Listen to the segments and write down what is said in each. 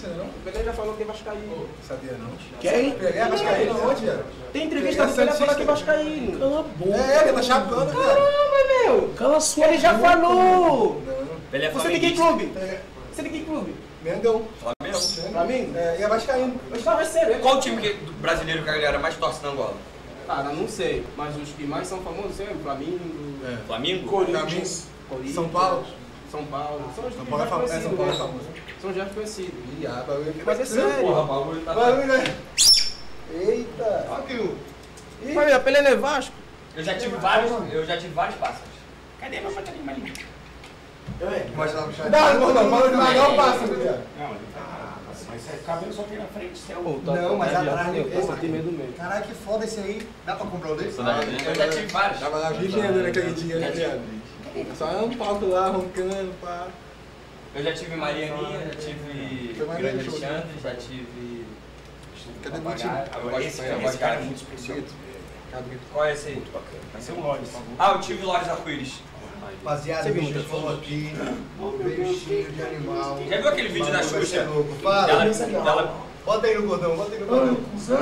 Vascaíno, não? O Pelé já falou que é Vascaíno. Sabia não. Quem? Pelé é Vascaíno onde, velho? Tem entrevista do Pelé falando que é Vascaíno. Cala a boca. Ele tá chapando, cara. Caramba, meu. Cala a sua Ele já boca. falou. Pelé é Você de que flamenguista. clube? Você de que clube? Mengão. Flamengo. Flamengo? É, e é Vascaíno. Mas tava sério. Qual o time do brasileiro que a galera mais torce na Angola? Cara, não sei. Mas os que mais são famosos é o Flamengo, Flamengo? Corinthians, São Paulo. São Paulo. São os São que Paulo é mais famoso. conhecidos. São Paulo é né? famoso. São já conhecidos. Ih, bagulho aqui. Mas é sério. Porra, o bagulho tá... Bagulho, né? Eita. Ó, viu? Mas meu, Pelé não é Vasco? Eu já tive vários pássaros. Cadê meu passarinho marinho? Mostra lá pro chat. Não, fala demais não, passa, viado. Não, mas o cabelo só tem na frente, céu. Não, mas atrás não Pô, tem medo mesmo. Caralho, que foda esse aí. Dá pra comprar um desse? Eu já tive vários. Tava lá vivendo naquele dia, né, viado? Só um palco lá, roncando, pá. Eu já tive Marianinha, já tive Foi mais Grande legal, show, Alexandre, já tive... Cadê meu time? Eu gosto Esse cara é muito de especial. Qual é esse aí? Muito bacana. Vai ser um Lores. Ah, eu tive Lores Arco-Íris. Rapaziada, Você bicho viu? falou aqui. Veio cheio de animal. Já viu aquele vídeo da Bagulho vai Xuxa? ser louco. Fala. Dela... Bota aí no cordão, bota aí no cordão.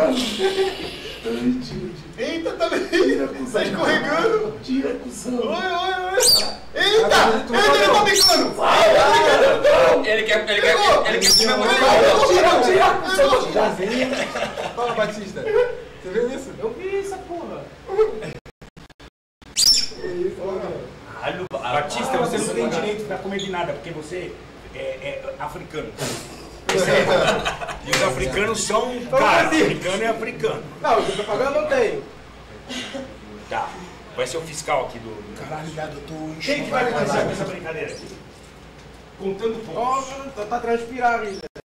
Eita, tá bem. Tá escorregando. Tira, cuzão. Oi, oi, oi. Eita! Ele tá brincando. Ele quer comer muito. Tira, Cuzão, já vem. Fala, Batista. Você viu isso? Eu vi essa porra. Batista, você não tem direito pra comer de nada, porque você é africano. E os africanos são. Cara, africano é africano. Não, eu tô pagando, não tenho. Tá. Vai ser o fiscal aqui do. Caralho, viado, eu tô Quem que vai começar com essa brincadeira aqui? Contando pontos. Ó, tá transpirando aí.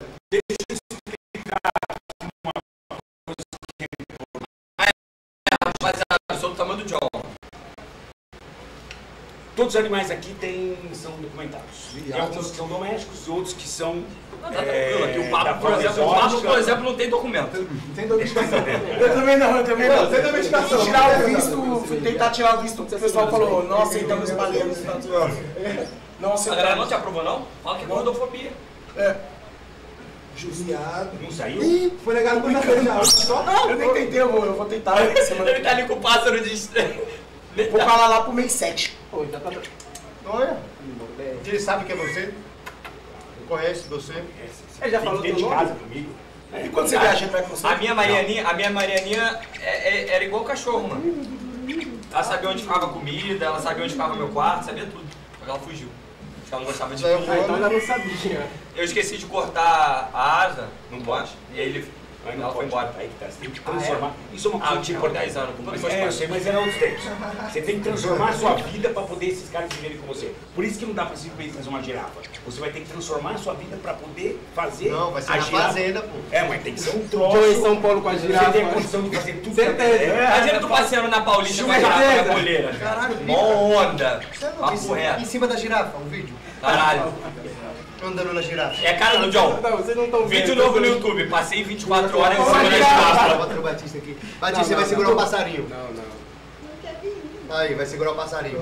Rapaziada, eu sou do tamanho do John. Todos os animais aqui são documentados. Tem alguns que são domésticos, outros que são. Tá tranquilo, aqui o papo, da por fauna exemplo, exótica. não tem documento. sem domesticação. Eu também não, eu também não. Sem domesticação. Tirar o visto, fui tentar tirar o visto, o pessoal falou, não aceitamos baleanos. Não A galera não aceitamos. te aprovou, não? Fala que é gordofobia. Viado. Não saiu? Ih, foi negado por já. Só Eu nem tentei, eu vou tentar. Semana Ele tá ali com o pássaro de... Vou falar lá pro mês 7. Pô, já tá... Olha. Ele sabe que é você? Conhece você? Ele já falou dentro teu de nome? casa comigo. E quando você viaja, vai com você? A minha Marianinha era igual cachorro, mano. Ela sabia onde ficava a comida, ela sabia onde ficava meu quarto, sabia tudo. Só que ela fugiu. Acho que ela não gostava de Saiu mim. fora. Então ela não sabia. Eu esqueci de cortar a asa, não pode. E aí Aí não ela foi pode. embora. Aí que tá. Você tem que transformar. Isso é uma Ah, coisa eu tinha por 10 anos. Como depois Eu sei, mas era outros tempos. Você tem que transformar a sua vida para poder esses caras viverem com você. Por isso que não dá para simplesmente fazer uma girafa. Você vai ter que transformar a sua vida para poder fazer Não, vai ser a na girafa. fazenda, pô. É, mas tem que ser um troço. João em São Paulo com a Você girafa. tem a condição de fazer tudo. Certeza. Imagina tu passeando na Paulista com a girafa na coleira. Caralho, Mó onda. Você não Papo reto. em cima da girafa, um vídeo. Caralho. Andando na girafa. É a cara do John. Não, vocês não estão vendo. Vídeo novo no YouTube. Passei 24 horas em cima da girafa. Bota no Batista aqui. Batista, você vai segurar o passarinho. Não, não. Aí, vai segurar o passarinho.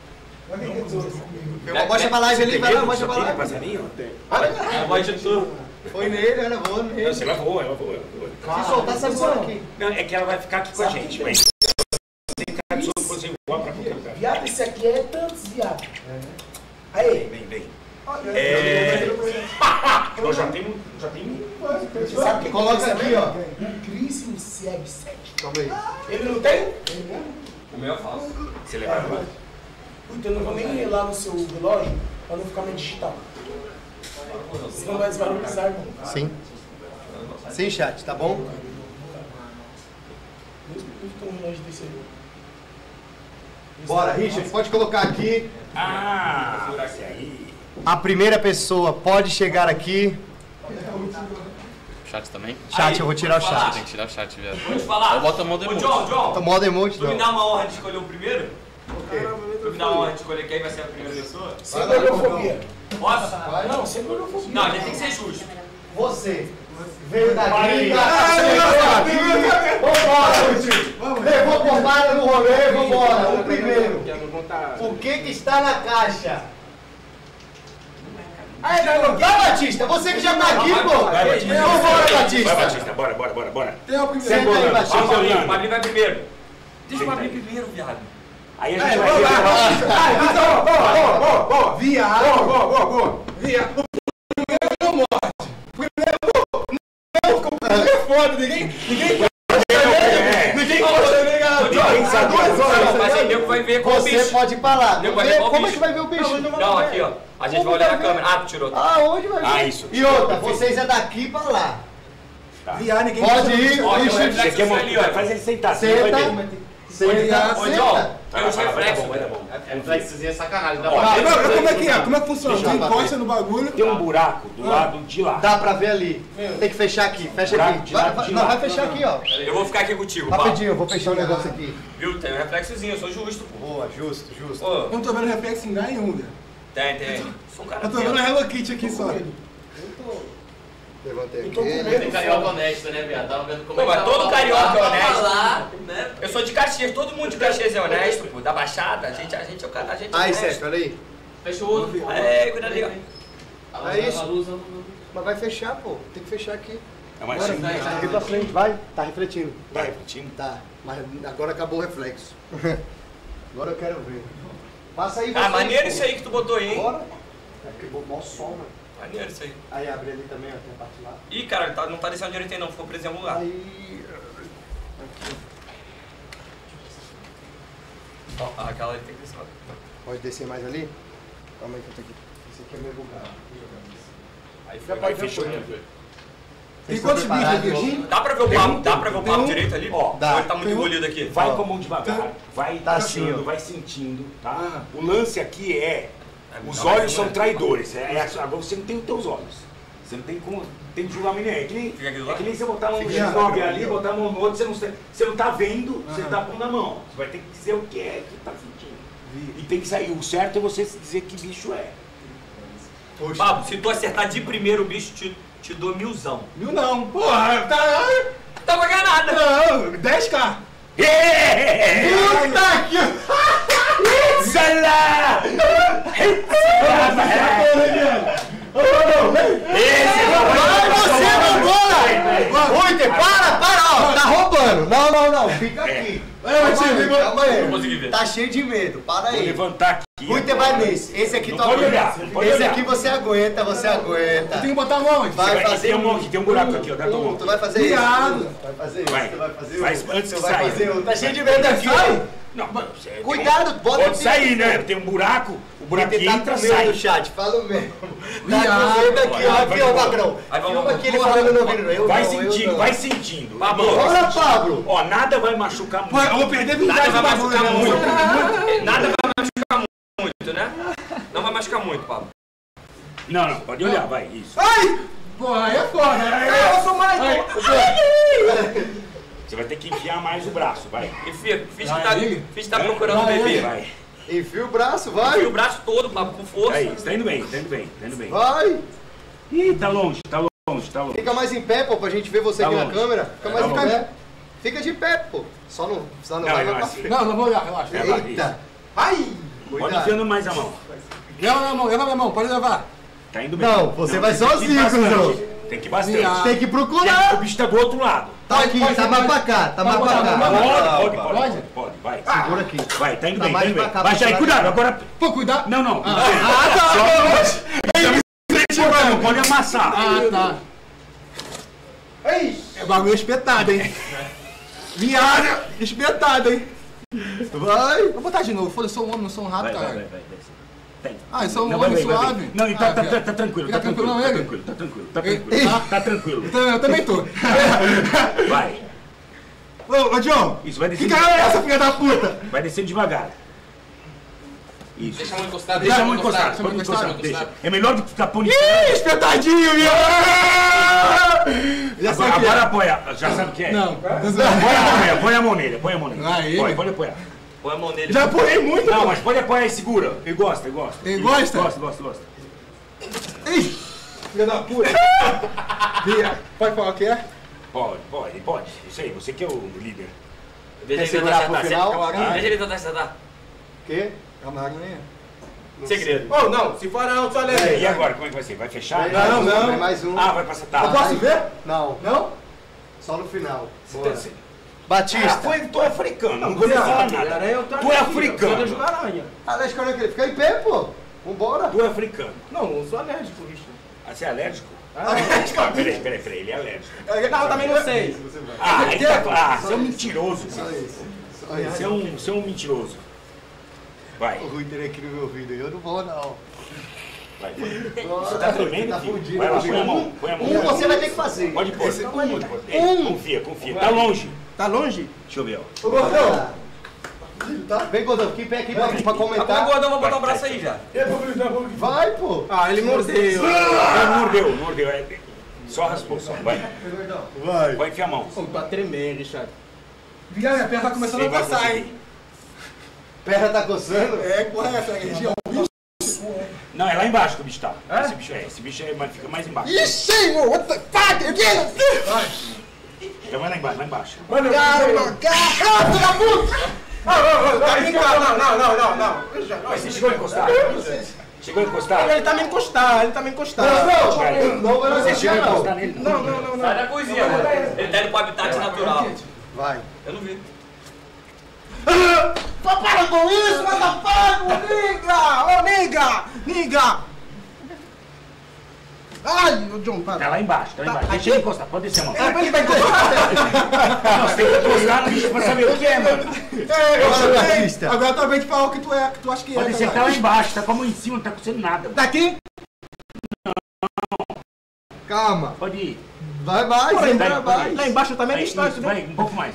Não, Mostra pra live ali, vai lá, mostra Só pra tem live. passarinho? É voz de tudo. Foi nele, ela voou Não, nele. você ela voa. Se soltar, sai voando aqui. Não, é que ela vai ficar aqui com a gente, mas tem cara de solto pra você voar pra qualquer lugar. Viado, esse aqui é tantos, viado. Aí, Vem. É. Eu já tenho. você sabe que Coloca aqui, ó. O Cris e o Seb 7. Calma aí. Ele não tem? O meu é falso. Você levar lá. Puta, eu não vou nem ler lá no seu relógio pra não ficar mais digital. Senão vai desvalorizar, irmão. Sim. Sem chat, tá bom? Deus me livre um relógio desse aí. Bora, Richard, pode colocar aqui. Ah, esse aí. A primeira pessoa pode chegar aqui. Chat também? Chat, eu vou tirar o Você chat. tem que tirar o chat, viado. Vou te falar. Ou bota a mão do Ô, emoji. John. Então, modo emoji, Tu me não. dá uma honra de escolher o primeiro? Tu me dá uma honra de escolher quem vai ser a primeira pessoa? Sem gordofobia. Posso? Não, sem gordofobia. Não, a gente tem que ser justo. Você veio da gringa, vambora, levou porrada no rolê, vambora, o primeiro. O que está na caixa? Vai, Batista, você que já tá aqui, pô. Vai, Batista. Vambora, Batista. Vai, Batista, bora. Tem a primeira. Senta aí, Batista. O Pablinho vai primeiro. Deixa o Pablinho primeiro, viado. Aí a gente vai ver. Boa. Viado. Boa. Viado. É foda, ninguém sabe. Mas aí o nego vai ver com o bicho. Você pode ir pra lá. Nego vai ver qual Como é bicho. que vai ver o bicho? Não, aqui, ó. A gente vai olhar na câmera. Ah, tu tirou. Aonde vai ver? Ah, isso. E outra, vocês é daqui pra lá. Viado, ninguém Pode ir. Ó, tem um Você reflexo quer ali, ó. faz ele sentar, você vai ver. Senta. Ô, John, tem uns reflexos. Vai dar bom. Reflexozinho é sacanagem. Dá Ó, pra ver. Como é que é? Como é que funciona? Deixa Tu eu encosta no bagulho. Tem um buraco do lado de lá. Dá pra ver ali. Tem que fechar aqui. Fecha Buraco aqui. de lado de Não, lá. vai fechar aqui, ó. Eu vou ficar aqui contigo, Pablo. Rapidinho, eu vou fechar o negócio aqui. Viu? Tem um reflexozinho, eu sou justo, pô. Boa, justo. Pô, Eu não tô vendo reflexo em lugar nenhum, velho. tem. Sou um cara Eu tô vendo a Hello Kitty aqui só. Levantei aqui. Tem carioca honesto, né, viado? Tava vendo como Pô, é que mas tava todo carioca é pra honesto. falar, né? Eu sou de Caxias, todo mundo de Caxias é honesto, pô. Da Baixada, a gente é o cara, a gente é Aí, honesto. Sérgio, olha aí. Fecha o outro. É, cuidado ali, ó. É isso. A luz, Mas vai fechar, pô. Tem que fechar aqui. É mais Bora, simples. aqui pra frente, vai. Tá refletindo. Tá refletindo? Tá. Mas agora acabou o reflexo. Agora eu quero ver. Passa aí, Ah, você, maneiro pô. isso aí que tu botou aí, hein? Bora. É porque mó som, mano. Maneiro isso aí. Aí abre ali também, ó. Tem a parte lá. Ih, cara, não tá descendo direito aí não, ficou preso em algum lugar. Aí. Aqui. Ó, aquela ali tem que descer. Pode descer mais ali? Calma aí que eu tô aqui. Esse aqui é meio bugado. Aí Já foi. pode fechou. Tem quantos bichos aqui, assim? Dá pra ver o papo, dá pra ver o papo um- direito ali? Ó, dá. Ou ele tá muito engolido aqui? Vai com a mão devagar, vai Tá assim, passando, ó. vai sentindo, tá? O lance aqui é, os Tá, olhos mas são não é. traidores, agora você não tem os teus olhos. Você não tem como, tem que julgar menino, é que nem, Fica aqui do é lado? que nem você botar a mão no Fica X9 ali, botar a mão no outro, você não tá vendo, você tá pondo na mão. Você vai ter que dizer o que é que tá sentindo. E tem que sair, o certo é você dizer que bicho é. Pablo, se tu acertar de primeiro o bicho, te dou 1000zão. Mil não. Porra, tá... Não tá pagando nada. Não, 10k. Puta que. Salá! Vai você, vambora! Ruiter, para, ó. Tá roubando. Não. Fica aqui. Calma aí. Não consegui ver. Tá cheio de medo. Para Vou aí. levantar aqui. Ruiter vai nesse. Esse aqui Não tu pode aguenta. olhar, não pode Esse olhar. aqui você aguenta. Tem que botar a mão onde? Vai Vai fazer tem um monte, tem um buraco aqui, ó, dá tua mão. Tu vai fazer isso. Viado. Vai fazer isso. Vai. Tu vai fazer Faz isso. antes Tu que vai saia. fazer outro. Tá cheio de medo aqui, ó. Não, mano, você tem Cuidado, bota pode sair, né? Tem um buraco, o buraquinho Tá entra, com medo sai. no chat, fala mesmo. Tá Viado. com medo aqui, ó. Aqui, ó, Magrão. Aí, vamos, Filma aqui ele vamos. falando no ouvido. Eu Vai não, eu sentindo, não. vai sentindo. Pablo, Bora, Pablo. Ó, nada vai machucar muito. Pô, eu vou perder nada 20 vai bagulho, machucar né? muito. Nada vai machucar muito, né? Não vai machucar muito, Pablo. Não, pode olhar, vai, isso. Ai! Porra, aí é foda. Aí eu sou mais... Você vai ter que enfiar mais o braço, vai. E finge Vai, que tá procurando o bebê. Vai. Enfia o braço, Enfia vai. o braço todo, Pablo, com força. É isso, tá indo bem, tá indo bem, tá indo bem. Vai. Ih, tá longe, tá longe, tá longe. Fica mais em pé, pô, pra gente ver você Tá aqui na longe. câmera. Fica mais Tá em longe. pé. Fica de pé, pô. Só não Não, vai não, pra assim. frente. Não vou olhar, relaxa. É, vai, Eita. Ai. Pode Cuidado. enfiando mais a mão. Leva minha mão, pode levar. Tá indo bem. Não, você vai tem que ir sozinho, bastante. Cruzão. Tem que ir bastante. Viado. Tem que O procurar. bicho tá do outro lado. Tá aqui, tá mais pra cá, tá mais pra cá. Pode, vai. Segura aqui. Vai, tá indo Tá bem, tá mais indo pra bem. cá, Vai, pra Jair, lá. cuidado, agora... Pô, cuidado. Não, não. tá. Não pode amassar. Tá. Ei. É bagulho espetado, hein? Viado, espetado, hein? Vai. Vou botar de novo, foda-se, eu sou um homem, não sou um rato, Vai, caralho. desce. Tem. Ah, eu sou um Não, homem vai, vai, vai. suave. Não, e Ah, tá viado. tranquilo, Fica tá tranquilo, não, tá ele? tranquilo, tá tranquilo, tá Ei, tranquilo. tá? Tá tranquilo. Então, eu também tô. Vai. Ô, John, Isso, vai que descendo. cara é essa, filha da puta? Vai descendo devagar. Isso. Deixa a mão encostada. Deixa a mão encostada, deixa a mão pode encostar, encostada. deixa. É melhor do que ficar pondo. Ih, espetadinho, viado! Já sabe o que Agora é. apoia, já sabe o que é? Não, Põe a mão nele, põe a mão nele. Aí. Pode apoiar. Põe a mão nele. já apoiei muito, Não, pô. mas pode apoiar e segura. Ele gosta. Ele gosta? Gosta. Ih, filha da puta. Via, pode falar o que é? Pode. Isso aí, você que é o líder. Deixa ele segurar tentar pro acertar. final? Deixa ele tentar acertar. Que? É uma aranha. Segredo. Oh, não, se for não, sou alérgico. E agora, como é que vai ser? Vai fechar? Não, não. Tem mais um. Ah, vai passar. Tá. Eu posso ver? Não, Não? só no final. Bora. Batista. Tu é africano, não vou falar nada. Aranha, eu tô Tu é alérgico, eu sou alérgico africano. à aranha. Alérgico não é aquele. Fica em pé, pô. Vambora. Tu é africano. Não, eu sou alérgico, Richard. Ah, você é alérgico? Ah, Ah, peraí, ele é alérgico. não, eu também não sei. Ah, aí tá, você é um mentiroso. Só isso. Só isso. Você é um mentiroso. Vai, O Rui teria aqui no meu ouvido. Eu não vou, não. vai. Você tá tremendo, Tá filho? fudido. Vai lá, põe a mão, põe a mão. Um você vai ter que fazer. Pode pôr. Esse Pode pôr. Ei, confia. Tá longe. Tá longe? Deixa eu ver, ó. Ô, gordão. Vem, Gordão. Fica em pé aqui pra Tá comentar. com o gordão, vou botar o braço aí já. Vai, pô. Ah, ele mordeu. Não mordeu. É, só raspou, só. Vai, Vai. vai enfiar a mão. Pô, tá tremendo, Richard. Viado, minha perna tá começando Você a vai passar, conseguir. hein? Perna tá coçando? É, porra, essa região. Não, é lá embaixo que o bicho tá. Esse bicho fica mais embaixo. Ixi, what the fuck? Então vai lá embaixo. Mano, calma, filho da puta! Não. Mas você chegou a encostar? Chegou a encostar? Ele tá me encostando, Não, vai Você chegou a não. encostar nele? Não. Sai da coisinha, mano. Ele tá indo pro habitat natural. Vai. Eu não vi. Para com isso, motherfucker! Niga! Ai, ô John, para. Tá lá embaixo. Deixa ele encostar, pode descer a mão. Ele vai encostar. Não, você tem que encostar no bicho pra saber o que é, mano. Batista. Agora tu acabei de falar o que tu é, que tu acha que é. Pode descer, tá lá embaixo, tá com a mão em cima, não tá acontecendo nada. Daqui? Calma. Pode ir. Vai mais, Vai, vai, vai. vai. Lá embaixo também é Vai, distância, isso, né? vai, um pouco mais.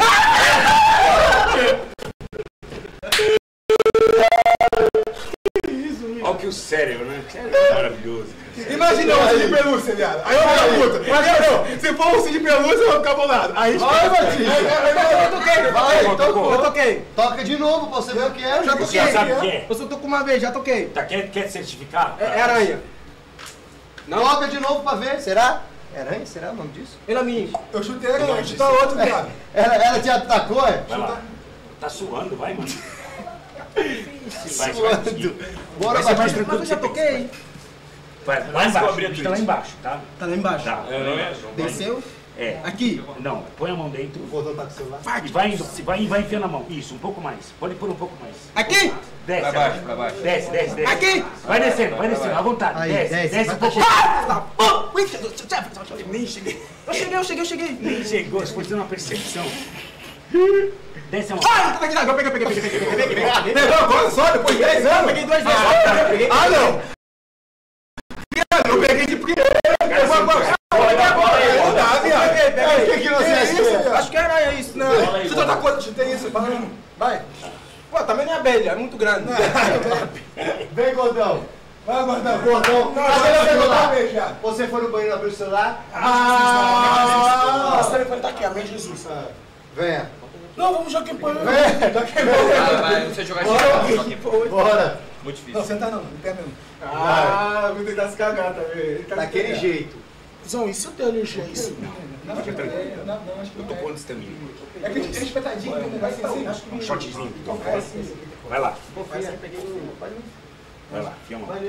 Olha que o cérebro, né? É maravilhoso. Imagina o urso de pelúcia, viado. Aí eu vou puta. Imagina, se for um urso de pelúcia, eu vou ficar bolado. Aí Vai, Batista. Vai, Eu toquei. toca de novo pra você ver o que é. Já Você toquei. já sabe o que é? Eu só tô com uma vez, já toquei. Tá, quer certificar? É aranha. Toca de novo pra ver. Será? É aranha? Será o nome disso? Ele é minha. eu chutei a não, chuta outro, viado. Ela te atacou, é? Vai lá. Tá suando, vai, mano. Vai, Suando. Bora, Vai ser mais Batista. tranquilo. Mas eu já toquei. Vai, lá Quase que eu embaixo, abri a o bicho Twitch. tá lá embaixo, tá? Tá lá embaixo. Tá. Desceu? É. Aqui. Não, põe a mão dentro. O Gordão tá com o celular. E vai indo, vai enfiando a mão. Isso, um pouco mais. Pode pôr um pouco mais. Aqui. Desce. Pra baixo. Desce. Aqui. Vai descendo, à vontade. Aí, Desce desce, um vai pouco. Tá. Nem cheguei. Eu cheguei. Nem chegou, se fosse uma percepção. Desce a mão. Ah, tá aqui, eu peguei. Pegou agora só, depois de 10 anos? Peguei 2 vezes. Ah, não. Viado, eu peguei de primeira. Não dá, viado. O que que você achou? Acho que era aranha isso, não. Você já tá quanto? Chutei isso, falando. Vai. Pô, também não é abelha, é muito grande. Vem, Gordão. Vai, Gordão. Gordão. Não, Cadê eu o vou celular? ver já. Você foi no banheiro abrir o celular? Nossa, o telefone tá aqui, amém, Jesus. Venha. Não, vamos jogar em pano. Vai, você jogar esse Bora. muito difícil. Não, senta não, não pé mesmo. Vou tentar se cagar também. Daquele jeito. Zão, e se eu tenho alergia a isso? Não, acho que Eu tô com histamina. é que tem espetadinho, como vai ser assim. Um shotzinho. Vai lá. Vai lá, enfia a mão.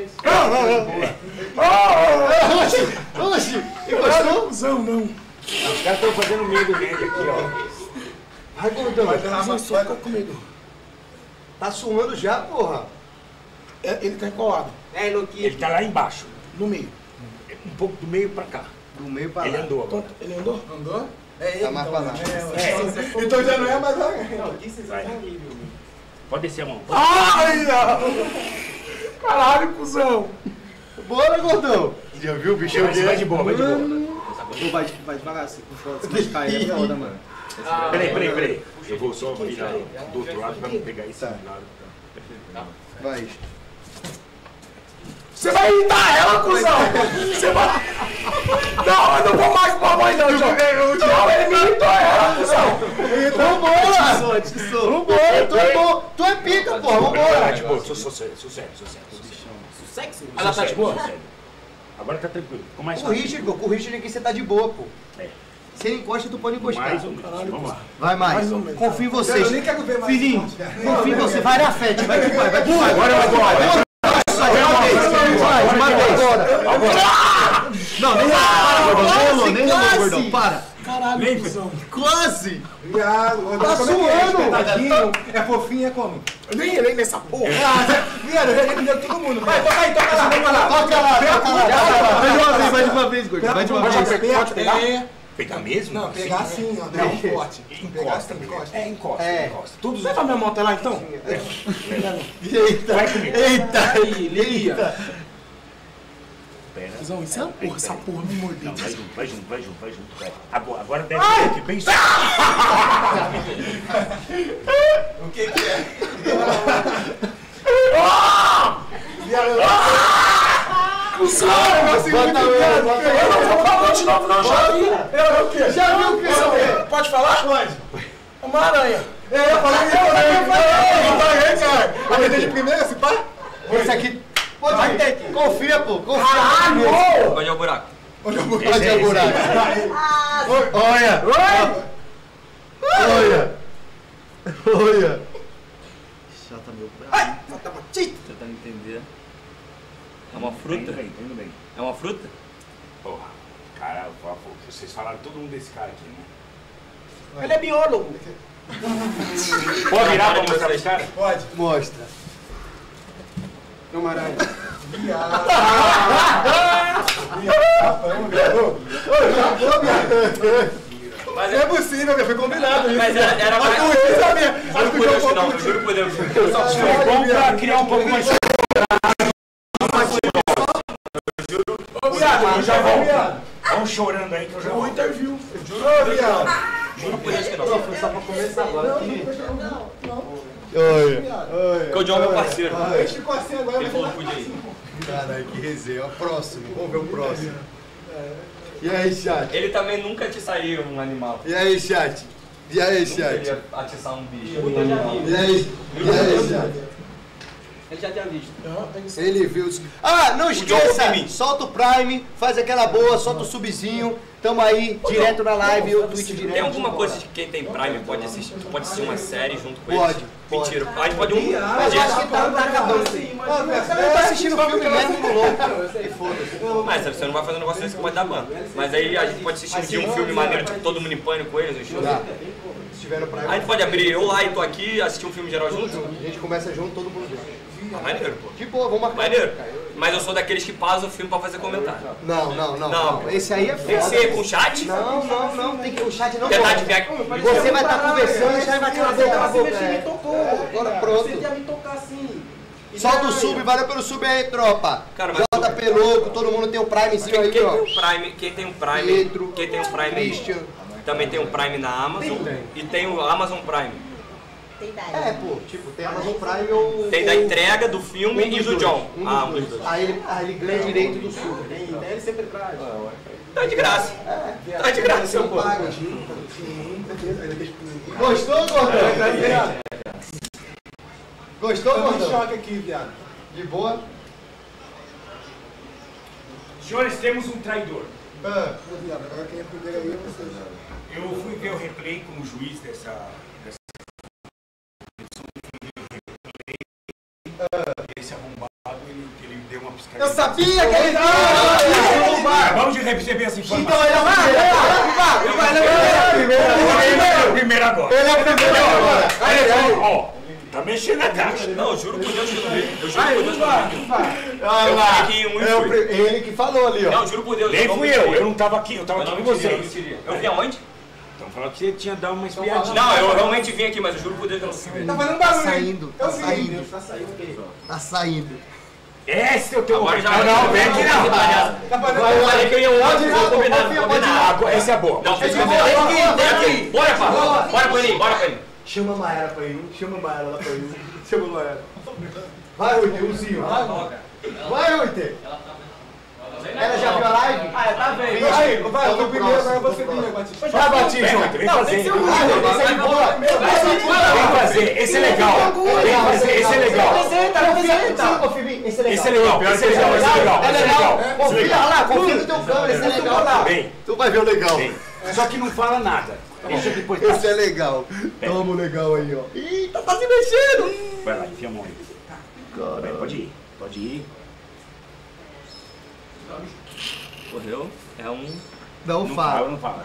Oxi, encostou? Zão, não. Os caras estão fazendo medo nele aqui, ó. Ai, Gordão. Só fica comigo. Tá suando já, porra. Ele tá encolado. Ele tá lá embaixo. No meio. Um pouco do meio pra cá. Do meio pra lá. Ele andou agora. Ele andou? Andou? É ele, Tá mais pra lá. Então já não é mais lá. Vai. Pode descer a mão. Ai, caralho, cuzão. Bora, Gordão. Já viu o bichão Vai de boa, vai de boa. Vai devagar assim, com foda. Se cair, é foda, mano. Peraí. Eu vou só virar do outro lado pra não pegar esse lado. Vai. Você vai irritar ela, cuzão! Você vai... Não, eu não vou mais com a mãe, não, João! Não, ele me irritou ela, cuzão! Vambora! Vambora! Tu é pica, porra! Vambora! Tipo, sou sério. Sexy? Ela tá de boa? Agora tá tranquilo. Ficou mais Com o Richard aqui você tá de boa, pô. É. Se ele encosta, tu pode encostar. Mais ou menos. Vamos lá. Vai mais. Mais ou menos. Confio em Eu vocês. nem quero ver mais. Filhinho, confio em você. Vai na fé, vai que vai. Agora eu vou. só, uma vez. Não, nem rolou, gordão, para. Caralho, Quase. Viado, Tá como é que é? suando. Espetadinho, é fofinho, é como? Eu nem relei nessa porra. Viado, eu já dei todo mundo. Vai, toca aí, toca lá, toca lá. Toca lá. Vai de uma vez, gordão. Vai de uma vez. Pode pegar? Pegar mesmo? Não, pegar assim, ó. Não, forte. Pegar assim, encosta. É, encosta, É. encosta. Tudo vai pra minha moto lá então? Eita. Cusão, isso é uma porra, essa porra me mordeu. Não, vai junto. Vai. Agora deve ter aqui bem só. O que é? Cusão! Bota Eu não vou falar de novo, não, já vi. Eu o quê? Já viu o que? Pode falar? Pode. Uma aranha. Eu falei, cara. Vai de primeira, se pá? Esse aqui. Pode ter. Confia, pô. Confia. Onde é o buraco? Onde é o buraco? Olha. Chata meu braço. Você tá me entendendo? É uma fruta? Tá indo bem. É uma fruta? Porra, cara, vocês falaram todo mundo desse cara aqui, né? Ele é biólogo. Pode virar pra mostrar esse cara? Pode. Mostra. É uma aranha. Mas Não é possível, meu. Foi combinado isso. Mas era mais. Juro por Deus. Foi bom pra criar um pouco mais. Eu já vou. Vão chorando aí que eu já vou. Interview. Juro por Deus que não. Foi só pra começar agora aqui. Porque o John é meu parceiro. Ele ficou assim agora, Ele mas falou que podia ir. Caralho, que resenha. O próximo. Vamos ver o próximo. E aí, chat? Ele também nunca te saiu um animal. E aí, chat? E aí, Nunca chat? iria atiçar um bicho. E aí? E aí, chat? Ele já tinha visto. Ele viu os... Ah, não John esqueça, confia em mim. solta o Prime, faz aquela boa, solta o subzinho. Tamo aí, direto na live, o Twitch direto. Tem alguma coisa que quem tem Prime pode assistir uma série junto com Pode, eles? pode. Mentira. A gente pode um. Mas eu acho que tá acabando. Eu tô assistindo filme mesmo no louco. E foda-se. Mas você não vai fazer um negócio desse que pode dar ban. Mas aí a gente pode assistir um filme maneiro, tipo Todo Mundo em Pânico com eles. Tá. Se tiver no Prime, A gente pode abrir eu lá e tô aqui, assistir um filme geral junto? a gente começa junto, todo mundo junto. Maneiro, pô. De boa, vamos marcar. Maneiro. Mas eu sou daqueles que pausam o filme pra fazer comentário. Não. Esse aí é foda. Tem que ser com chat? Não, tem que... O chat não Tentar pode. adivinhar aqui. Você vai estar conversando e já vai calar a boca na boca. Agora pronto. Você ia me tocar assim. Solta o sub, valeu pelo sub aí, tropa. Cara, mas- JP louco, todo mundo tem o Primezinho aí, ó. Quem tem um Prime, Pietro, quem tem um Prime Christian. também tem um Prime na Amazon e tem o Amazon Prime. É, pô, tipo, tem Amazon Prime ou... Tem da entrega do filme e do John. Um dos dois. Aí ele ganha direito do sub. Ele sempre traz. Tá de graça. Tá de graça, seu pô. Gostou, gordão? Gostou, Tô em gordão? choque aqui, viado. De boa? Senhores, temos um traidor. Agora quem é primeiro aí é vocês. Eu fui ver o replay como juiz dessa esse arrombado, ele deu uma piscadinha. Eu sabia que ele... Vamos de receber essa informação. Então ele é o primeiro. Primeiro agora. Ele é o primeiro agora. Ó, tá mexendo na caixa. Não, eu juro por Deus que eu não vi. Eu juro por Deus que eu não vi. Eu fiquei aqui um e É fui. ele que falou ali, ó. Não, juro por Deus. Nem não fui mentiria. eu não tava aqui, eu tava Eu aqui não com mentiria, eu vocês. mentiria. Eu vi aonde? Então falou que você tinha dado uma espiadinha. Não, eu realmente vim aqui, mas eu juro por Deus que eu não vi. Tá fazendo Tá barulho. saindo, tá saindo. Tá saindo o quê? Tá saindo. Esse é o teu Agora já não, vem aqui não. Tá fazendo Eu falei que eu ia ontem, vou combinar, Confia, combinar. Agora, essa é boa. Não, fez Vem aqui. Bora, Pá. Bora, Paninho, bora, Paninho. Chama a Maera pra ir, chama a Maera lá pra ir. Chama a Maera. Vai, Ruiter, Uzinho. Vai, Ruiter. Ela já viu a live? Ah, tá vendo. Aí, vai, eu tô Tô primeiro, próximo, agora você tô primeiro, próximo. Batista. Vai, Batista. Vem fazer. Esse aí, boa. Vem fazer, esse é legal. Vem fazer, esse é legal. Esse é legal. Esse é legal, esse é legal, esse é legal. É Esse é legal. legal. Confia lá, confia no teu câmera, esse é legal. Vem, Tu vai ver o legal. vem. Só que não fala nada. Deixa depois. Esse é legal. Toma o legal aí, ó. Eita, tá se mexendo. Vai lá, enfia a mão aí. Vai, pode ir. Pode ir. Correu. É um... Não Não fala. fala, não fala.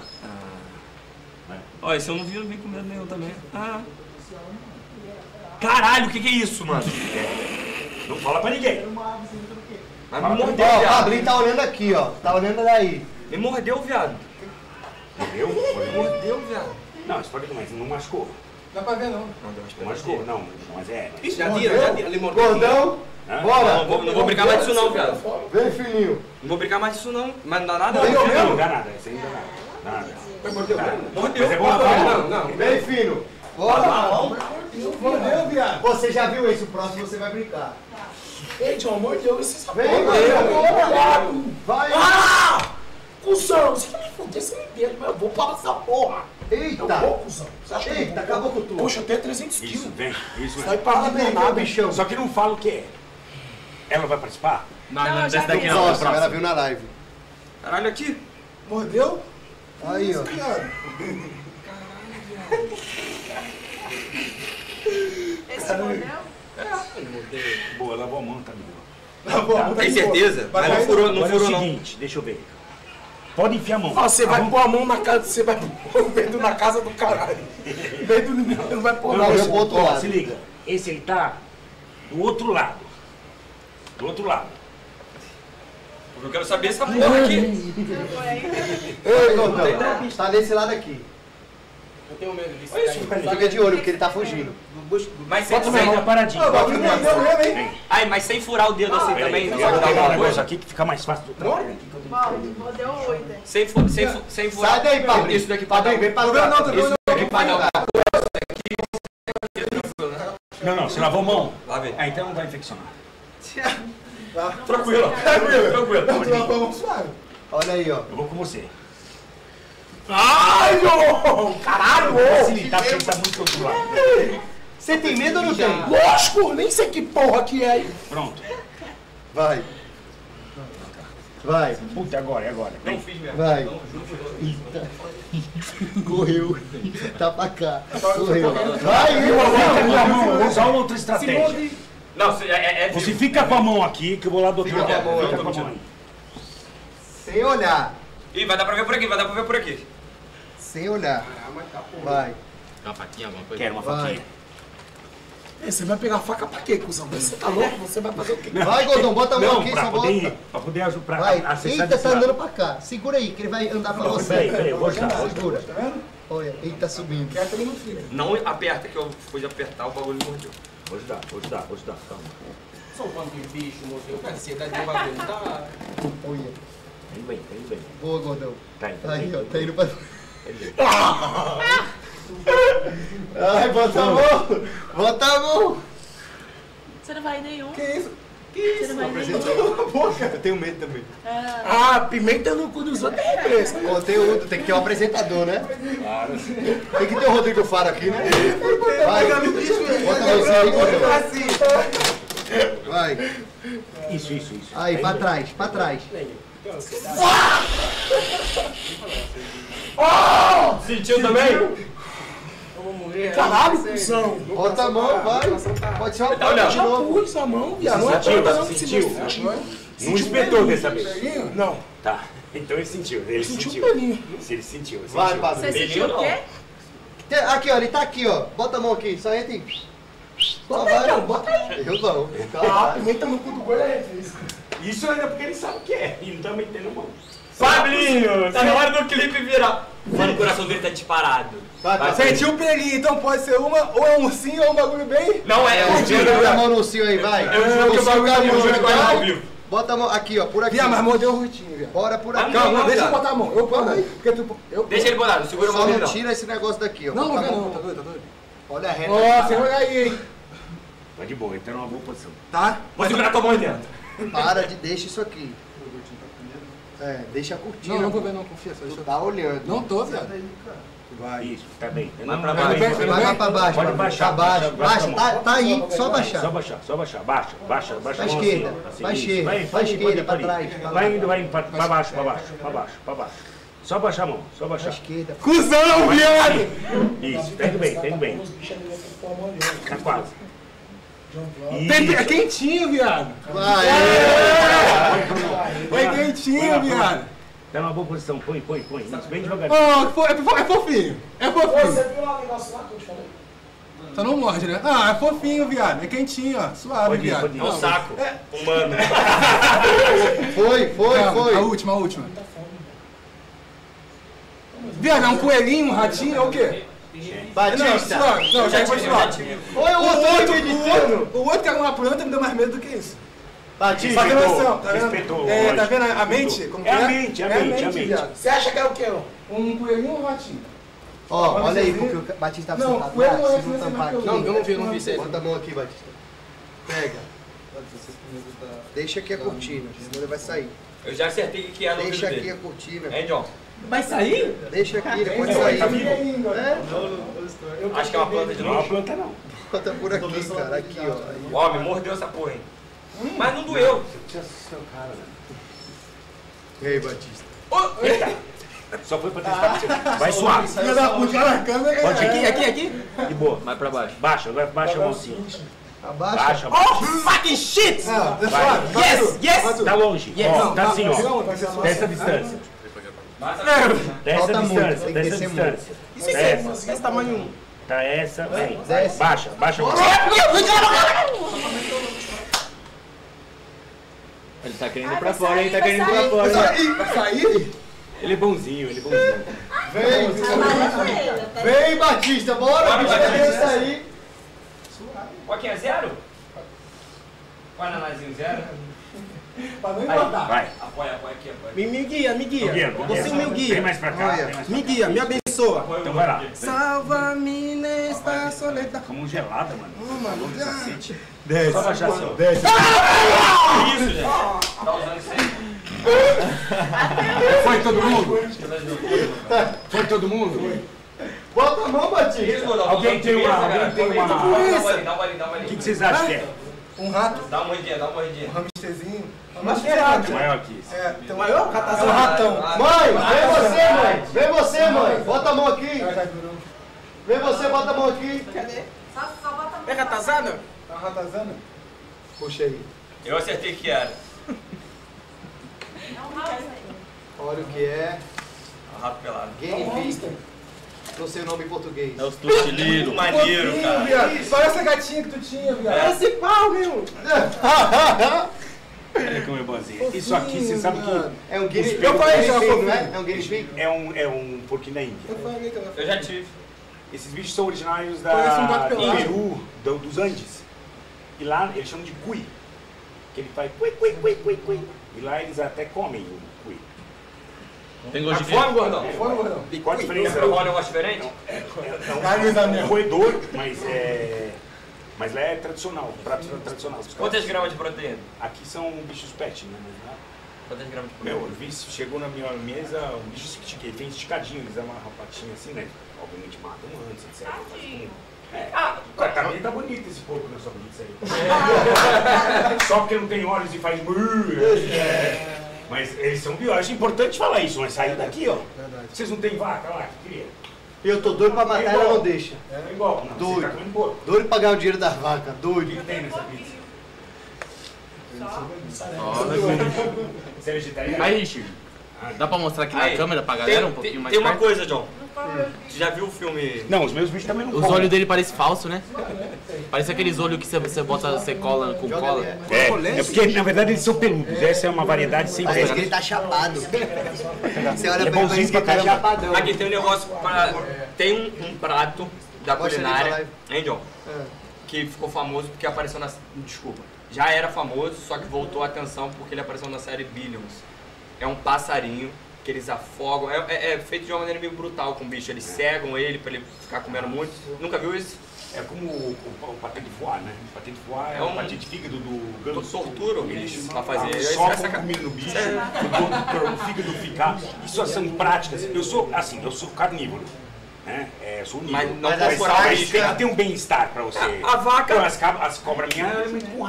Ó, esse eu não vi, não vim com medo nenhum também. Ah. Caralho, o que é isso, mano? Não fala pra ninguém. Mas me mordeu, Ó, o viado. Pablinho tá olhando aqui, ó. Tá olhando daí. Me mordeu, viado. Entendeu? Mordeu, viado. Não, você pode mas não machucou. Dá pra ver, não. Não machucou, não. Mas é. Mas... Já tira, ele mordeu. Gordão, Hã? bora. Não vou brincar mais disso não, viado. Vem, filhinho. Não vou brincar mais disso não. Mas não dá nada. Não dá nada, isso aí não dá nada. Nada. Mordeu, Nada. Mordeu. Mas é bom falar. não. Vem, filho. Bora. Mordeu, viado. Você já viu esse? O próximo você vai brincar. Ei, John, mordeu esse Vem, mano. Vai. Ah! Cusão, você quer me fuder, você me dele, mas eu vou para essa porra. Eita. Eu vou, cuzão. Você acha que eu Eita, vou? acabou com tudo. Poxa, até 300 Isso, quilos. vem. Isso Sai mesmo. pra lá, Vem, nada. bichão. Só que não fala o que é. Ela vai participar? Não, já desse daqui vi. não. Nossa, ela viu na live. Caralho, aqui. Mordeu? Aí, ó. Viado. Esse mordeu? Boa, lavou a mão, tá ligado? Tá bom, Tem certeza? Mas não furou, não Agora é o furou não. seguinte, deixa eu ver. Pode enfiar a mão. Você vai pôr a mão na casa, você vai pôr o dedo na casa do caralho. O dedo não vai pôr Não, não. eu pro outro Ó, lado. se liga. Esse ele tá do outro lado. Do outro lado. Eu quero saber essa porra aqui. Ei, Gordão. Tá desse lado aqui. Eu tenho medo disso. Aí. Fica de olho, porque ele tá fugindo. Mas sem, Bota minha mão paradinho. Mordeu mesmo, hein? Vem. ai, mas sem furar o dedo assim também. Eu Não vou vai dar pegar um alguma negócio coisa? aqui que fica mais fácil do trabalho. Mordeu 8. Sem furar. Sai daí, Pablinho. Isso daqui pode dar Pablinho, vem pra Não, cá. não, tô Isso daqui pode dar alguma Não, não, você lavou a mão. Lá vem. Ah, então não vai infeccionar. Tranquilo. Tranquilo. Tu lavou a mão suave. Olha aí, ó. Eu vou com você. Ai, ô! Caralho, ô! Facilitar porque ele tá muito do outro lado. Você tem medo ou não tem? Lógico, nem sei que porra que é. Pronto. Vai. Vai. Puta, é agora. Não Vem. fiz mesmo. Vai. Eita. Correu. Tá pra cá. Correu. Vai, Eu vou usar uma outra estratégia. Não, é Você fica com a mão aqui, que eu vou lá do outro Fica lado. com a mão, Fica eu com a tô mão aí. Sem olhar. Ih, vai dar pra ver por aqui, vai dar pra ver por aqui. Sem olhar. Vai. Uma faquinha, alguma coisa. Quero uma Vai. faquinha. Ei, você vai pegar a faca pra quê, cuzão? Você tá louco? Você vai fazer o quê? Vai, Gordão, bota a mão Não, aqui, pra só poder, bota. pra poder ajudar Vai. acessar Eita, desse tá lado. andando pra cá. Segura aí, que ele vai andar pra você. Peraí, eu vou ajudar. Segura. Olha, ele tá subindo. Quieto ali no filho. Não aperta, que eu fui apertar, o bagulho mordeu. Vou ajudar. Calma. Só um bando de bicho, mordeu. Cara, ansiedade do bagulho. Tá. Olha. Tá indo bem. Boa, Gordão. Tá indo. Aí, ó, tá indo pra... Tá indo bem. Ai, bota a mão. Bota a mão. Você não vai em nenhum. Que isso? Você não vai em nenhum. Eu tenho medo também. Ah, pimenta no cu dos outros é represa. Conteúdo, tem que ter um apresentador, né? Claro. Tem que ter o Rodrigo Faro aqui, né? Vai. Bota a mãozinha aí, Gordão. Vai. Isso. Aí, pra trás, pra trás. Sentiu também? Caralho, cuzão. Bota a mão, vai. Pode ser uma Tá olhando? de Já novo. pus a mão, viado. Não é Sentiu? pra não Sentiu? se Não espetou dessa vez. Não, Tá. Então ele sentiu. Ele sentiu sentiu. um pelinho. Se ele sentiu. Vai, Pablo. Você sentiu o quê? Aqui, ó, ele tá aqui, ó. Bota a mão aqui, só entra e... Só Bota aí, vai. não, bota aí. Eu não. Ah, Calma. pimenta no cu do boi é represa. Isso ainda porque ele sabe o que é. E não tá metendo mão. Pablinho, tá na hora do clipe virar. Mano, o coração dele tá disparado. Vai, Pablo. Sentiu o pelinho, então pode ser uma, ou é um ursinho ou um bagulho bem. Não, é o Tira dia a mão no cio aí, vai. Eu juro que o bagulho tá caminhão, juro que vai vai. ao vivo. Bota a mão aqui, ó, por aqui. Viado, mas mordeu o rotinho, viado. Bora por Ah, aqui. não, Calma, deixa eu viado. botar a mão. Eu ponho aí. Porque tu. Eu Deixa ele botar, não segura a mão Só dele não não. tira esse negócio daqui, ó. Não, não Bota vê a mão. não, tá doido, tá doido. Olha a reta. Nossa, olha aí, hein. Tá de boa, então é uma boa posição. Tá? Vou segurar tua mão aí dentro. Para de deixa isso aqui. É, deixa a cortina. Não vou ver, não, confia. Só Tu deixa eu... tá olhando. Não tô, viado. Vai. Isso, tá bem. Vai pra Vai baixo. bem, Vai mais pra baixo. Pode Pablo. baixar, Pra baixo. baixa, Baixa. Tá aí, só baixar. Só baixar. Baixa a Pra mão esquerda, assim, pra isso. esquerda, Vai, pra pode ir, esquerda, pode ir, pra pode ir. trás, pra Vai lá. indo, pra baixo. Só baixar a mão, só Pra baixar. esquerda. Cusão, viado! Isso, tá indo bem. Tá quase. É quentinho, viado. É quentinho, viado. Tá numa boa posição, põe. Isso, bem devagar. Oh, é fofinho. É fofinho. Você viu lá o negócio lá que eu te falei? Só não morde, né? Ah, é fofinho, viado. É quentinho, ó. Suave, viado. É um saco. Humano. Foi. A última. Viado, é um coelhinho, um ratinho, é o quê? Batista. Não, já foi suave. Olha o outro acreditando. O outro que é uma planta me deu mais medo do que isso. Batista. Só que noção, tá vendo? Respeitou, Tá vendo a mente? Como que É a mente. viado. Você acha que é o quê? Um coelhinho ou um ratinho? Ó, olha aí, porque o Batista tá Não, sentado o ele lá. não é Se esse, não esse tampar é aqui. mais Não, eu não vi isso aí. Bota a mão aqui, Batista. Pega. Deixa aqui a cortina, senão ele vai sair. Eu já acertei que é no Deixa ouvido aqui a dele. cortina. Hein, John? Vai sair? Deixa aqui, ele pode sair. Acho que é uma planta de Não é uma novo. planta, não. Bota por aqui, cara. Aqui, ó. Aí. Ó, me mordeu essa porra, hein? Mas não doeu. E aí, Batista? Só foi pra testar pra você. Vai suave. Filha da puta, olha a câmera. Pode ir. Aqui. De boa. Vai pra baixo. Baixa, agora baixa a mãozinha. Abaixa. Baixa. Oh, fucking shit! Não, Vai. Yes! Tá longe. Yes. Ó, tá assim, ó. Não, Dessa distância. Dessa Falta muito, distância. tem que Dessa descer distância. Isso aqui é esse tamanho 1. Tá essa. Vem. Desce. Baixa a mão. Ele tá querendo ir Ai, pra vai fora, sair, ele tá vai querendo ir pra sair. fora. Vai sair? Ele é bonzinho. Vem, Batista, bora, bicho, Batista. quer sair. Joaquim, é zero? Guaranazinho zero? Pra não Aí, engordar. vai. Apoia aqui, apoia. Me guia. Você é o meu Vem guia. mais pra cá. Olha. Vem mais pra Me cá. guia, me abençoa. Então vai lá. Salva-me nesta soledad. Como gelada, mano. Cacete. Só baixar assim, ó. Isso, gente. Tá usando isso aí. Foi todo mundo? Bota a mão, Batista. Alguém tem uma- Dá uma olhada. O que vocês acham que é? Um rato, Dá uma mordidinha. um hamsterzinho. Maior que isso. É, tem Maior É um catazão. ratão. Mãe, vem você, mãe. Bota a mão aqui. Vem você, bota a mão aqui. É catazana? Tá ratazana? Puxa aí. Eu acertei que era. Olha o que é. Rato pelado. Guinea Não sei o nome em português. É os tuxiliros. Muito maneiro, Fofinho, cara. viado. Parece a gatinha que tu tinha, viado. Esse pau, meu. Olha como é boazinha. Isso aqui, você sabe que É um guinea Eu falei já, pig, fofinho. não é? É um guinea pig? é um porquinho da Índia. Eu já tive. Esses bichos são originários Parece um gato do pelado. Peru, dos Andes. E lá eles chamam de cui. Que ele faz cui. E lá eles até comem o cui. Tem gosto de Fome, gordão. Fone, gordão. Qual a diferença? Você provou um negócio diferente? É um roedor, mas lá é tradicional, prato tradicional. Quantas gramas de proteína? Aqui são bichos pet, né? Mas lá, Quantas gramas de meu, proteína? eu vi, chegou na minha mesa um bicho que tem esticadinho, eles amarram a patinha assim, né? Obviamente matam antes, etc. Também tá bonito esse porco na sua vida, isso aí. Só porque não tem olhos e faz. Mas eles são biólogos. Acho importante falar isso, mas sair daqui, ó. Vocês não tem vaca lá que cria? Eu tô doido pra matar, ela não deixa. É igual. Não, Doido. Você tá comendo porco. Doido pra ganhar o dinheiro das vacas, O doido. que tem nessa pizza? Você é vegetariano? Aí, Richard, dá pra mostrar aqui na Aí, câmera pra galera um pouquinho mais Tem uma perto? coisa, John. Você já viu o filme? Não, os meus bichos também não Os comem. olhos dele parecem falsos, né? Parece aqueles olhos que você bota, você cola com cola. É porque, na verdade, eles são peludos. Essa é uma variedade sem Parece que pele. ele tá chapado. Você olha É pra ele, bonzinho parece que ele pra tá caramba. chapadão. Aqui tem um negócio para. Tem um prato da Mostra ali culinária, pra hein, John? Que ficou famoso porque apareceu na. Desculpa. Já era famoso, só que voltou a atenção porque ele apareceu na série Billions. É um passarinho que eles afogam. É feito de uma maneira meio brutal com o bicho. Eles cegam ele pra ele ficar comendo muito. Nunca viu isso? É como o patê de foie, né? O patê de foie é É o um- patê de fígado do Eu ganso. torturo eles pra fazer. Só com comida no bicho, o fígado ficar. Isso são práticas. Eu sou carnívoro. Né? Eu sou Mas onívoro. não Mas procurar essa o bicho. Tem que ter um bem-estar pra você. A vaca- Pô, as cobras minhas é muito com rato.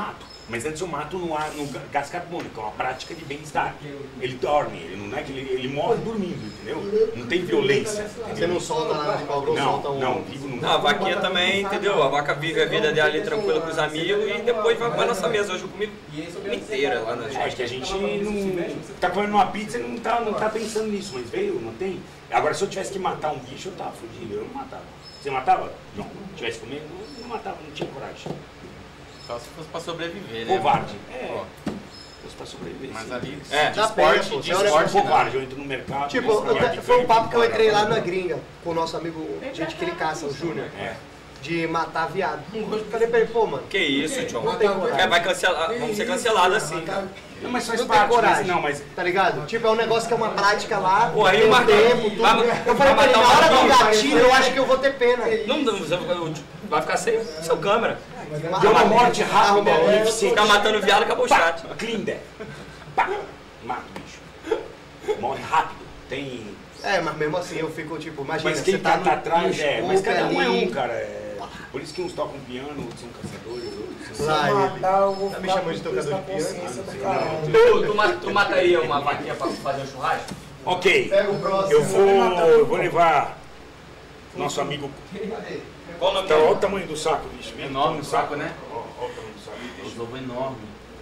Mas antes eu mato no gás carbônico, é uma prática de bem-estar. Ele dorme, ele não é que ele morre dormindo, entendeu? Não tem violência. Você não solta lá de cobra, solta um... Não, vivo não. Não, a vaquinha também, entendeu? A vaca vive a vida dela ali tranquila com os amigos e depois vai pra nossa mesa. Hoje eu comi inteira lá na Acho que a gente não tá comendo uma pizza e não tá pensando nisso, mas veio, não tem. Agora se eu tivesse que matar um bicho, eu tava fudido, eu não matava. Você matava? Não. Se tivesse comendo, eu não matava, não tinha coragem. Só se fosse pra sobreviver, né? Covarde. Fosse pra sobreviver. Mas ali, de esporte, de esporte covarde, eu entro no mercado. Tipo, foi um papo que eu entrei lá na gringa com o nosso amigo, gente que ele caça, o Júnior. De matar viado. Eu falei pra ele, pô, mano. Que isso, John? Não tem coragem. Vai cancelar, vamos ser cancelados assim, cara. Não, mas faz Não tem parte, coragem. mas Tá ligado? Tipo, é um negócio que é uma prática lá, Pô, aí tem uma- um tempo, tudo. Eu falei pra ele, na hora do gatilho, eu acho que eu vou ter pena. Não, vai ficar sem seu câmera. deu uma morte rápida, eficiente. Ficar matando viado, acabou o chat. Clean death. Pá, mata o bicho. Morre rápido. Tem... É, mas mesmo assim eu fico tipo, imagina, Mas quem você tá tá atrás, no mas cada um é ali. um, cara. Por isso que uns tocam piano, outros são caçadores, outros são... Lá, ele. Matar, eu vou Tá me ficar chamando de com peso tocador na de piano? consciência do caralho. Tu mataria uma vaquinha pra fazer um churrasco? Ok, Pega o próximo. eu vou levar nosso amigo... Qual o nome Tá, olha o dele? tamanho do saco, bicho. Enorme o saco, né? Olha o tamanho do saco. Os lobos enormes.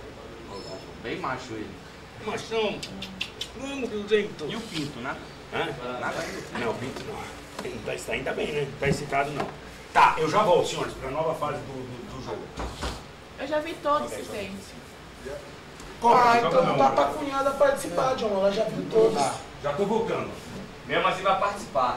Bem macho ele. Machão, vamos, gente. E o pinto, né? Hã? Nada. Não, Pinto não. Ele não tá ainda bem, né? Não tá excitado, não. Tá, eu já volto, senhores, pra nova fase do jogo. Eu já vi todos que tem. Ah, então não tá pra cunhada participar, John. Ela já viu todos. Já tô voltando. Mesmo assim vai participar.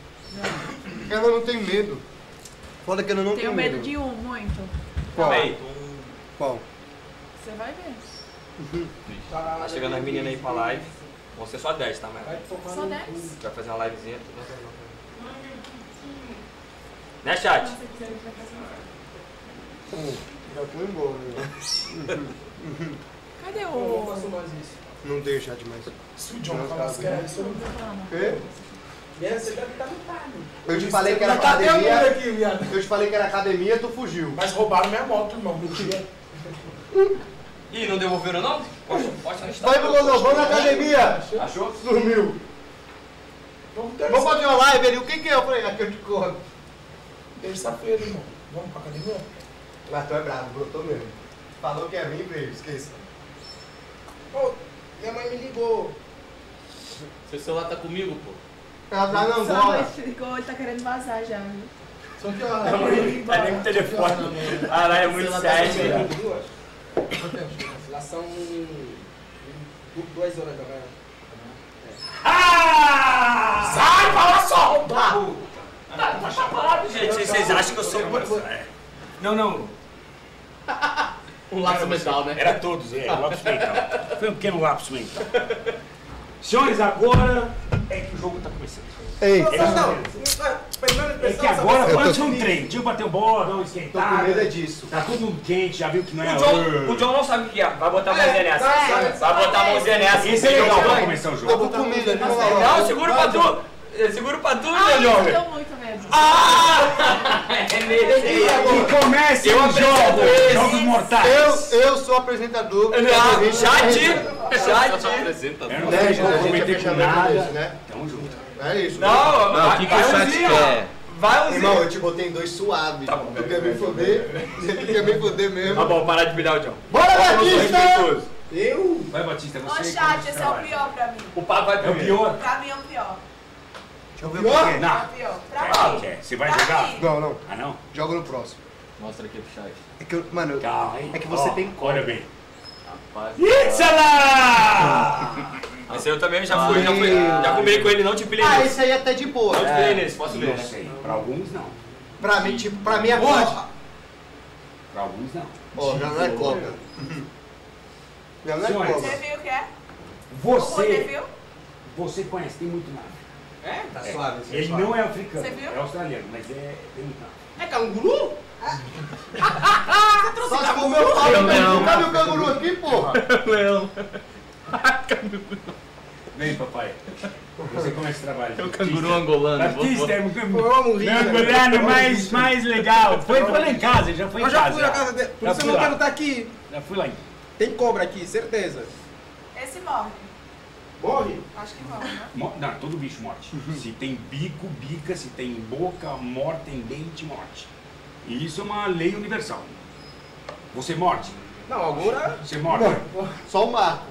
Ela não tem medo. Foda que ela não tem Tenho medo de um, muito. Qual? Aí, Qual? Você vai ver. tá chegando as meninas aí pra live. Vão ser só 10, tá, Vai mas tomar Só no 10? cu. vai fazer uma livezinha. Né, chat? Já foi embora. Né? Cadê Eu não o... faço mais isso. Não deixa demais. Se o John falasse que era isso, eu não Quê? Você deve estar metade. Eu te falei que era Tá até academia. agora aqui, viado. Eu te falei que era academia, tu fugiu. Mas roubaram minha moto, irmão. Mentira. Ih, não devolveram não? Posta no Vai pro Godô, vamos na academia! Achou? Sumiu. Vamos fazer uma live ali, o que que é? Eu falei, aqui eu te conto. Terça-feira, irmão. Vamos pra academia? Mas tu é bravo, brotou mesmo. Falou que é mim, veio, esqueça. Ô, minha mãe me ligou. Seu celular tá comigo, pô. Ela tá na Só Angola. mais ficou, ele tá querendo vazar já, viu? Só que ó, Tá nem com telefone. Caralho, é muito sério. lá são 2 horas da manhã. Sai, fala só! Gente, vocês acham que eu sou... Não. Um laço mental, né? Era todos, lapso mental. Foi um pequeno lapso mental. Senhores, agora é que o jogo tá começando. Ei, É que agora, antes um trem. Deixa eu bater o bola, dar um tô esquentado. com medo é disso. Tá tudo quente, já viu que não é... O John não sabe o que é. Vai botar a mãozinha nessa. Vai botar a mãozinha nessa. Esse é legal pra começar o Eu jogo. vou com medo, ele não vai. Não, segura pra tu. Segura pra tu, Ai, meu eu jovem. tenho muito medo. É nesse. E comece Eu o apresento jogo. esse. Jogos mortais. Eu sou apresentador. Chat. Apresenta. Eu não Né, sei gente, a gente é comprometer com fechamento nada. desse, né? Tamo junto. É isso. Não, Não, o que, que o chat quer? Vai Irmão, usar. eu te botei em 2 suave. Tá bom, Tu quer me foder? Tu quer me foder mesmo? Tá bom, parar de pilhar o John. Bora, Batista! Eu? Vai, Batista, Ô, você... chat, esse é o pior pra mim. O papo vai É o primeiro. pior? Pra mim é o pior. Deixa eu ver o que é. É Não. o pior. Pra Ah, mim. quer? Você vai Pra jogar? mim. Não, não. Ah, não? Joga no próximo. Mostra aqui pro chat. É que eu, mano, Calma, hein? é que você Ó, tem olha bem. Rapaz. Itzala! Esse eu também já fui, já comi com ele, não te pilhei Ah, nesse. esse aí é até de boa. Não te pilhei nesse, posso ver. Não sei. Pra alguns, não. Pra mim, tipo, pra mim é coca. Pra alguns, não. Ó, já não é coca. Já não é Senhores. Você coca. viu o que é? Você Você... viu? Você conhece, tem muito nada. É? Tá suave. Ele não é africano, Você viu? é australiano, mas tem muito nada. É canguru? Só se for meu pau, Não. cadê o canguru aqui, porra? Leão. Vem, papai. Você começa o trabalho. É o canguru angolano. Batista é o Vamos rir. angolano mais legal. Foi lá em casa, já foi em Eu já casa. fui na casa dele. Por Já isso eu fui não lá. quero estar aqui. Já fui lá ainda. Tem cobra aqui, certeza. Esse morre. Morre? Acho que morre, né? Não, todo bicho morte. Se tem bico, bica, se tem boca, morte, tem dente, morte. E isso é uma lei universal. Você morte? Não, agora... Você morte? Só o Marco.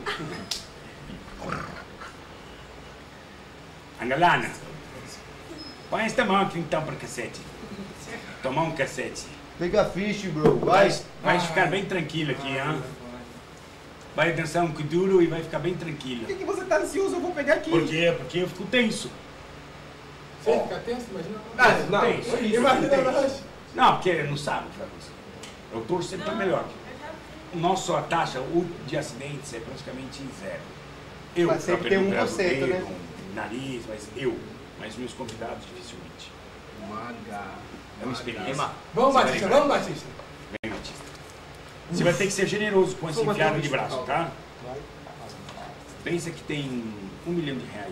Angalana, põe esta mão aqui então para cacete. Tomar um cacete. Pega fish, bro. Vai. Vai ficar bem tranquilo aqui, hein? Vai dançar um kuduro e vai ficar bem tranquilo. Por que você tá ansioso? Eu vou pegar aqui. Por quê? Porque eu fico tenso. Você fica tenso? Imagina. Não, Tenso. isso. Imagina. Não, porque não sabe o que vai acontecer. Eu torço sempre para melhor. Nossa taxa de acidentes é praticamente zero. Eu, Mas sempre tem 1%, né? Nariz, mas meus convidados dificilmente. É uma experiência. Vamos, Batista, vamos, Batista. Vem, Batista. Você vai ter que ser generoso com esse enfiado de braço, tá? Pensa que tem R$1 milhão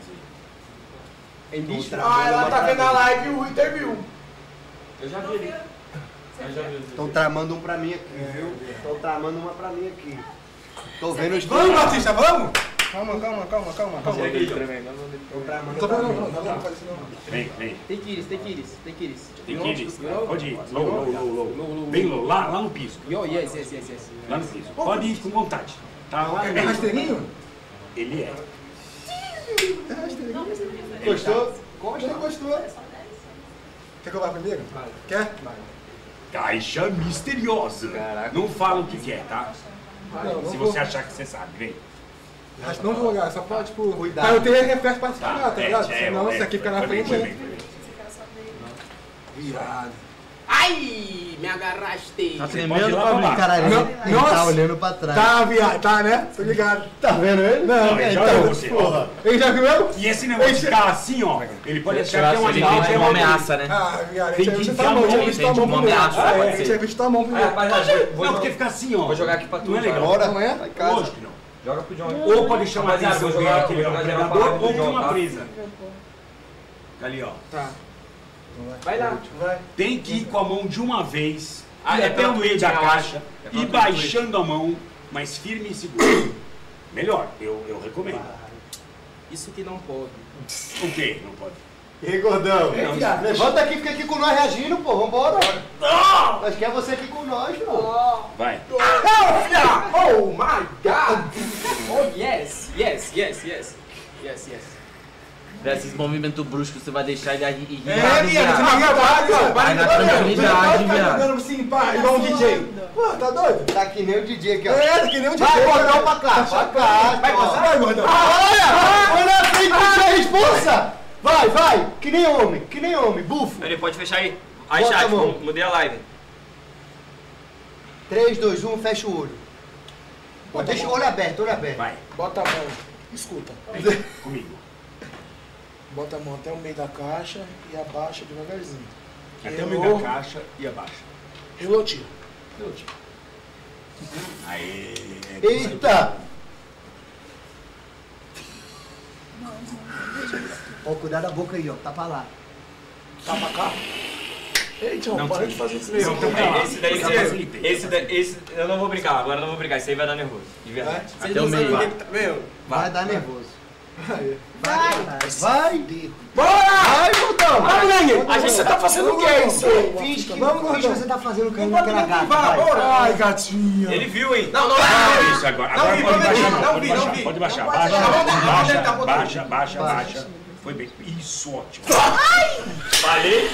aí. Ah, ela tá vendo a live e o Twitter viu. Eu já vi. Estão tramando um pra mim aqui, viu? Estão tramando uma pra mim aqui. Tô vendo os Vamos, Batista, vamos? Calma. Estão tramando. Não tô vendo, não faz isso não. Vem. Tem que ir. Tem que ir. Pode ir. Low. Bem low. Lá no piso. Yes. Lá no piso. Pode ir com vontade. Tá lá. É rasteirinho? Ele é. Gostou? Gostou. Quer que eu vá primeiro? Quer? Caixa misteriosa. Não fala o que é, tá? Não Se vou. você achar que você sabe, vem. Acho que não vou olhar, só pode, tipo... Cuidado. Pra eu ter reflexo pra ficar, tá ligado? é, Senão isso aqui fica na foi bem, frente, foi né? bem. Viado. Ai, me agarraste. Pode Tá ir tremendo, lá pra baixo. Caralho, ele Nossa. tá olhando pra trás. Tá, viado, tá, né? Tô ligado. Tá vendo ele? Não, ele já olhou você. Porra. Ele já viu eu? E esse negócio de ficar assim, ó, ele pode achar que é um Ele animal, tem é uma uma ameaça, né? Ah, viado, a Tem gente que tinha visto enfiar a mão, a mão, tinha visto a mão uma primeiro. ameaça, Ah, pode é, ser. tinha visto a mão primeiro. Não, porque ficar assim, ó. Vou jogar aqui pra tu. Não é legal. Bora. Não é? Vai em casa. Lógico que não. Joga pro John. Ou pode chamar a Rapaziada, atenção vou dele, jogar- que ele é um vou jogar predador, pra ou de John, uma tá? presa. Ali, ó. Tá. Vai lá. Tem que ir com a mão de uma vez, Ah, é até pela o meio da Twitch, eu caixa, acho. É pela e Twitch. baixando a mão, mas firme e seguro. Melhor, eu recomendo. Isso que não pode. O quê? Não pode. E aí, gordão? Levanta aqui, fica aqui com nós reagindo, pô. Vambora. Acho que é você aqui com nós, pô. Vai. Oh my god! Oh, yes. Desses movimentos bruscos, você vai deixar ele ir É, viado, você vai acabar, viado. Vai na tranquilidade, viado. Jogando assim, pá, igual um DJ. Pô, tá doido? Tá que nem o DJ aqui, ó. É, que nem um DJ. Vai, gordão, pra cá. Pra cá. Vai passar? Vai, gordão. Olha na frente, puxa a responsa. Vai. Que nem homem. Bufo. Ele pode fechar aí. Aí, Bota chat, a mão. mudei a live. 3, 2, 1, fecha o olho. Pô, deixa o olho aberto. Vai. Bota a mão. Escuta. Vem comigo. Bota a mão até o meio da caixa e abaixa devagarzinho. Até o meio da caixa e abaixa. Relou, tio. Aê. Eita. Ó, cuidado da boca aí, ó. Tá pra lá. Tá pra cá. Ei, tio, Não, para tio. de fazer isso. Não, então vai lá. Esse daí, Eu facilitei. esse, eu não vou brincar, agora eu não vou brincar, esse aí vai dar nervoso, de verdade. Até o meio. Meu. Vai dar nervoso. Vai. Vai. Bora! Vai, gordão. A gente tá fazendo o que, isso? Finge que Vamos, gordão. você tá fazendo carinho Não pode naquela me gata. levar, Vai. bora. Ai, gatinha. Ele viu, hein? Não Isso, agora pode baixar, pode baixar. Baixa. Foi bem. Isso, ótimo. Falei.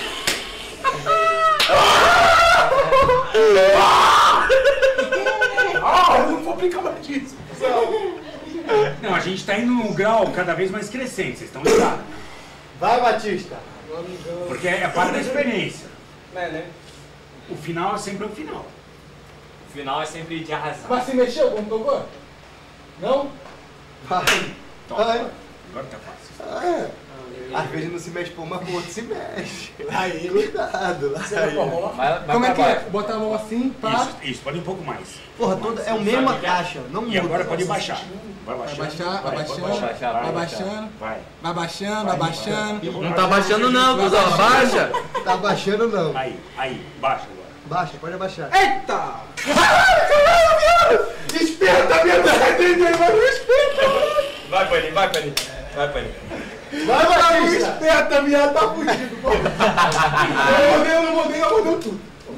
Ah, eu não vou brincar mais disso. Não, a gente tá indo num grau cada vez mais crescente, vocês estão ligados. Vai, Batista. Porque é parte da experiência. Né? O final é sempre o final. O final é sempre de arrasar. Mas se mexeu como tocou? Não? Vai. Toma. Vai. Agora tá fácil. É. Às vezes não se mexe por uma, por outro se mexe. Aí. Cuidado. Você vai pra rolar? Vai Como é pra que é? baixo. Bota a mão assim, pá. Isso, pode ir um pouco mais. Porra, toda, é a mesma caixa. Não muda. E agora pode baixar. Vai Vai baixando. baixar, vai pode baixando, baixar, vai baixando, Vai. vai baixando, vai baixando. Não tá baixando não, cuzão. Baixa. Tá baixando não. Aí, baixa agora. Baixa, pode abaixar. Eita! espeta, minha entendendo, mas não espeta. Vai, Paninho, vai, Paninho. Vai, Paninho. Vai, Não Batista! espeta, minha tá fugido, pô. Eu não mandei tudo.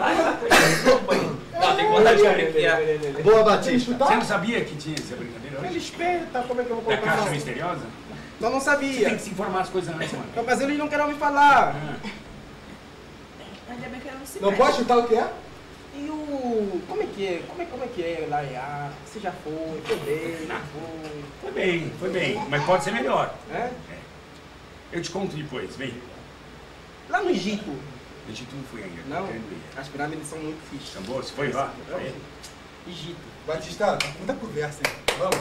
Não, tem que mandar de abrir. Boa, Batista. Você não sabia que tinha essa brincadeira Ele hoje? espeta, como é que eu vou Da colocar? caixa Não, misteriosa? eu não Você tem sabia. que se informar as coisas antes, mano. Mas eles não querem me falar. Ainda bem que ele não se Não mexe. pode chutar o que é? E o... Como é que é? Como é que é lá em A? Você já foi? Foi bem? Não foi? Foi bem, mas pode ser melhor. É? Eu te conto depois, vem. Lá no Egito. A gente não fui ainda. Não? querendo ir. As pirâmides são muito fixas. Tá bom? Você foi lá? Foi? Egito. Batista, muita conversa, hein? Vamos.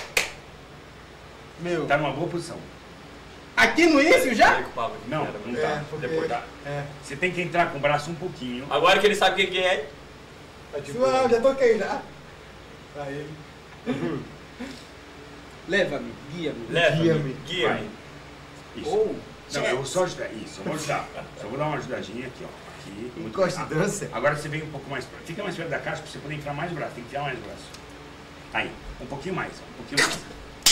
Meu. Tá numa boa posição. Aqui no início já? Não, não tá. porque- Depois tá. É. Você tem que entrar com o braço um pouquinho. Agora que ele sabe quem é. Tá de boa. Suave, já toquei já. Aí. Leva-me, guia-me. Leva-me, guia-me. Vai. Isso. Ou... Não, eu vou só ajudar. Isso, eu vou ajudar. Só vou dar uma ajudadinha aqui, ó. Aqui. Muito Encosta bem. de dança. Agora você vem um pouco mais perto. Fica mais perto da caixa pra você poder enfiar mais o braço. Tem que enfiar mais o braço. Aí, um pouquinho mais, ó. Um pouquinho mais.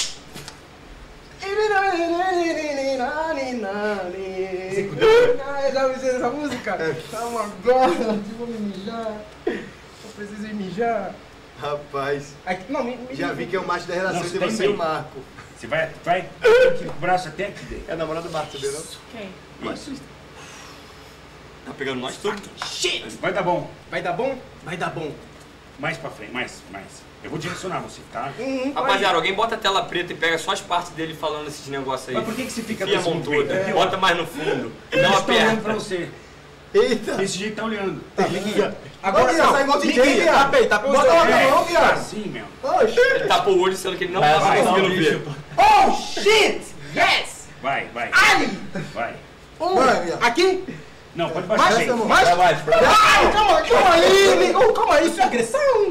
Já ouviu essa música? Calma agora, eu vou me mijar. Eu preciso ir mijar. Rapaz, Aqui, não, me já vi que é o macho da relação Não, entre você tem você e o bem. Marco. Você vai aqui com o braço até aqui dentro. É a namorada do Marco, sabia não? Quem? Isso. Tá pegando nós tudo. Vai dar bom. Vai dar bom? Vai dar bom. Mais pra frente, mais. Eu vou direcionar você, tá? Rapaziada, alguém bota a tela preta e pega só as partes dele falando esses negócios aí. Mas por que você fica Enfia a desse mão movimento toda. aqui, ó? Bota mais no fundo. Ele Não tá olhando pra aperta. você. Eita! Desse jeito tá olhando. Agora Ô, sai igual me DJ, guia, viado. tá bem, tá bem. Bota lá na mão, É viado. assim, meu. Oxe. Ele tapa o olho, sendo que ele não tá vai, conseguindo vai, ver. Oh, shit! Yes! Vai. Ali! Vai. Vai, viado. Aqui? Não, pode baixar Mais, aí. mais. Ai, calma aí, amigo. Calma aí, isso é agressão.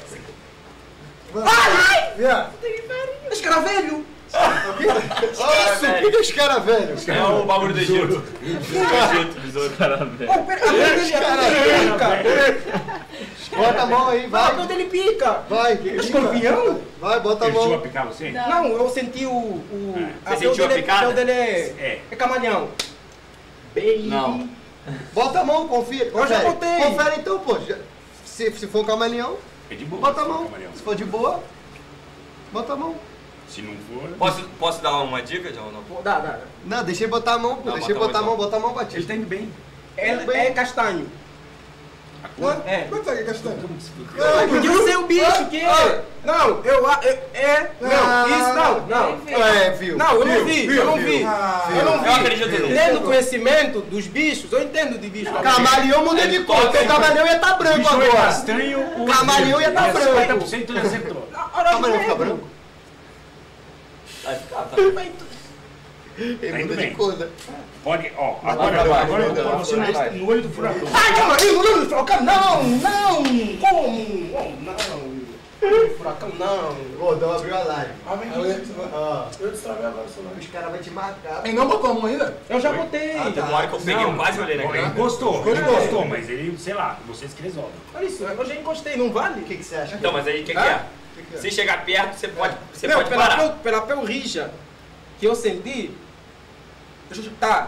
Ai! Viado. Escaravelho. Isso! O que é esse cara velho? É o bagulho do Egito. Do Egito, besouro. Oh, pera, a pele dele pica. Bota a mão aí, A vai. pele dele pica. Vai. Escorpião? Vai, bota a Ele chegou a mão. picar você? Não, eu senti o... Você sentiu a picada? O dele É. é camaleão. Baby. Não. Bota a mão, confia. Eu já Confere. botei. Confere então, pô. Se for um camaleão, É de boa. bota a seu mão. camaleão. Se for de boa, bota a mão. Se não for... Posso dar uma dica, John? Não. Pô, dá. Não, deixa ele botar a mão, pô. Não, Deixa ele bota botar a a mão, mão. bota a mão, Ele Batista. tá indo bem. É castanho. A cor? É. Quanto é que gastando? Porque eu sei o bicho que é. Não, não, isso não. É, viu? Não, eu não vi, eu não vi. Eu não Eu acredito vi. nisso. Tendo conhecimento dos bichos, eu entendo de bicho. Camaleão muda de cor, porque o camaleão ia estar O branco bicho é agora. castanho, o Camaleão ia tá branco. 50% ele acertou. Camaleão fica branco? Vai ficar, tá. Ele Tá indo muda de bem. cor, né? Pode, ó, vai, agora eu vou pôr você vai. no olho do furacão. Ai, calma aí, Lulu, furacão, não, como? Oh, não, furacão, não. Gordão abriu a live. Ó, Eu destravei agora o celular. os caras vão te matar. Ele não botou a mão ainda? Eu já botei. Tem uma hora que eu peguei, eu quase olhei na Ele cara. gostou, mas ele, sei lá, vocês que resolvem. Olha isso, eu já encostei, não vale? O que você acha? Então, mas aí o que é? Hã? Se chegar perto, você pode Não, parar. pela pelrija que eu senti, tá,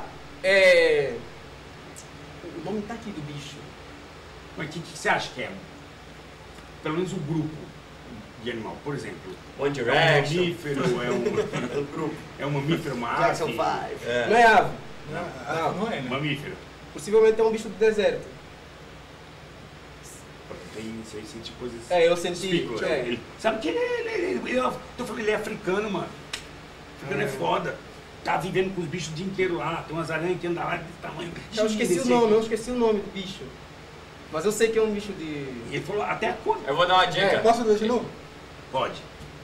o nome tá aqui do bicho. Mas o que você acha que é? Pelo menos o grupo de animal, por exemplo. One É um Direction. mamífero, é um mamífero, uma Jackson ave. 5. Não é ave, Não é, né? Mamífero. possivelmente é um bicho do deserto. Tem tipo coisas. É, eu senti. Espículo, É. ele- sabe que eu tô falando, ele é africano, mano. Africano é foda. Tá vivendo com os bichos o dia inteiro lá. Tem umas aranhas que andam lá desse tamanho. Eu esqueci o nome, do bicho. Mas eu sei que é um bicho de. Ele falou até a cor. Eu vou dar uma dica. Posso ver de novo? Pode.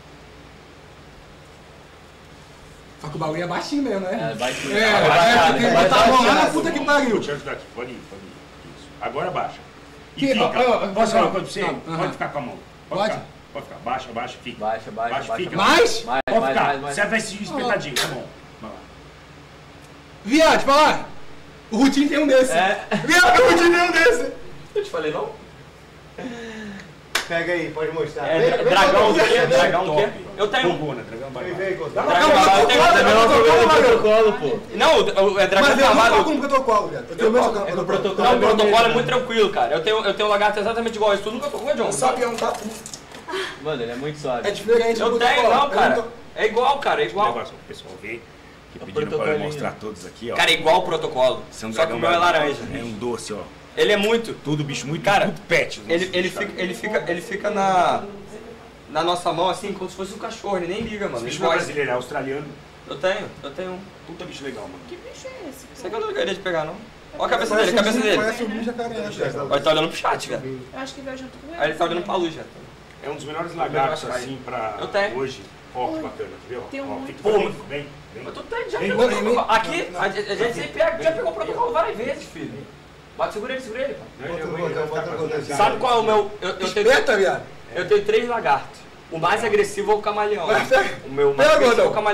Só que o bagulho é baixinho mesmo, né? Vai que. Tem que botar a mão lá na puta que Vou pariu. te ajudar aqui. Pode ir. Isso. Agora baixa. E Que- fica. ó, Posso falar uma coisa pra você? não, aham. Pode ficar com a mão. Pode? Pode ficar. Baixa, fica. Baixa. fica. Mais? Pode ficar. Você vai se espetadinho, tá bom. Vai lá. Viado, te falar. O Rutinho tem um desse. É. Viado, o Rutinho tem um desse. Eu te falei não? Pega aí, pode mostrar. Dragão o quê? Dragão o quê? Eu tenho um. Fogona, dragão Vem, barbado. vem, Gonçalo. Dragão, eu tenho Protocolo, pô. Não, é dragão Mas eu não cavalo. coloco no protocolo, viado. Eu tenho o mesmo protocolo. Não, o protocolo é muito tranquilo, cara. Eu tenho um lagarto exatamente igual a isso. Tu nunca tocou, John? Só que é um tatu. Mano, ele é muito suave. É diferente do Eu tenho, protocolo. não, cara. É igual, cara, é O igual. negócio pro pessoal ver, que pediram pra eu mostrar todos aqui, ó. Cara, é igual o protocolo. Esse é um Só que o dragão meu é barbado. laranja. É um doce, ó. Ele é muito. Tudo bicho muito, Cara, muito pet. Ele fica na nossa mão assim, como se fosse um cachorro. Ele nem liga, mano. Esse Ele bicho não é gosta. brasileiro, é australiano. Eu tenho um. Puta bicho legal, mano. Que bicho é esse? Isso aqui eu não ligaria de pegar, não. Olha a cabeça dele, a cabeça dele. Parece um bicho jacaré. Olha, ele tá olhando pro chat, velho. Eu acho que veio junto com ele. Aí ele tá olhando pra luz, já. É um dos melhores lagartos, Eu assim, pra Eu tenho. hoje. Ó, que bacana, viu? Tem um Ó, muito. fica pra dentro, vem. Mas tu já Vem, pegou o vem, protocolo. Aqui, a gente sempre já pegou o protocolo várias vezes, filho. Bate, segura ele, pá. Sabe qual é o meu... Eu tenho, Espeta, viado. eu tenho 3 lagartos. O mais agressivo é o camaleão. Mas pega. O meu mais Pega, agressivo é o gordão. camaleão.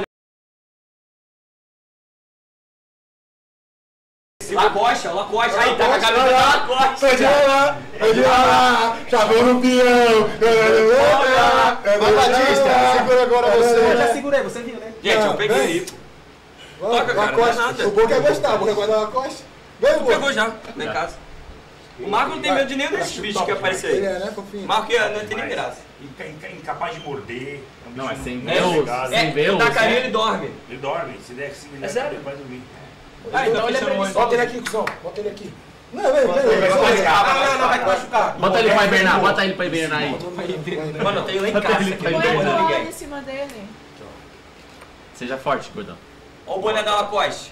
Lacoste. Aí, tá com a camisa da Lacoste. Pode lá, chamou no peão. Vai, Batista, segura agora você. Eu já segurei, você viu, né? Gente, eu peguei aí. Toca, cara, não é nada. O bom é gostar, o bom é guardar uma costa. Vem, Pegou já, lá em casa. O Marco não tem medo de nenhum desses bichos que aparecem Ele aí. é, né, fofinho? O Marco não tem nem graça. Incapaz de morder. um Não, é bicho sem muito ver o- ligado. sem ver o- Da carinha ele dorme. Ele dorme, se der, se É sério? ele vai dormir. Ah, então ele é preguiçoso. Bota ele aqui, cuzão. Bota ele aqui. Não, vem. Não, vai te machucar. Bota ele pra hibernar, bota ele pra hibernar aí. Mano, eu tenho lá em casa isso aqui, não Põe tem Põe boné a de bola ninguém. em cima dele. Seja forte, gordão. Olha o boné da Lacoste.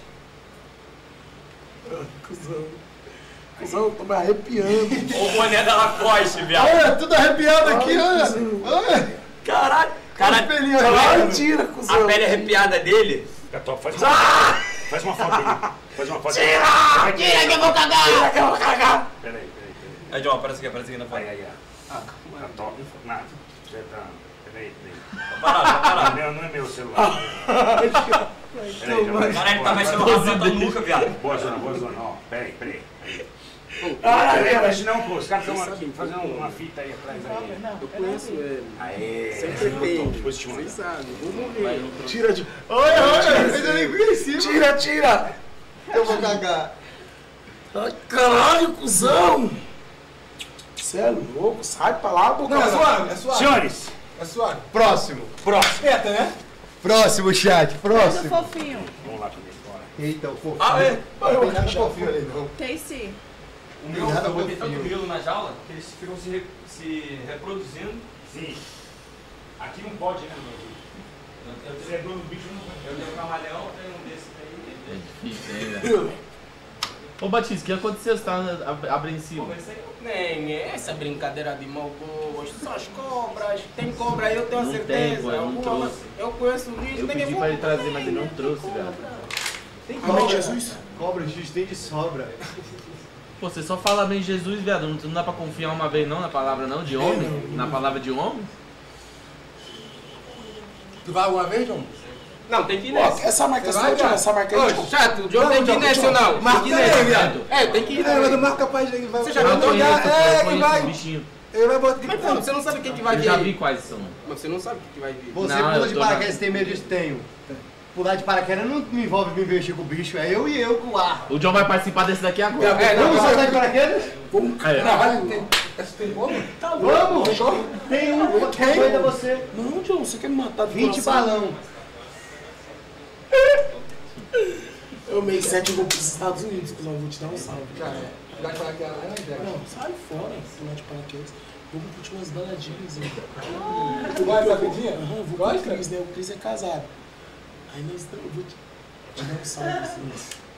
Cuzão, tô me arrepiando. Olha o boné da Lacoste, viado. Olha, tudo arrepiado aqui, olha. Olha. Caralho. Caralho. Pelinho aqui. Mentira, A cuzão. pele arrepiada dele. Fica top, faz uma foto dele. Faz uma foto Tira que eu vou cagar! Peraí. Aí, John, aparece aqui na foto. Aí, ó. Tá top. Nada. Já tá. Peraí. Parado. Não é meu celular. Peraí, já vai. Caralho, tá mais celular pra nuca, viado. Boa zona. Ó, peraí. Peraí, não, pô. Os caras estão aqui fazendo uma fita aí atrás aí. Eu conheço ele. Aê. Sempre tem. Depois te mando. Vocês sabem. Vamos ver. Tira de... Olha, fez eu nem conheci. Tira. Eu vou cagar. Ai, caralho, cuzão. Você é louco. Sai pra lá, boca. Não, é suave. Senhores, É suave. Próximo. Espeta, né? Próximo, chat. Mas o Próximo. fofinho. vamos lá comigo agora. Eita, o fofinho. Ah, é? Não tem nada fofinho ali, não. Casey. O meu, eu botei tanto grilo na jaula que eles ficam se reproduzindo. Sim. Aqui não pode, né, meu? Você é dono do bicho, não pode. Eu tenho um camaleão, tenho um desse daí. É difícil, hein, velho? Ô, Batista, o que aconteceu? Você tá apreensivo? Nem essa brincadeira de mau gosto. Só as cobras. Tem cobra aí, eu tenho Não certeza. tem, pô, eu não Alguma- trouxe. Eu conheço o bicho. Eu pedi pra ele trazer, mas ele não trouxe, velho. Tem cobra. Jesus. Cobra, X tem de sobra. Pô, você só fala bem Jesus, viado. Não dá pra confiar uma vez não na palavra não, de homem? Na palavra de homem? Tu vai alguma vez, João? Não, tem que ir Ó, nessa. essa marca Você vai, é essa marca aí. Ô, chato, o John tem que ir nessa ou não? Marca Tem que ir aí, nessa. viado. É, tem que ir. Mas o Marco capaz de ele vai. Você já Eu viu conheço, jogar. pô, eu É, que conheço vai. os bichinhos. Ele vai botar. Mas pô, você não sabe quem que vai Eu vir. já vi quais são. Mas você não sabe quem que vai vir. Você Não, pula eu de tô paraquedas, na- tem medo disso? Tenho. Pular de paraquedas não me envolve me investir com o bicho, é eu e eu com o ar. O John vai participar desse daqui agora. É, Vamos não, saltar de paraquedas? Aí, ó. Caralho, tem como? Vamos! Tem um, tem ainda você. Não, John, você quer me matar de 20 coração? balão. Eu meio 7 vou pros Estados Unidos, cuzão. Vou te dar um salve. Vai falar que ela é ideia. Não, sai fora, pular de paraquedas. Vamos curtir umas baladinhas aí. Tu gosta da vidinha? Aham, vou com o Cris, né? O Cris é casado. Aí nós estamos, eu vou te dar um salve assim.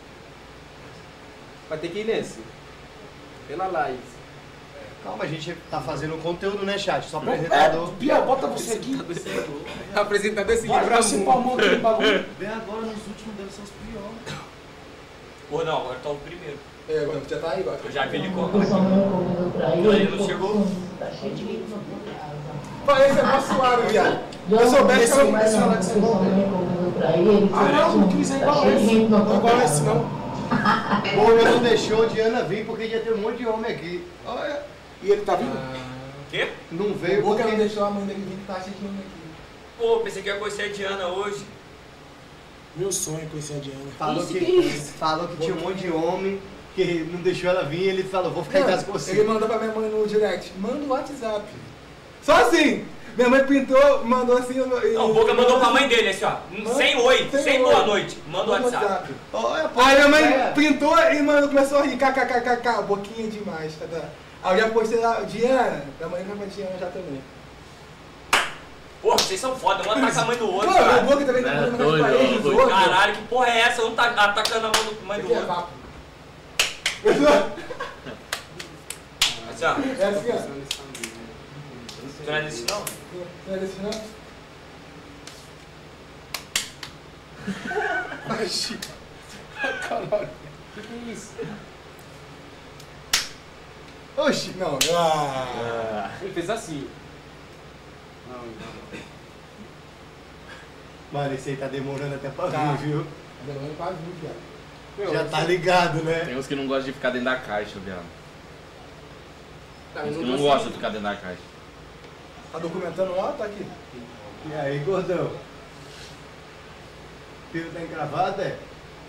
Vai ter que ir nesse. Pela live. Calma, a gente tá fazendo um conteúdo, né, chat? Só É, apresentador. Bia, bota você aqui. Apresentador esse Vai, livro pra você palmou aquele bagulho. Vem agora, nos últimos devem ser os piores. Pô, não, agora tá o primeiro. É, agora já tá aí, agora. Eu já vi ele Eu cortar. só não comendo pra Ele ele. não chegou. Tá cheio de... Vai, esse é mais suave, viado. Eu soubesse que eu não Eu falar que só você não não comendo pra ele. Ah, não, o Cris é igual a esse. Não é igual a esse, não. Pô, não deixou Diana vir porque ia ter um monte de homem aqui. Olha. E ele tá vivo? Quê? Não O veio Boca não porque... deixou a mãe dele vir que tá assistindo aqui. Pô, pensei que ia conhecer a Diana hoje. Meu sonho é conhecer a Diana. Falou que tinha um monte de homem que não deixou ela vir, ele falou, vou ficar em casa com você. Ele mandou pra minha mãe no direct, manda o WhatsApp. Só assim! Minha mãe printou, mandou assim... Não, o Boca mandou pra mãe dele, assim, ó. Sem oi, sem boa noite. Manda o WhatsApp. Olha, pô, Aí minha mãe é. printou e mano, começou a rir, kkkk, boquinha demais, tá? Aí eu já postei lá, Diana, minha mãe vai pra Diana já também. Porra, vocês são foda, um ataca a mãe do outro, Pô, o cara. Boca também tá É, mandando doido, mensagem pra ele, doido. zoou, Caralho, que porra é essa? Um tá atacando a mãe do Aqui é outro. vapo. Assim, ó. É assim, ó. Tu não é desse não? Não é desse não? Caralho. Que é isso? Oxi, Não, Ele fez assim. Não. Mano, esse aí tá demorando até pra Tá. vir, viu? demorando pra vir, viado. Meu, Já tá ligado, né? Tem uns que não gostam de ficar dentro da caixa, viado. Tá, Tem uns eu que não não consigo. gostam de ficar dentro da caixa. Tá documentando lá ou tá aqui? E aí, gordão? O pelo tá encravado, é?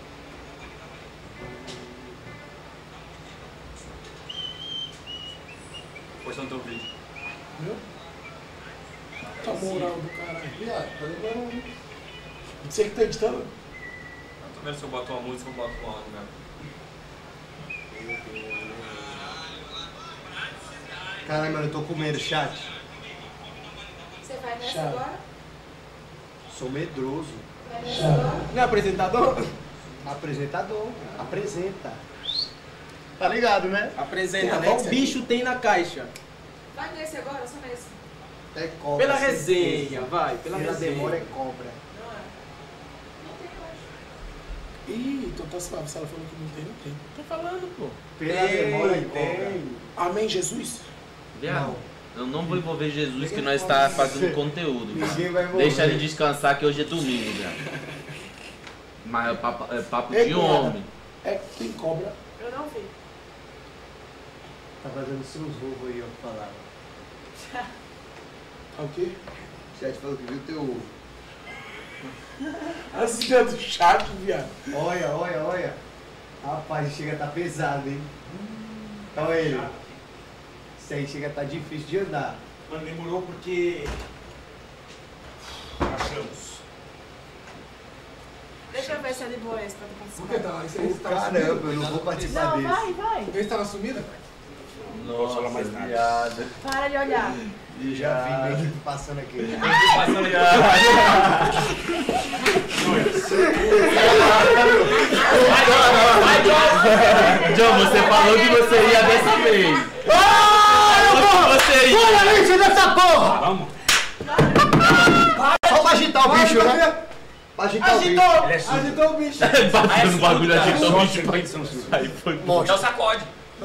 Postando teu vídeo. Viu? Tá moral do caralho. Viado, tá demorando. Você que tá editando? Eu tô vendo se eu boto uma música ou boto um áudio mesmo. Caralho, mano, eu tô comendo chat. Você vai nessa Chave. agora? Sou medroso. Vai nessa agora? Não é apresentador? Apresentador. Apresenta. Tá ligado, né? Apresenta. Tem Qual Alexa bicho tem na caixa? Vai nesse agora, só nesse. É cobra. Pela certeza. resenha, vai. Pela Pela resenha. demora é cobra. Não é? Não tem, eu acho. Ih, então tá suave. Se ela falou que não tem, não tem. Tô falando, pô. Pela demora é cobra. tem. Amém, Jesus? Viado, eu não vou envolver Jesus que nós está fazendo conteúdo. Ninguém vai envolver. Deixa ele descansar que hoje é domingo, viado. Mas é papo Ei, de cunhada. homem. É, tem cobra. Eu não vi. Tá fazendo seus roubos aí, ó, que falaram. Ah, o quê? O chat falou que viu teu ovo. As ideias do chat, viado. Olha. Rapaz, chega a tá pesado, hein? Olha ele. Isso aí chega a tá difícil de andar. Mano, demorou porque... Achamos. Deixa eu ver se é de boa esse pra tu Por que participar. tá? Esse aí tá Caramba, eu não vou participar Não, desse. vai. Esse tava sumido? Não posso falar mais nada. viado. Para de olhar. E já vi meio que passando aqui. Passando aqui. John, você falou que você ia dessa vez. Falou que você ia. Olha isso dessa porra! Vamos. Só pra agitar o bicho, né? Pra agitar o bicho. Ele é surdo. Agitou o bicho. Bateu no bagulho, agitou o bicho. Só são surdos. Aí foi. Então sacode.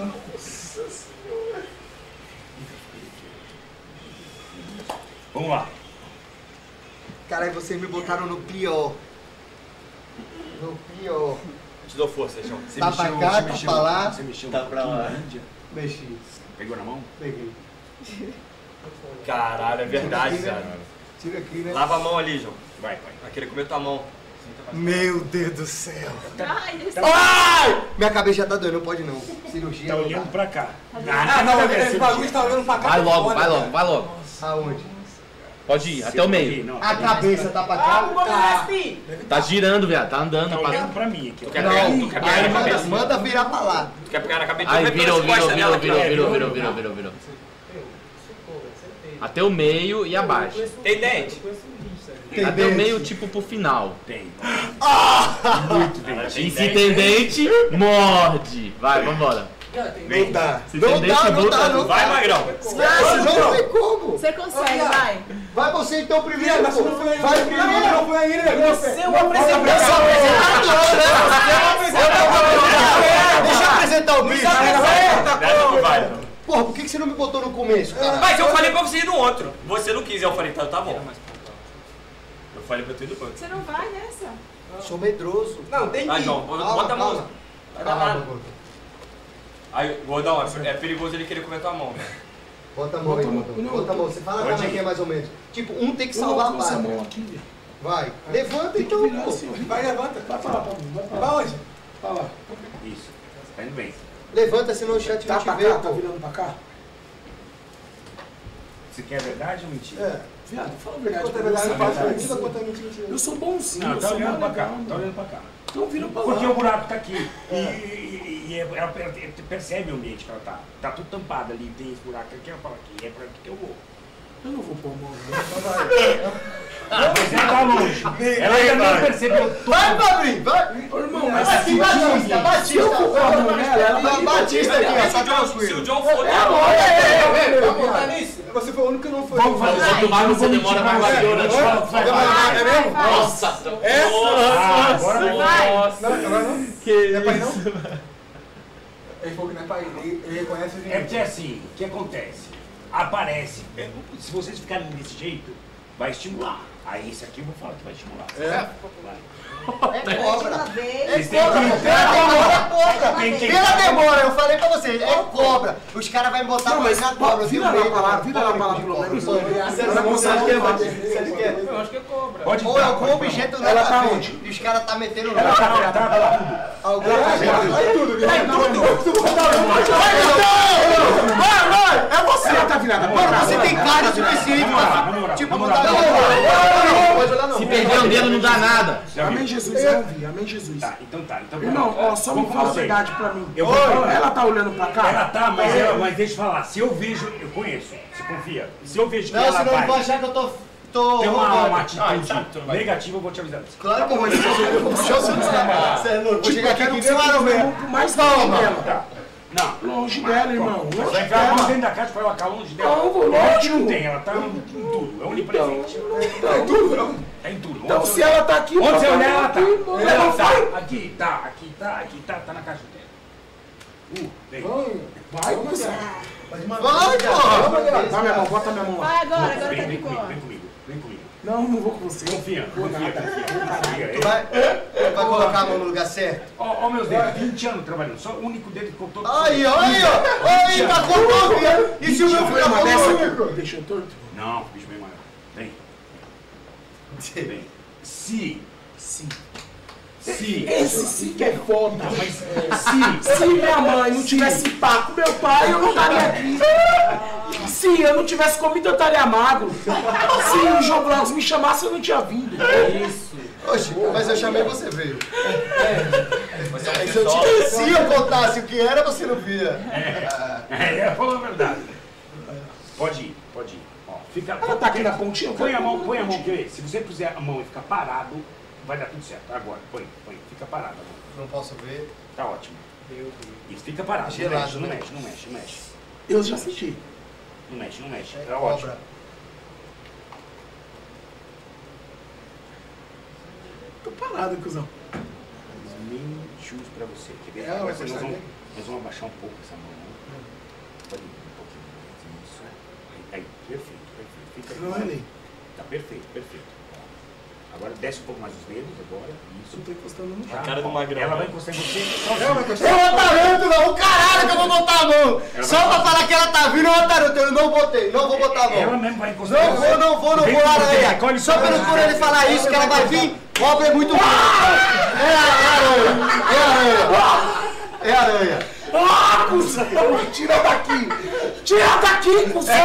Vamos lá. Caralho, vocês me botaram no pior. No pior. Eu te dou força, João. Você Tá pra cá, tá pra lá. Você mexeu Tá pra lá. Índia. Mexi. Pegou na mão? Peguei. Caralho, é verdade, Tira aqui, cara. né? Tira aqui, né? Lava a mão ali, João. Vai, pai. Vai querer comer tua mão. Meu Deus do céu. Ai, esse Ai! Minha cabeça já tá doendo, não pode não. Cirurgia. Tá não olhando dá. pra cá. Ah, não, esse bagulho tá olhando pra cá. Vai tá logo, foda, vai logo, velho. vai logo. Aonde? Pode ir, até o meio. Não, A cabeça tá pra cá? Tá girando, viado. Tá andando. tá pra- olhando pra mim aqui. Tu quer pegar, tu quer pegar Aí na manda, cabeça? manda virar pra lá. Tu quer pegar na cabeça? Aí Tu vai virou, pelas costas dela aqui, ó. virou. Até o meio e abaixo. Tem dente? Tem Até o dente. meio, tipo, pro final. Tem. Muito E se tem dente, morde. Vai, vambora. Vem, tá. Se Não tem dente, dá, não volta. dá, não Vai, dá. Magrão. Esquece, não tem como. Você consegue, vai. Vai você então primeiro, Viado, mas pô. você não foi ainda. Vai Não, primeiro. não foi ainda. Você é um apresentador. Eu sou apresentador, né? Deixa eu apresentar o bicho. Nessa tu vai. Porra, por que você não me botou no começo, cara? Mas eu falei pra você ir no outro. Você não quis, eu falei, tá bom. Eu falei pra tu ir no outro. Você não vai nessa. Sou medroso. Não, tem Ah, que ir. João, bota a mão. Vai dar Calma, nada. gordão. Aí, gordão, é perigoso ele querer comer tua mão, velho. Bota a mão aí, bota a mão. Você fala como é que é mais ou menos. Tipo, um tem que salvar a pátria. Vai. Levanta então, pô. Vai, levanta. Vai pra lá, pra mim. Vai onde? Pra lá. Isso. Tá indo bem. Levanta, senão o chat Tá não te pra vê, cá, tá pô. virando pra cá? Você quer verdade ou mentira? É. Viado, fala a verdade. Conta a verdade, pra faz mim. mentira, conta mentira. Eu sou bonzinho, Não, eu tá sou olhando pra cá. legal. Tá olhando pra cá. Então vira pra lá. Porque o buraco tá aqui. E ela percebe o ambiente que ela tá. Tá tudo tampado ali, tem esse buraco aqui, ela fala aqui, é pra aqui que eu vou. Eu não vou pôr a mão. Mas ela tá longe. Ela ainda não percebeu tudo. Vai, Fabrinho, vai. Ô, irmão, mas Aqui, Batista, se eu for pôr a mão nela, ela vai me Batista aqui, ó, tá Se o tranquilo. John for... Vamos botar nisso? Você foi o único que não foi. Vamos fazer. Vou tomar no você demora mais Vai, que eu, né? É mesmo? Nossa! agora vai. Nossa! Não, agora não. Que Não é pai, não? isso? Ele falou que não é pai, ele reconhece os É porque assim, o que acontece? Aparece. Se vocês ficarem desse jeito, vai estimular. Aí esse aqui eu vou falar que vai estimular. Vai. É cobra. Vocês É têm que cobra. Tem que- Pela demora, eu falei pra vocês, é cobra. Os caras vão botar Não, mas mais na cobra. vira lá pra lá, vira lá pra lá, pelo menos. Ela consegue levar. Eu acho que é cobra. Pode Ou dar, algum pode dar. objeto Ela nada tá a ver. onde? E os caras tá metendo Ela lá. tá atrás. Algum É objeto. tudo, viu? Vai, é você. Ela tá virada. Mano, você tem cara suficiente pra, tipo, na mudar moral. não pode olhar não. Se perder o dedo não dá nada. Amém, Jesus, eu ouvi. Amém, Jesus. Tá, então tá. Então, Irmão, ó, só me Vamos fala a você. verdade pra mim. Eu vou falar. Ela tá olhando pra cá? Ela tá, mas deixa eu falar. Se eu vejo, eu conheço. Você confia? Se eu vejo que Não, ela senão ele vai vai achar que eu tô ter uma roubando. atitude negativa, eu vou te avisar. Claro que eu vou puxar o seu celular. Você é louco. Vou chegar aqui quero que ver claro o mesmo. por mais longe dela. Tá. Não. Longe dela, irmão. Vai Longe enfiar a mão dela. dentro da caixa pra ela ficar longe dela. Não, vou, Não é que lógico. não tem, ela tá em tudo. É onipresente. Tá em tudo. Então, se ela tá aqui, Onde você olhar, ela tá. Ela vai. Aqui, tá na caixa dela. Vem. Vai, você. Vai, porra. Vai, minha mão, bota minha mão lá. Vai agora tá Vem de comigo, boa. vem comigo. Vem comigo. Não, não vou com você. Confia. Tu vai colocar a mão no lugar certo? Ó, meus dedos, 20 anos trabalhando. Só o único dedo que eu tô. Aí, ó. Aí, tá cortando, viado. E se o meu ficar Uma dessa falando? aqui, deixa eu torto. Não, bicho bem maior. Vem. Vem. Se. Esse sim que é foda. Mas Se minha mãe não tivesse pá com meu pai, eu não estaria aqui. Se eu não tivesse comido, eu estaria magro. Se o João Vlogs me chamasse, eu não tinha vindo. Isso. Oxe, mas eu chamei você veio. Você é um Se eu, pistola. se eu contasse o que era, você não via. falou a verdade. Pode ir. Ó, fica. Ela tá aqui na pontinha? eu Põe quero- a mão, quer ver? Se você puser a mão e ficar parado, vai dar tudo certo. Agora, põe. Fica parado. Amor. Não posso ver. Tá ótimo. Isso, fica parado. Gelado, não né? mexe. Eu já senti. Não mexe. É Tá ótimo. cobra. Tô parado, cuzão. Minchos pra você. Quer ver? É, Agora vai nós gostar vamos abaixar um pouco essa mão. Pode ir um pouquinho mais. Isso. Aí, perfeito. Fica Não relei. Tá perfeito. Agora desce um pouco mais os dedos, agora. Isso. Eu tô encostando no Tá? A cara do Magrão. Ela vai encostar em você. Eu vou taranto, não. O caralho que eu vou botar a mão. Só pra falar que ela tá vindo, eu taranto. Eu não botei. Não vou botar a Ela mão. mesmo vai encostar. Não vou, Vem com você, aranha. recolhe Só pra pelo lá. por ele falar isso, que ela vai vir. Cobra é muito grande. É aranha. Ah, cuzão! Tira daqui! Tira daqui, cuzão!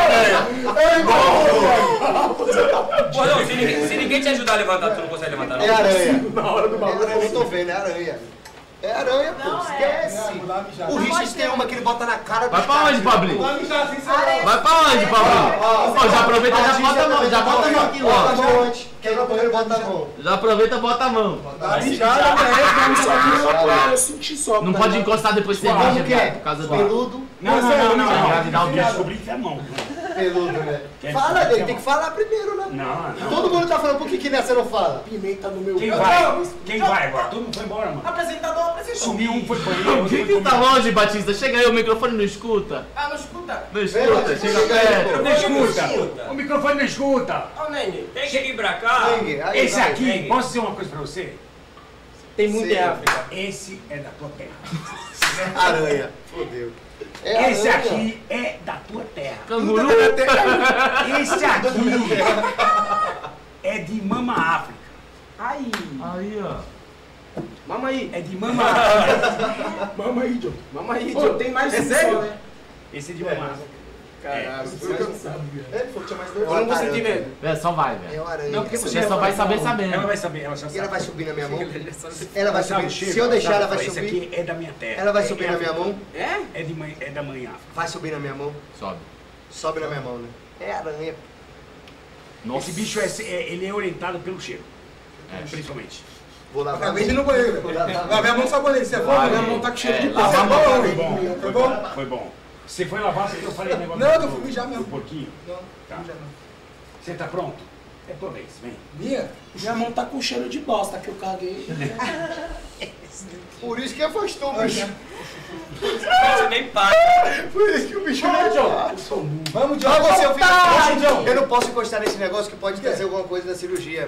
Pô, não, se ninguém te ajudar a levantar, tu não consegue levantar, não? É aranha. Na hora do bagulho. Eu tô vendo, é aranha. É aranha, pô. Não, é. Esquece. O Richard tem uma que ele bota na cara do Vai pra onde, Pablinho? Vai mijar assim, você Vai pra onde, Pablinho? Pô, já aproveita e já bota a mão. Já bota a mão aqui Bota a logo. mão antes. Quer que eu bota a mão? Já aproveita e bota a mão. vai mijar, Eu senti só. Não pode encostar depois que você Como mija, que é? viado, por causa do... Peludo. Não. Descobri que é a mão. Peludo, né? Quer Fala dizer, dele, é tem que falar primeiro, né? Não. Todo mundo tá falando, por que nessa não fala? Pimenta no meu Quem vai? Quem vai agora? Todo mundo foi embora, mano. Apresentador apresentou. Sumiu um, foi banheiro. Quem que tá longe, Batista? Chega aí, o microfone não escuta. Ah, não escuta? Não escuta, chega perto. Não escuta. O microfone não escuta. Ó, o Nene. Tem que vir pra cá. Aí, Esse vai. aqui, posso dizer uma coisa pra você? Tem muito em África. Esse é da tua terra. Aranha. Fodeu. Esse aranha. aqui é da tua terra. Canguru. Esse aqui é de Mama África. Ai, Aí, ó. mama aí. É de Mama África. Mama aí, John. Mama aí, Pô, John. tem mais É um sério? só, né? Esse é de Mama África. Caralho. Ele falou que tinha mais dois. Eu não vou sentir medo. É, só vai, É velho. o aranha. Não, porque Você só vai saber sabendo. Ela vai saber, ela já E ela sabe. vai subir na minha mão? Ela vai Sabe o subir. cheiro? Se eu deixar, ela vai Esse subir. aqui é da minha terra. Ela vai subir na minha mão? É? É da mãe África. Vai subir na minha mão? Sobe. Sobe na minha mão, né? É aranha. Esse bicho ele é orientado pelo cheiro. Principalmente. Vou lavar. Acabei de ir no banheiro, velho. Lavei a mão com sabonete, você é bom? Vai. Minha mão tá com cheiro de É, pó. lava Você é a mão, bom, Foi hein? bom, Foi bom? Foi bom. Você foi lavar porque eu falei negócio Não, eu fui mijar mesmo. do porquinho? Não, Tá. já não. Você tá pronto? É tua vez, vem. Minha? Minha mão tá com cheiro de bosta que eu caguei. Por isso que afastou o bicho. Você nem para. Por isso que o bicho não Vamos, John. Mas você, eu fico Vai, triste. John. Eu não posso encostar nesse negócio que pode trazer alguma coisa da cirurgia.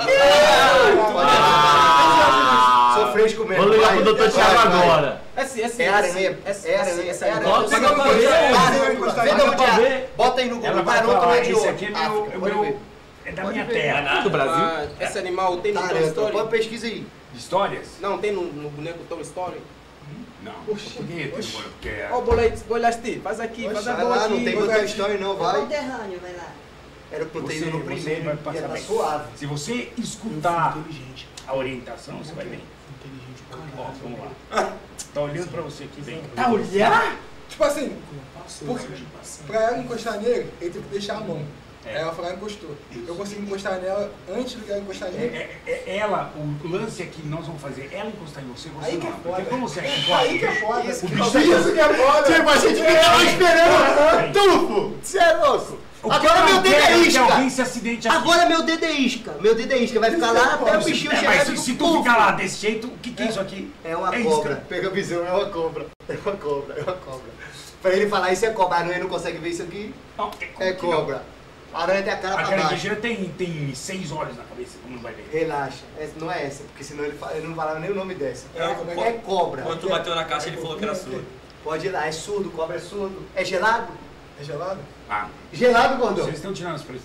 Sou fresco mesmo. Vou ligar vai. pro Dr. Thiago Vai, vai. agora. É aranha. É aranha. É aranha. Bota Pega pra o ver. Vê Pra ver. Bota aí no Ela Google. vai Garoto não falar, é de esse ouro. aqui é meu, África, pode ver. é da minha terra. Do Brasil? Ah, esse animal tem no Toy Taranta. Story? Pode pesquisa aí. Histórias? Não, tem no boneco Toy Story? Não. Porque Ó, o Boleste, faz aqui, faz a Vai bola lá, não aqui. tem muita história não, vai. Conterrâneo, vai lá. Era pra eu ter você, ido no você primeiro. vai Ia passar tá bem. suave. Se você escutar a orientação, você vai bem. Ó, vamos lá. Tá olhando pra você aqui bem. Tá olhando? Tipo assim, pra ela encostar nele, ele tem que deixar a mão. Aí ela foi lá e encostou. Eu consegui encostar nela antes de ela encostar nele. Ela, o lance aqui que nós vamos fazer, ela encostar em você, você Aí que não. é Porque foda. como você é Aí que é foda. Isso que Isso que é foda. Tipo, a gente ficava esperando. Tufo! Você é louco? Agora meu dedo é que alguém isca. se acidente aqui. Agora meu dedo é isca. Meu dedo é isca. Vai ficar lá até o bichinho chegar. Mas e se puf. tu ficar lá desse jeito, o que é isso aqui? É uma É cobra. isca. Pega a visão, é uma cobra. É uma cobra, é uma cobra. Pra ele falar isso é cobra. A aranha não consegue ver isso aqui. Não, É cobra. A aranha tem a cara A pra baixo. caranguejeira tem 6 olhos na cabeça, como não vai ver? Relaxa. Não é essa, porque senão ele não falava nem o nome dessa. como é que É cobra. Quando tu bateu na caixa, ele falou que era surdo. Pode ir lá, é surdo, cobra é surdo. É gelado? É gelado? Ah, Gelado, gordão? vocês estão tirando as presas.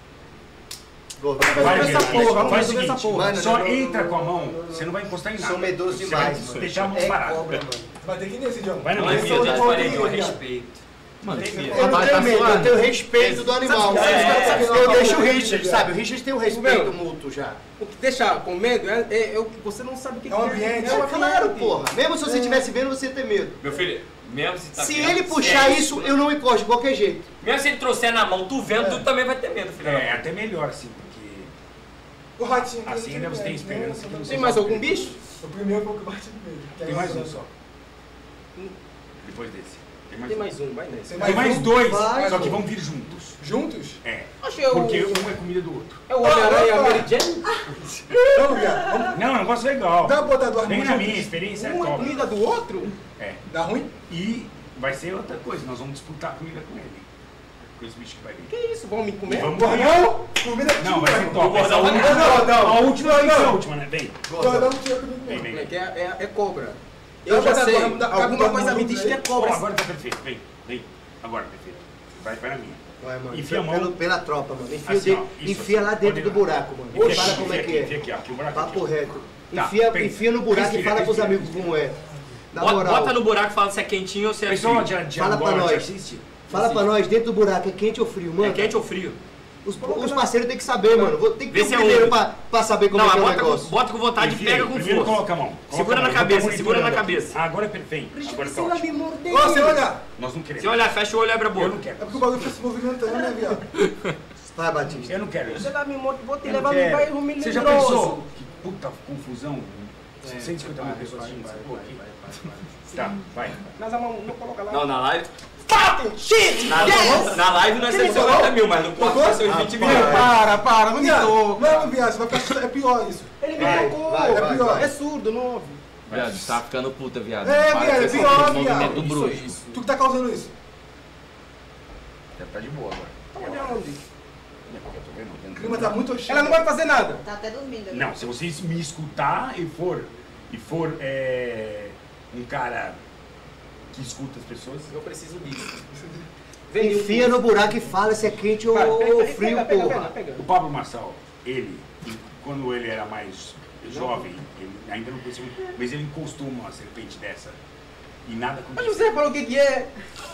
Gordão. Vai, essa Guilherme, porra, vamos faz o resolver essa seguinte, porra. Mano, só não, entra não, com a não, mão, não, você não vai encostar em nada. Sou medroso Você demais, vai mano. deixar a mão É parada. cobra, mano. Vai ter que ir nesse, John. Vai na Não mão. é medo, de as bolinha, paredes, é viado. respeito. Mano, Eu não tá tenho medo, eu suave. tenho respeito do animal. Eu deixo o Richard, viado. sabe? O Richard tem um respeito mútuo já. O que deixa com medo é o que você não sabe o que É um ambiente. É um Claro, ambiente. porra. Mesmo se você estivesse vendo, você tem medo. Meu filho, mesmo se tá Se vendo, ele puxar é isso, eu não encosto de qualquer jeito. Mesmo se ele trouxer na mão, tu vendo, tu também vai ter medo, filho. É, até melhor assim, porque O ratinho. assim ainda você tem esperança que não Tem mais algum bicho? O primeiro foi o que bate primeiro. Tem mais um só. Depois desse. Tem mais um, vai nesse. Tem mais dois, Vai, só que pô. vão vir juntos. Juntos? É. Acho que é o... Porque um é comida do outro. É o Homem-Aranha e a Mary Jane? Vamos, viado. Vamos. Não, é um negócio legal. Dá pra botar duas Vem mãos na juntas? minha experiência, é Um é top. comida do outro? É. Dá ruim? E vai ser outra coisa, nós vamos disputar a comida com ele. Com esse bicho que vai vir. Que isso? Vão me comer? Vamos Gordão? Comida Não, vai ser top. O gordão Essa vai última- Não. A última vai ser a última, né? Vem, Gordão tira comigo. vem, Como é vem. que é cobra? Dá Eu pra já dar- sei. dá- dá- Alguma dá- coisa dá- me diz que é Ó, cobra. agora tá perfeito, vem, vem. Agora, perfeito. Vai na minha. Vai, mano. Enfia a mão. Pela tropa, mano. Enfia, Assim, o dedo- ó, isso, enfia lá assim. dentro Pode do ir lá. buraco, mano. Enfia Fala aqui, como é enfia que aqui, enfia é. aqui, ó, aqui o buraco Papo aqui. reto. Tá, Enfia, pensa. enfia no buraco e Respira, fala pros respira, amigos como é. Na Bota, moral. bota no buraco e fala se é quentinho ou se é Pessoal, frio. de Fala pra agora, nós. assiste. Fala pra nós, dentro do buraco, é quente ou frio, mano? É quente ou frio? Os parceiros têm que saber, mano. Tem que Vê ter se um é primeiro úmido. pra saber como Não, é que é o bota, negócio. bota com vontade e Enfia pega aí, com primeiro força. coloca a mão. Coloca Segura a na mão, cabeça, eu tô segura na monitorando cabeça. aqui. Agora é perfeito. Agora tá ótimo. Ó, você olhar. Nós não queremos. Se olhar, fecha o olho e abre a Eu boca. não quero. É porque o bagulho fica se movimentando, né, viado? Vai, Batista. Eu não quero isso. Você dá me morto, vou te Eu não levar no quero. bairro milagroso. Você já pensou? Que puta confusão. 150 mil pessoas assistindo essa porra aqui. Tá, vai. Nós vamos, não coloca lá. Não, na live. Fucking shit! Na live não é 150 mil, mas no quarto vai ser uns 20 mil. Para, não me Viado, toca. não, viado, você vai ficar... É pior isso. Ele me Vai, tocou. vai, vai, É pior. vai. É surdo, não ouve. Viado, tá ficando puta, viado. É, Para viado, com é esse pior, movimento viado. do bruxo. Tu que tá causando isso. Tá de boa agora. Tá olhando. O clima tá muito hostil. Ela não vai fazer nada. Tá até dormindo. Não, se vocês me escutar e for e for um cara que escuta as pessoas, Eu preciso disso. Enfia no buraco e fala se é quente ou frio, porra. o Pablo Marçal, ele, quando ele era mais jovem, ele ainda não conhecia, mas ele encostou uma serpente dessa e nada Mas aconteceu. você falou o que é?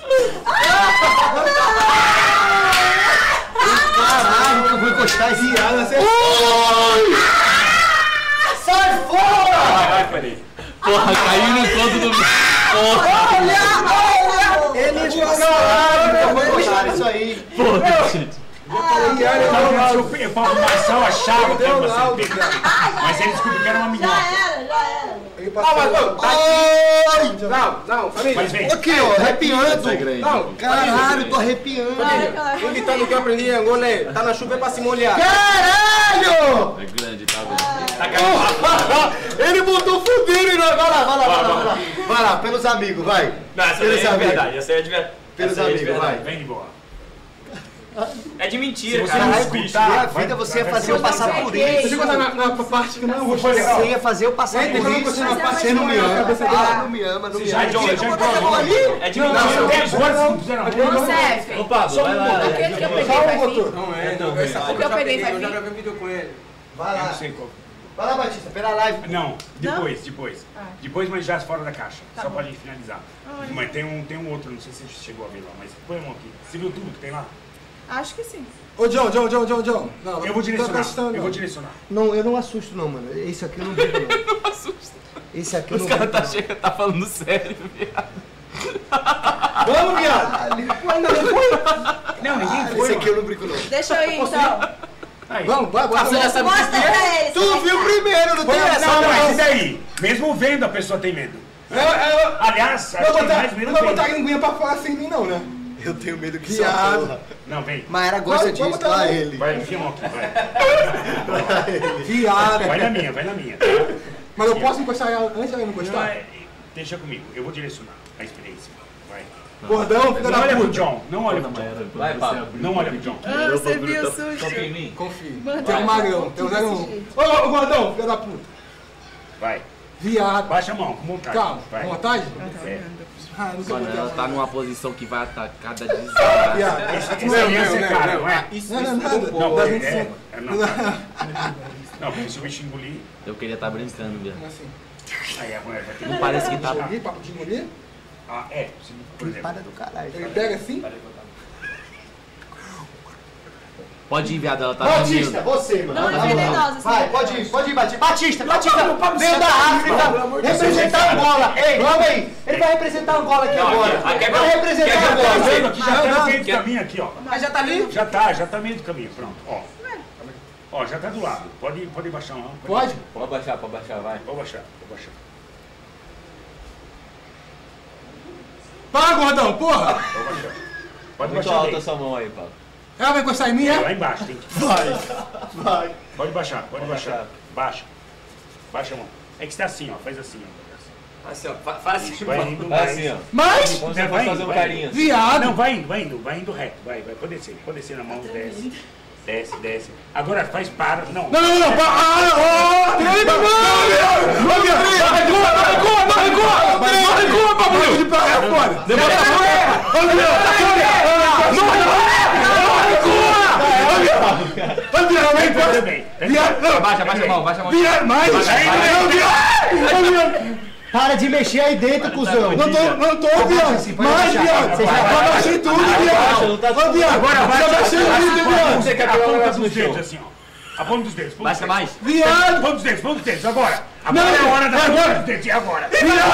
Caralho, eu vou encostar esse viado. Sai fora! Vai, peraí. Porra, caiu no conto do. Ele é de caralho, eu vou encostar isso aí. Porra, gente. O Pablo Marçal achava que era uma serpente, mas ele descobriu que era uma minhoca. Já era. Ele passou. Não, família. Mas vem, Aqui, ó, arrepiando. Não, Caralho, tô arrepiando. o ditado que eu aprendi em Angola é: tá na chuva é pra se molhar. Caralho! É grande, tá vendo? Ele botou fudido e não. Vai lá, pelos amigos, vai. Não, essa Pelos aí é de amigos. verdade. Essa aí é de verdade. Pelos Essa aí é de amigos, verdade. vai. vem de boa. É de mentira, Se você cara. não Minha escutar, vida você ia vai fazer eu passar por isso. Deixa eu contar na parte que não vou Foi legal. Você ia fazer eu passar Entra por quando isso. você não passa, Você não me ama. cabeça Não me ama, não me Já ama. já Vou botar a mão ali. É de Não, mentira. não, eles não fizeram amor. Chefe, Ô, Pablo, vai lá. aquele que eu peguei Só um vai vir. motor. Não é, não. Essa O que eu peguei vai Eu já vir. gravei um vídeo com ele. Vai Eu lá. não sei qual. Vai lá, Batista, pela live. Não, depois. Ah. Depois, mas já fora da caixa. Tá Só bom. pra gente finalizar. Mas tem um outro, não sei se você chegou a ver lá, mas põe a mão aqui. Você viu tudo que tem lá? Acho que sim. Ô, John. Não, Eu vou direcionar. gostando, Eu vou não. direcionar. Não, eu não assusto não, mano. Esse aqui eu não brigo não. Não assusta. Esse aqui eu Os não caras brigo tá, chega, tá falando sério, viado. não. Vamos, viado. Não, ninguém foi. Esse aqui eu não brigo não. Deixa eu ir então. Aí. Vamos, vai. Você já sabe o Mostra que é? pra eles. Tu viu primeiro, não tem essa. Não, mas e daí? Mesmo vendo a pessoa tem medo. Aliás, Não acho que vai mais medo botar a tem. linguinha pra fora assim em mim, não, né? Eu tenho medo que só Viado. porra. Não, vem. Maera gosta Vai, disso, vamos botar lá a mão. ele. Vai, enfia a mão aqui, vai. Viado. Vai na minha. Mas eu posso encostar ela antes dela não Não, encostar? deixa comigo, eu vou direcionar a experiência. Vai. Gordão, filho Não da olha pro puta. John, não olha pro John. Vai, Pablo. Não olha pro John. Ah, você viu o Confia susto. em mim. Confia. Mano, Tem um magrão, tem um 01. Ô, gordão, filho da puta. Vai. Viado. Baixa a mão, com vontade. Calma, Vai. com vontade? É. Ah, não sei Mano, botar. ela tá numa posição que vai atacar da desgraça. Viado. Esse aí ia ser cara, não é? Isso, Não, isso não, nada. Não, Dá é, 25. não, porque se o bicho engolir, Eu queria estar brincando, viado. Como assim? aí a mulher vai ter Não parece que tá. Engolir, papo de engolir? Ah, é, por exemplo. Para do caralho. Ele pega assim? Pode ir, viado, ela tá Batista, dormindo. você, mano. Não é venenosa. Vai, pode ir, Batista. Batista, veio da Pelo África, amor de representar Angola. Ei, vamos aí. Ele vai representar Angola aqui agora. Vai representar Tá Angola. vendo aqui, já tá no meio do caminho aqui, ó. Mas já tá ali? Já tá meio do caminho, pronto, ó. Ó, já tá do lado. Pode baixar uma. Pode? Pode baixar, vai. Pode baixar. Para, gordão, porra! Pode Muito baixar alta bem. essa mão aí, Pablo. Ela vai encostar em mim, É, é? lá embaixo, tem que... Vai. Pode baixar. Baixa a mão. É que você tá assim, ó, faz assim, ó. Assim, ó. Faz assim. Vai indo Vai mais. assim, ó. Mas, Como se Vai eu fosse indo, fazer um vai carinho. viado! Não, vai indo reto, vai, pode descer na mão, desce. Agora faz para, não. Não, recua, Pablo! De praia é foda! Tudo bem. Baixa a mão. Para de mexer aí dentro, cuzão. Não tô, viado! Mais, viado! Você já Já baixei tudo, viado! Não tá Ô, viado! Agora vai, Já baixei tudo, viado! Você quer a pegar o ponta braço dos no chão? dedos, assim, ó. A ponta dos dedos. Baixa mais. Viado! Ponta dos dedos, agora. Agora é a hora da ponta dos dedos, e agora?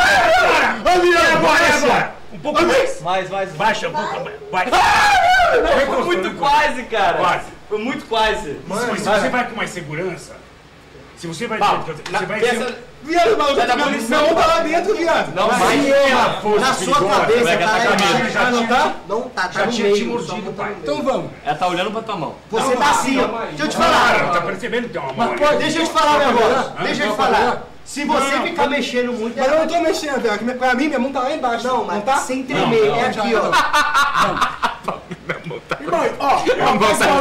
Agora. Um pouco mais. Mais. Baixa um pouco mais. Vai. Foi muito quase, cara. Quase. Foi muito quase. Mas se você vai com mais segurança, se você vai... Você vai ser... Viado, maluco! Vai dar munição, Não tá lá dentro, viado! Não, Mas mas se erra, na sua cabeça, vai catar tá a camisa. errado. Ah, não tá? Não tá Já no tinha te meio. mordido, pai. Então vamos. ela tá olhando pra tua mão. Você tá assim, ó. Deixa eu te Claro, falar. tá percebendo que tem uma mão ali. pode- Deixa eu te falar um negócio. Ah, Deixa eu te não, falar. não. Se você Não, ficar mexendo muito, Mas eu não tô mexendo, velho. que Pra mim, minha mão tá lá embaixo. Não, mas tá? sem tremer. É aqui, ó. Ó, Eu vou sair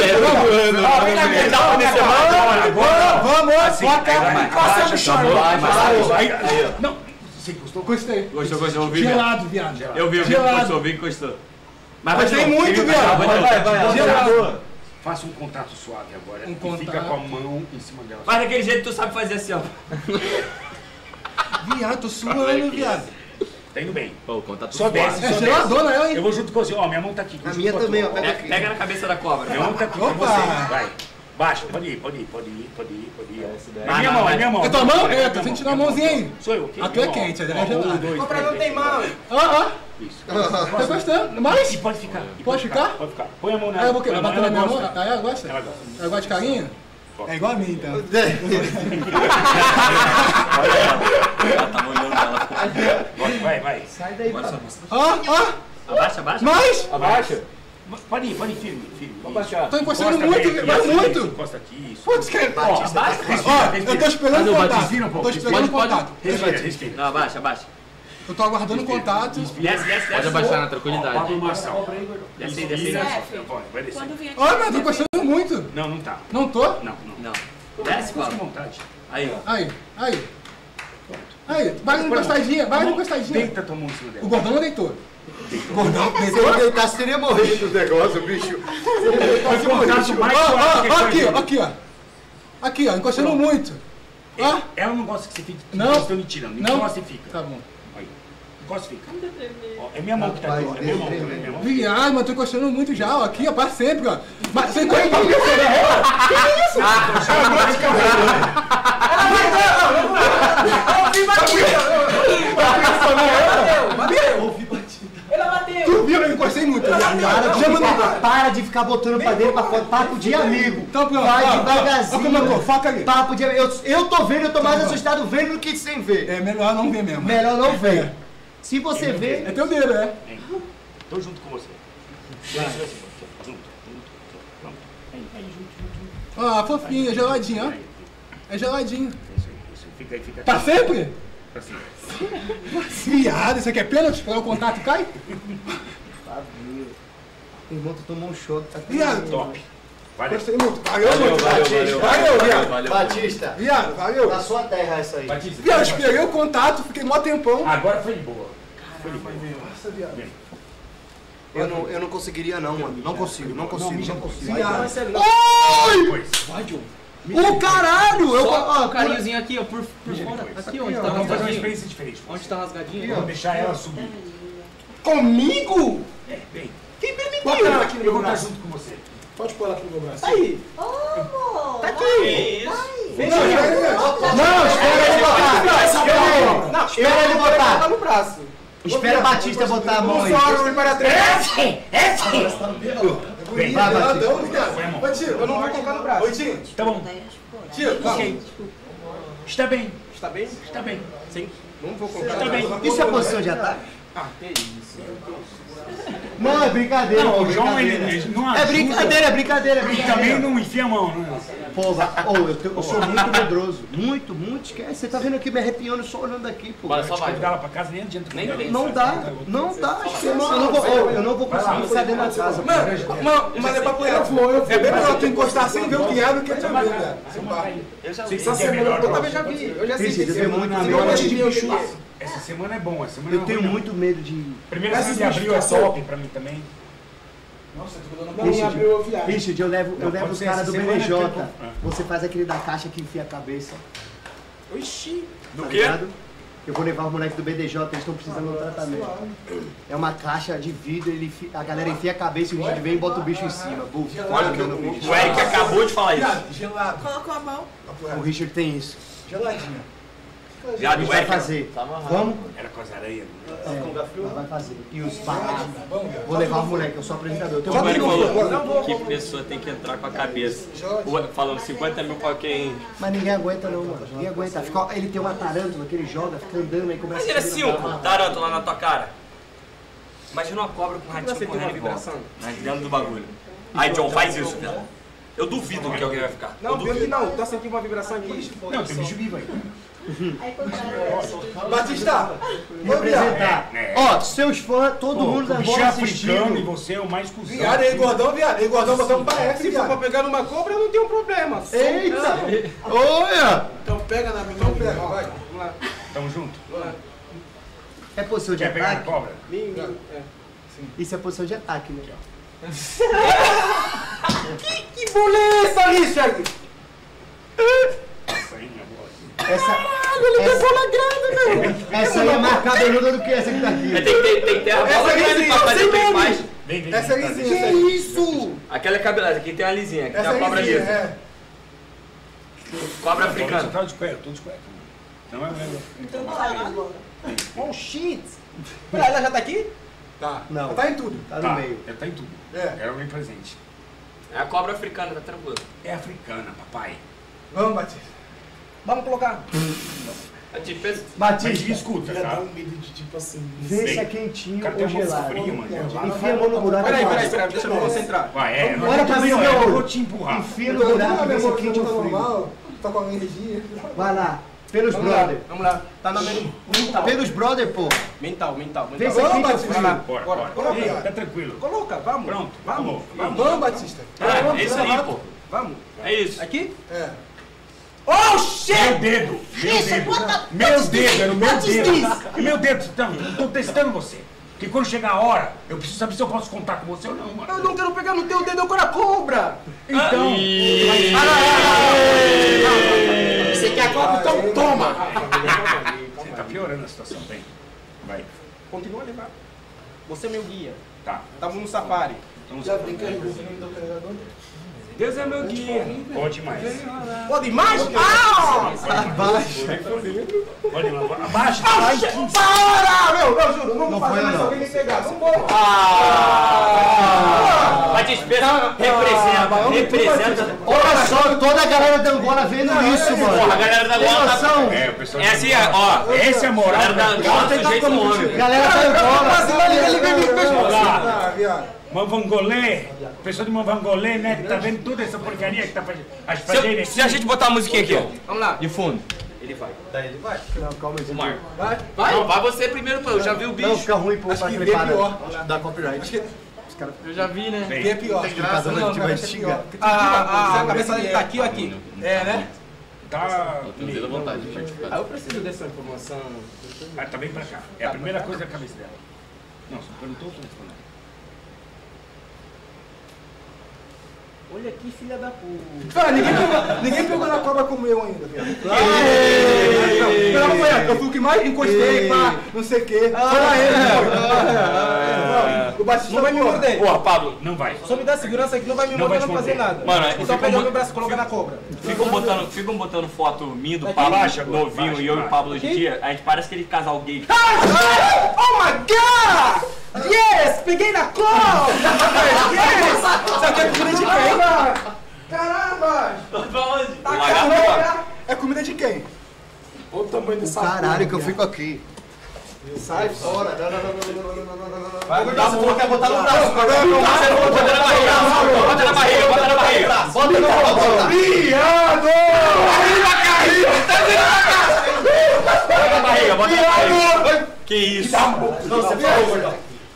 Vamos, bota. Passa no chão. Não, você gostou? Gostei. Gostou, eu ouvi. Gelado, viado. Eu vi, Gelado. eu vi que gostou. Mas Gostei muito, viado. Vai. Gelado. Faça um contato suave agora. Um E contato. fica com a mão em cima dela. Faz daquele jeito que tu sabe fazer assim, ó. Viado, tô suando, viado. Tá indo bem. Pô, contato Só suave. desce, É só geladona ela, desce. Eu hein? vou junto com você. Ó, minha mão tá aqui. A minha também, ó. Pega aqui. Pega na cabeça da cobra. Minha mão tá aqui com Opa. você. Vai. Baixa, pode ir. É minha mão, é minha mão. É tua mão? É, tô sentindo a mãozinha aí. Sou eu, ok? A tua é quente, a dela é gelada. 1, 2, Compra 3, não tem mão. Ó. Isso. Tá gostando? Mais? E pode ficar. Pode ficar? Pode ficar. Põe a mão Aí nela. eu vou querer. Vai bater na minha mão? gosta. Aí ela gosta? Ela gosta. Ela gosta de carinho? É igual a mim, então. Tá molhando ela. Vai. Sai daí, mano. Ó. Abaixa. Mais? Abaixa. Pode ir, firme. Vou baixar. Tô encostando Encosta muito, bem, vai isso, muito. Encosta aqui, isso. Putz, cara. Ó, Respira. eu tô esperando Cadê o o contato. Respira um pouco. Tô esperando o Pode. contato. Respira. Não, abaixa. Eu tô aguardando o contato. Desce. Pode abaixar na Ó, tranquilidade. Pablo Marçal. Desce aí. Vai descer. Quando vier aqui. Ó, mas tô encostando muito. Não tá. Não tô? Não. Não. Desce, Fica à Pablo. vontade. Aí, ó. Aí. Vai na encostadinha. Deita tua mão em cima O dela. gordão não deitou. O gordão Se deitou. eu deitasse, teria morrido o negócio, bicho. Faz o contato mais suave que Aqui, ó, encostando muito. Ó. Ela não gosta que você fique Não. encostando e tirando. Não. Encosta e fica. Tá bom. Aí. Encosta e fica. Ó, é minha mão que tá aqui. ó. É minha mão. Viado, mas tô encostando muito já, ó. Aqui, ó, pra sempre, ó. Mas você encosta pra mim, Tu viu? Eu encostei muito. Para de ficar botando pra dentro, pra fora. Papo de amigo. Então, pronto. Vai Ó, devagarzinho. ó como eu tô, foca ali. Papo de amigo. Eu tô vendo, eu tô mais assustado vendo do que sem ver. É melhor não ver mesmo. Melhor não ver. Se você ver. É teu dedo, é? Tô junto com você. Junto. Pronto. Aí, junto. Ó, fofinho, é geladinho, ó. É geladinho. Isso. Fica aí, fica. Pra sempre? Pra cima. Viado, isso aqui é pênalti? Pra o contato cai? Irmão, tu tomou um choque. Tá Viado. Top. Valeu. Gostei muito. Valeu, viado. Batista. Viado, valeu. Na sua terra essa aí. Batista. Viado, esperei o contato, fiquei mó tempão. Agora foi de boa. Nossa, viado. Eu não conseguiria não, mano. Não consigo. Viado. Vai, John. O caralho! Só o carinhozinho aqui, ó, por fora. Aqui, onde tá Vamos fazer uma rasgadinho. experiência diferente. Onde tá rasgadinho? Vou deixar ela subir. Comigo? Bem. Quem permitiu? Bota ela aqui no meu braço junto com você. Pode pôr ela aqui no meu braço. Aí. Tá aqui. Não, espera ele botar. Tá no braço. Espera a Batista botar a mão aí. Bem. Vai, Batista. Foi a mão. Ô, tio, Eu não vou colocar no braço. Oi, tio. Tá bom. Tio, calma. Está bem. Está bem? Está bem. Sim. Não vou colocar Está no bem. braço. Isso é posição de ataque? Que isso? Não, é brincadeira. Não, pô, o João brincadeira. ele não É ajuda. brincadeira. E também não enfia a mão, né? Pô, eu sou muito medroso. Muito, esquece. Você tá vendo aqui me arrepiando só olhando aqui, pô. Bora, só vai. Convidar ela pra casa nem adianta. Nem vem. Não dá, esquece. Eu não vou conseguir ficar dentro da casa. Mas é papo reto. É bem melhor tu encostar sem ver o que é do que tu ver, velho. Eu já Sei vi. que é melhor Eu pra também você. já vi. Eu já Tem sei jeito, que eu tenho muito eu medo. gosto de bicho. Essa semana é bom, essa semana Eu tenho muito medo de. Primeira semana de abril é top pra mim também. Nossa, tu dando uma abriu eu viagem. Richard, eu levo pode os ser caras essa do semana BDJ. que eu vou- Você faz aquele da caixa que enfia a cabeça. Oxi. Do Tá quê? ligado? Eu vou levar os moleques do BDJ, eles estão precisando de um tratamento. É uma caixa de vidro, a galera enfia a cabeça e o Richard vem e bota o bicho em cima. Buf, Olha que o Eric acabou de falar isso. Viado, gelado. Colocou a mão. O Richard tem isso. Geladinho. A Viado, gente o vai Eric fazer. Tá amarrado. Vamos? Era com as areias. Né? Vai fazer. E os parados. Vou levar os moleques, eu sou apresentador. Eu tenho O Eric um falou que pessoa tem que entrar com a cabeça. Falando 50 mil pra quem. Mas ninguém aguenta não, mano. Ninguém aguenta. Ele tem uma tarântula que ele joga, fica andando aí, começa Imagina a subir na 5 barra. tarântula na tua cara. Imagina uma cobra com um ratinho Você tem uma correndo em volta. vibração? Mas dentro do bagulho. Aí, John, faz isso, velho. Eu duvido que alguém vai ficar. Não, pior que não. Tá sentindo uma vibração aqui. Não, tem bicho vivo aí. Batista, ô viado. Representar. Ó, seus fãs, todo mundo da O bicho bola é africano e assistindo. você é o mais cuzão. Viado, aí gordão, viado. Aí gordão botamos pra F, Se for pra viado. pegar numa cobra, eu não tenho problema. Eita! Olha! Então pega na minha. Então pega, vai. Vamos lá. Tamo junto. É posição de Quer pegar a ataque? cobra? Isso é posição de ataque, né? Que boleza, Richard! Isso aí, minha bola. Essa aí é mais cabeluda do que essa que tá aqui. Mas tem que ter a bola grande pra fazer bem mais. Vem. Essa é tá, lisinha. Que isso? Aquela é cabelada, aqui tem uma lisinha, aqui tem Essa a cobra é lisinha, lisa. é. Cobra Você africana. tá de cueca, tô de cueca. Não é mesmo? Oh, shit. Pera, ela já tá aqui? Tá. Não. Tá em tudo. Tá no meio. Tá em tudo. É. Era alguém presente. É a cobra africana, tá tranquilo. É africana, papai. Vamos, Batista. Vamos colocar. A gente pensa. Mas Batista, escuta, tá? medo de tipo assim. vê se é O quentinho cara ou tem a mão gelado. fria, mano. Enfia a mão no buraco. Peraí, e deixa eu me concentrar. Vai, é. Olha pra mim no meu Eu vou olho. te empurrar. Enfia no buraco e vê se é quente ou frio. normal. Tá com a energia. Vai lá. Pelos Vamos lá, brother. vamos lá. Tá na mental. Pelos brother, pô. Mental. Vê se é quente ou frio. Vai lá. Bora, Bora. bora. Coloca. Ei, tá tranquilo. Coloca, vamos. Pronto, Vamos. vamos. Vamos, Batista. É isso aí, pô. Vamos. É isso. Aqui? É. Oh, shit! Meu dedo! Meu dedo, era o meu dedo! E meu dedo, então, eu tô testando você. Porque quando chegar a hora, eu preciso saber se eu posso contar com você ou não, mano. Eu não quero pegar no teu dedo, eu quero a cobra. Então. Você quer a cobra? Então toma! Você tá piorando a situação, bem. Vai. Continua a levar. Você é meu guia. Tá. Estamos no safari. Então, Deus é meu guia. Pode mais. Pode mais? Ah! Pode mais. Abaixa. Para! Meu, juro, não vou fazer mais não. alguém me pegar. Vambora. Batista, representa. Olha só, toda a galera da Angola vendo isso, Porra, a mano. galera da Tem Angola tá. noção? É, o pessoal. É assim, ó. Essa é a moral. A galera da Angola sujeita um homem. Galera da Angola. Ah, viado. Manvangolé. O pessoal de Manvangolé, né? Tá vendo toda essa porcaria que tá fazendo. As Se fazerem se a gente botar a musiquinha aqui, ó. Vamos lá. De fundo. Ele vai. Não, calma aí. O Marco. Vai. Não, vai você primeiro, pô. Eu já vi o Não, bicho. fica ruim, pô, Acho pra que clipar, vem pior. dá copyright. Eu já vi, né? Quem é pior? Cada vez que vai xingar. A cabeça dele tá aqui ou aqui? É, né? Tá. Eu preciso dessa informação. Ah, tá bem pra cá. É a primeira coisa da cabeça dela. Não, você perguntou ou respondeu? Olha aqui, filha da puta. Cara, ninguém pegou na cobra como eu ainda, viado. Não, eu fui o que mais encostei, pá, não sei o quê. Olha ele, o Batista Não vai me morder. Porra, Pablo. Não vai. Só me dá segurança que não vai me Não morder, vai não te fazer morder. nada. Mano, então fica pega um- meu braço e coloca na cobra. Ficam botando foto minha do Pablo, Baixa, novinho, baixa, e eu e o baixa. Pablo hoje em dia. A gente parece aquele casal gay. Oh my god! Yes! Peguei na cobra! Yes! Isso aqui é comida de quem? Caramba! Tá Lagarto. É comida de quem? Olha o tamanho dessa Caralho, que eu fico aqui. Sai fora. Vai, você falou que ia botar no braço. Bota na barriga, bota na barriga. Bota no braço. Viado! Bota na barriga, bota na barriga. Que isso? Você falou, gordão.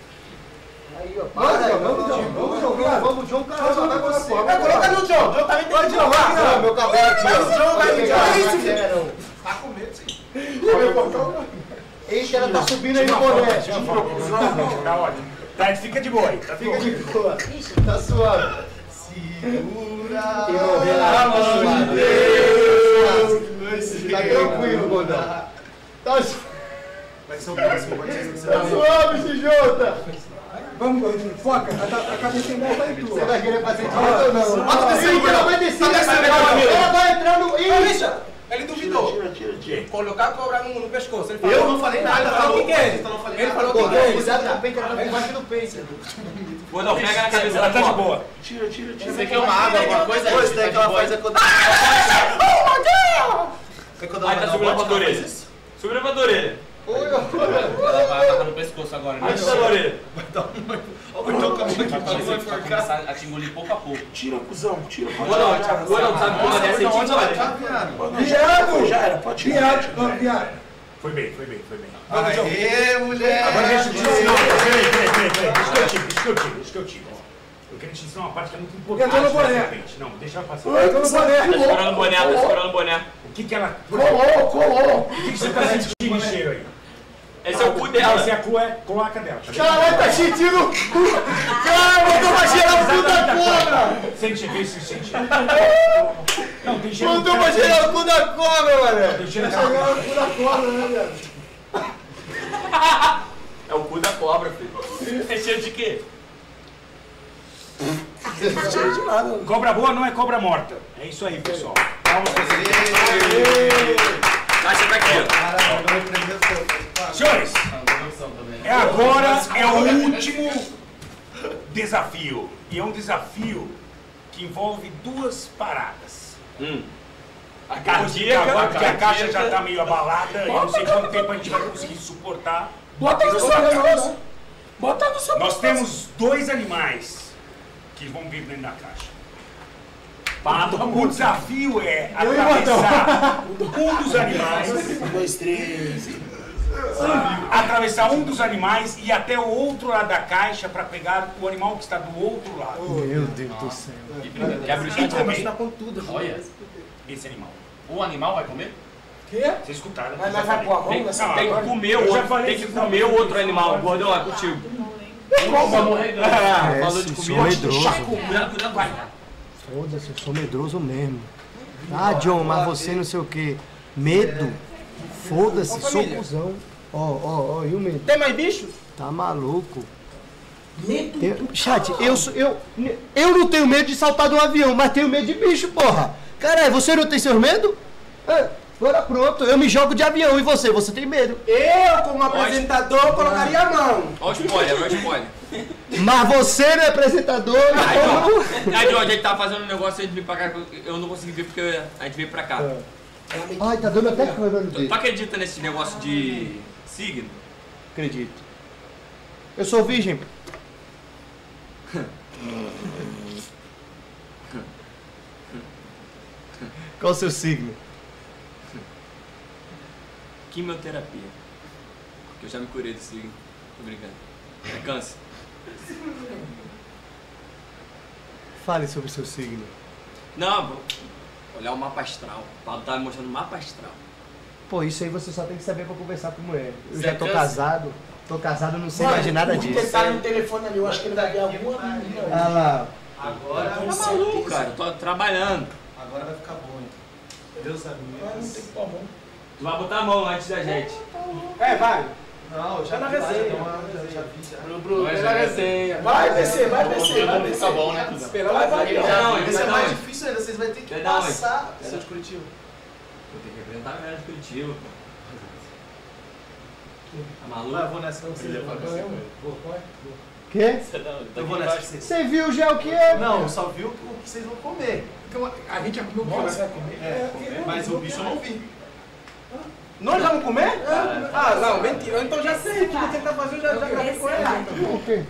Vamos, João, cara. Coloca no John, John tá me entendendo. Não, meu cabelo aqui, ó. João vai me Tá com medo, sim. Eita, ela tá subindo aí no boné. Tá ótimo. Tá, fica de boa aí. Tá Fica de boa. Tá suave. Segura. Tá tranquilo, gordão. Tá suave, Xijota. Vamos, foca. A cabeça em volta aí tua. Você vai querer fazer direito ou não? Ela vai descer. Tá descendo, Ela vai entrando. Richard, ele duvidou. Colocar a cobra no pescoço. Ele falou, Eu não falei nada. Ele falou o que é? Ele falou o que é? Cuidado com o peito, ela vai embaixo do peito. Gordão, pega na cabeça Ela da tá de cobra. boa. Você quer uma água, alguma coisa? Pois daí que ela faz é quando... Aí tá subindo pra tua orelha. Subindo pra tua orelha. Ela vai agarrar no pescoço agora, né? Antes da orelha. Vai começar a te engolir pouco a pouco. Tira, cuzão, tira. Agora não, sabe como é dessa aí? Viado! Já era, pode tirar. Viado! Foi bem. Aê, mulher! Agora deixa eu te ensinar. Deixa que eu tiro. Eu quero te ensinar uma parte que é muito importante. Entrou no boné. da serpente. Não, deixa ela passar. Entrou no boné! Tá segurando o boné, tá segurando o boné. O que ela... Colou. O que você tá sentindo de cheiro aí? Esse é o cu dela. Essa é a cloaca dela. Tá vendo? Caralho, tá sentindo! Caralho, botou uma cheira no cu da cobra! Sente, vê se sente. Não, tem cheiro. Botou uma cheira no cu da cobra, mané! Tem cheiro de Chegaram no cu da cobra, né, viado? É o cu da cobra, filho. É cheiro de quê? Cheio de nada. Cobra boa não é cobra morta. É isso aí, pessoal. Palmas pra vocês. Vai chegar aqui, ó. Senhores, agora é o último desafio. E é um desafio que envolve duas paradas. A cardíaca. Agora, porque a caixa já tá meio abalada, eu não sei quanto tempo a gente vai conseguir suportar. Bota no seu caso. Bota no seu Nós temos dois animais que vão vir dentro da caixa. O desafio é atravessar um dos animais. 1, 2, 3. Atravessar um dos animais e ir até o outro lado da caixa para pegar o animal que está do outro lado. Meu Deus do céu. Quebra o E chat comer com tudo. Olha, esse animal. o animal vai comer? Quê? Vocês escutaram? Mas Eu já vai falei. pôr a mão Tem, nessa Não, tem que agora- comer eu o já outro, falei tem que isso, comer não. o outro animal. Gordão, é contigo. Vai morrer. Falou de comida. medroso. Cuidado, vai. Foda-se, eu sou medroso mesmo. Ah, John, mas você não sei o quê. Medo? Foda-se, sou cuzão. Ó, e o medo? Tem mais bicho? Tá maluco? Chat, eu não tenho medo de saltar de um avião, mas tenho medo de bicho, porra. Caralho, você não tem seus medo? Agora pronto, eu me jogo de avião e você? Você tem medo? Eu, como apresentador, colocaria a mão. Olha o spoiler, olha o spoiler. Mas você não é apresentador, então... Aí, John, a gente tava fazendo um negócio, a gente veio pra cá, eu não consegui vir porque a gente veio pra cá. Ai, tá dando até câmera no dedo. Tu acredita nesse negócio de signo? Acredito. Eu sou virgem. Qual o seu signo? Quimioterapia. Porque eu já me curei do signo. Tô brincando. É câncer. Fale sobre o seu signo. Não, vou olhar o mapa astral. O Paulo tava me mostrando o mapa astral. Pô, isso aí você só tem que saber pra conversar com mulher. Eu Você já é tô câncer? casado. Tô casado, não sei mais de nada Porque disso. tá no telefone ali, eu acho que ele vai ver alguma menina. Ah lá. Tá maluco, cara. Eu tô trabalhando. Agora vai ficar bom, hein? Deus sabe. Mas não tem que pôr a mão. Tu vai botar a mão antes da gente. Vai. Não, já na vi lá, resenha. já vi já. Bruno, Mas pela é- resenha. Vai descer, vai descer, vai descer. Tá bom, né, cuzão? Esperar vai Vai, variar. vai. Esse é Não, mais hein? difícil ainda, vocês vão ter que Vai dar onde? passar. Você é de Curitiba. Vou ter que apresentar a galera de Curitiba, pô. Tá maluco? Eu vou nessa com você. Quê? Eu vou nessa com você. Você viu já o que é? Não, só viu o que vocês vão comer. A gente já comeu o que você vai comer? Mas o bicho eu não vi. Nós já vamos comer? Ah, não, mentira. Então já sei o que você tá fazendo, já gravei com ele. O quê?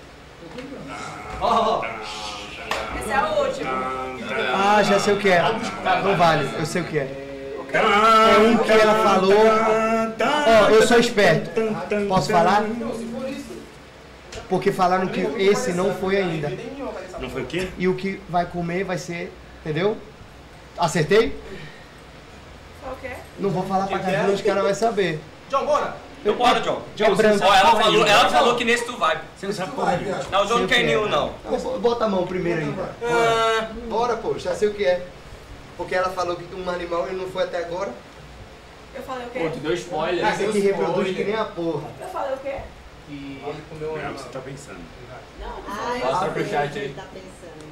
Ó, Esse é o último. Ah, já sei o que é. Não vale, eu sei o que é. É um que ela falou. Ó, eu sou esperto. Posso falar? Porque falaram que esse não foi ainda. Não foi o quê? E o que vai comer vai ser. Entendeu? Acertei? Qual que é? Não vou falar pra casa, os caras vão saber. John, bora. Então bora, John. É branco. Ó, ela falou que nesse tu vai. Você não sabe porra nenhuma. Não, o João não Sei o quer que é. nenhum, não. Bota a mão primeiro aí. Bora, pô, já sei o que é. Porque ela falou que um animal ele não foi até agora. Eu falei o Pô, quê? tu deu spoiler. Esse aqui reproduz que nem a porra. Eu falei o quê? E ele comeu Não é o que você tá pensando. Mostra pro chat aí. Tá pensando.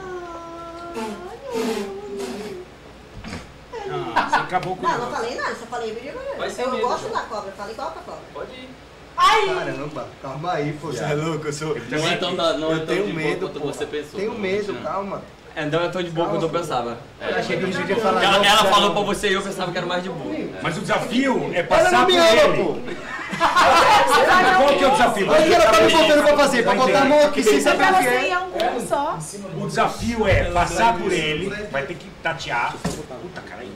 Ah, você acabou com o Não, não negócio. falei nada, só falei Vai ser eu medo, gosto João. da cobra, falei igual com a cobra. Pode ir. Caramba, calma aí, pô, você é louco, eu sou. Não é tão da- não é Eu tão tenho de boa medo, quanto pô. você pensou, Tenho não, medo, Jean. calma. Então é tão de boa quanto eu pensava. Eu achei que o bicho ia falar. Ela falou pra você e eu pensava que era mais de boa. Mas o desafio é Ela passar não por me ama, ele. pô. Qual que é o desafio? O que ela tá me botando pra fazer? Pra botar a mão aqui sem Mas saber pra o que você é. ir a um grupo só. O desafio é passar por ele, vai ter que tatear. Puta, caralho.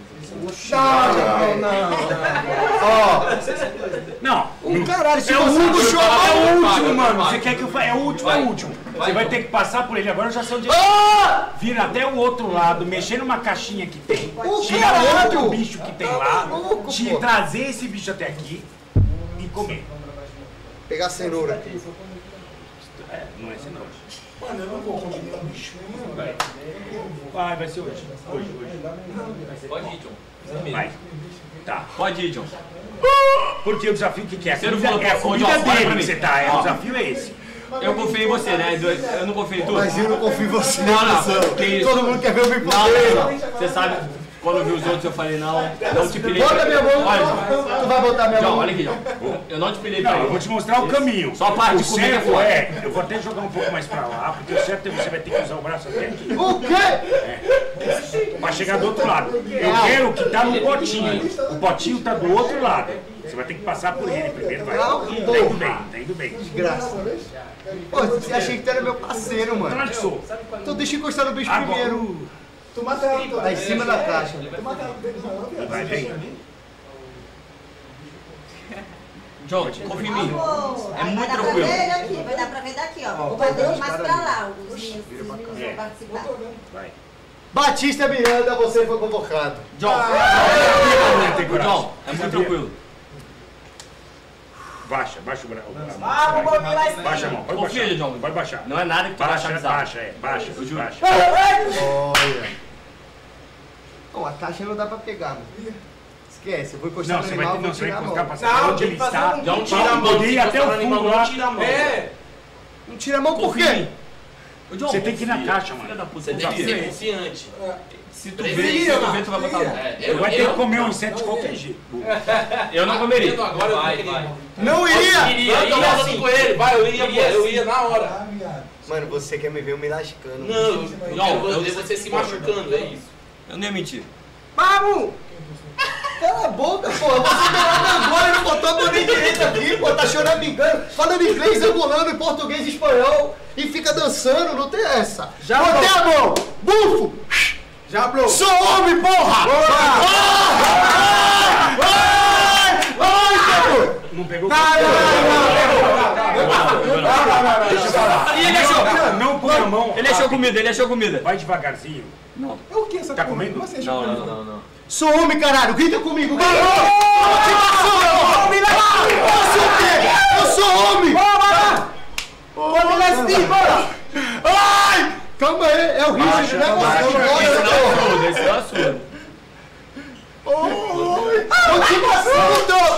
Não. Caralho, se É o você último, show. é o último, mano. Você quer que eu faça? É o último, é o último. Você vai ter que passar por ele. Agora eu já sei onde ele vir até o outro lado, mexer numa caixinha que tem, tirar caralho! outro bicho que tem lá, maluco, pô. trazer esse bicho até aqui e comer. Pegar a cenoura aqui. É, não é cenoura. Mano, eu não vou comer um bicho. Vai ser hoje. Hoje. Pode ir, John. Vai. Tá. Pode ir, John. Porque o desafio que é? Você não falou É a pra- comida Ô, John, olha pra dele mim. que você tá. O desafio é esse. Eu confio em você, né? Eu não confio em tu. Mas eu não confio em você. Não, que isso? Todo mundo quer ver eu me Não, poder. não. Você sabe, quando eu vi os outros eu falei não te pilhei. Bota minha mão. Olha, John. Tu vai botar minha John, mão. olha aqui, John. Eu não te pilhei pra Não, eu ele. vou te mostrar o caminho. Só para de o comer certo fora. é, eu vou até jogar um pouco mais pra lá, porque o certo é você vai ter que usar o braço até aqui. O quê? Pra chegar do outro lado. Eu quero que tá no potinho. O potinho tá do outro lado. Você vai ter que passar por ele primeiro, vai. Não, Tá indo bem, tá indo bem. Desgraça. Pô, você achei que tu era meu parceiro, mano. Claro que sou. Então deixa eu encostar no bicho Agora. primeiro. Tu mata ela. Tá em cima da caixa. Tu mata ela deles, não, viado. Vai bem. John, confia em mim. É muito Vai dar tranquilo. pra ver daqui, vai dar pra ver daqui, ó. Vou fazer mais pra lá, os meninos vão participar. Vai. Batista Miranda, você foi convocado. John, Tem coragem. John, é muito tranquilo. Baixa o braço. Ah, vou lá em cima. Baixa a mão, pode Confia, baixar. John. Pode baixar. Não é nada que tu vai achar Baixa, bizarro. baixa, Eu juro. baixa. Olha. Bom, a caixa não dá pra pegar, mano. Esquece, eu vou encostar Não, no você vai, animal, não, vou você vai tirar a encostar mão. pra saber Não, onde tem ele que fazer está. um- Não tira a mão, Poder ir até o fundo lá. não tira a mão. Não tira a mão por Confia em quê? mim. Ô, John, Você tem que ir na caixa, mano. Filha da puta, Você tem que ser confiante. Se tu vê, tu vai botar a mão. Vai ter que comer um inseto de qualquer jeito. Eu não comeria. Agora eu queria. Não iria! Iria, eu tava assim com ele. Vai, eu ia na hora. Ah, viado. Mano, você quer me ver me lascando. Não, eu quero ver você se machucando, é isso. Eu não ia mentir. Vamos! Cala a boca, porra! Você me olhando agora e não botou a mão nem direita aqui, pô! Tá choramingando, falando inglês, angolano, português e espanhol e fica dançando, não tem essa! Já botei a mão! Bufo! Já, bro. Sou homem, porra! Ai, Não pegou? E ele achou! Não põe a mão. Ele achou comida, ele achou comida. Vai devagarzinho. É o que essa Tá porra? comendo? Como assim, Não, chupando? não, não. Sou homem, caralho! Grita comigo! Grita! Sou homem! Eu sou o quê? Eu sou homem! Ai! Calma aí, é o risco, né? Esse é o assunto. Motivação,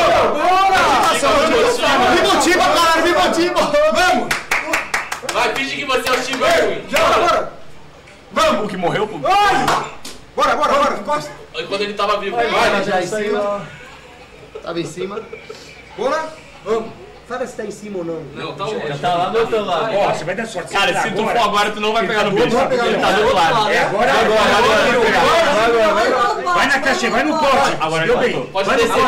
me motiva, caralho, me motiva! Vamos! Vai, finge que você é o Steve Irwin. Bora! Vamos! O que morreu, pô? Bora, encosta. Quando ele tava vivo. Vai, já em cima. Tava em cima. Bora. Vamos. Fala se tá em cima ou não. Não, tá longe. Já tá lá do outro lado. Ó, você vai dar sorte. Cara, Você se tu tá for agora, tu não vai pegar no bicho. vou pegar Ele no tá do outro lado. É agora. Vai na caixa, vai no pote. Agora Deu ele bem. passou. Pode descer.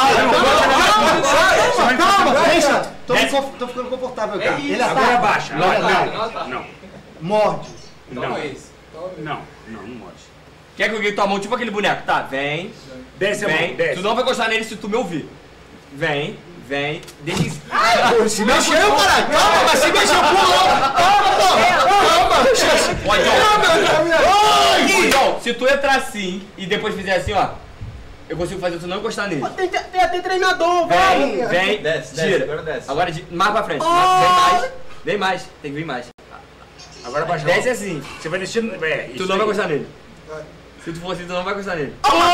Calma, deixa. Tô ficando confortável aqui. Ele Agora ataca. baixa. Não. Morde. Não, não morde. Quer que eu guie tua mão tipo aquele boneco? Tá, vem. Desce a mão, Vem. desce. Tu não vai encostar nele se tu me ouvir. Vem. Deixa em cima. Se mexeu, caralho. Calma, mas se mexeu, pula. Calma. Pode, John. Ô, John, se tu entrar assim e depois fizer assim, ó. Eu consigo fazer tu não encostar nele. Tem até treinador, velho. Vem. Desce, Gira. agora desce. Agora mais pra frente. Vem mais. Vem mais. Tem que vir mais. Agora baixa. Desce assim. Você vai descendo. Tu não vai encostar nele. Se tu for assim, tu não vai encostar nele.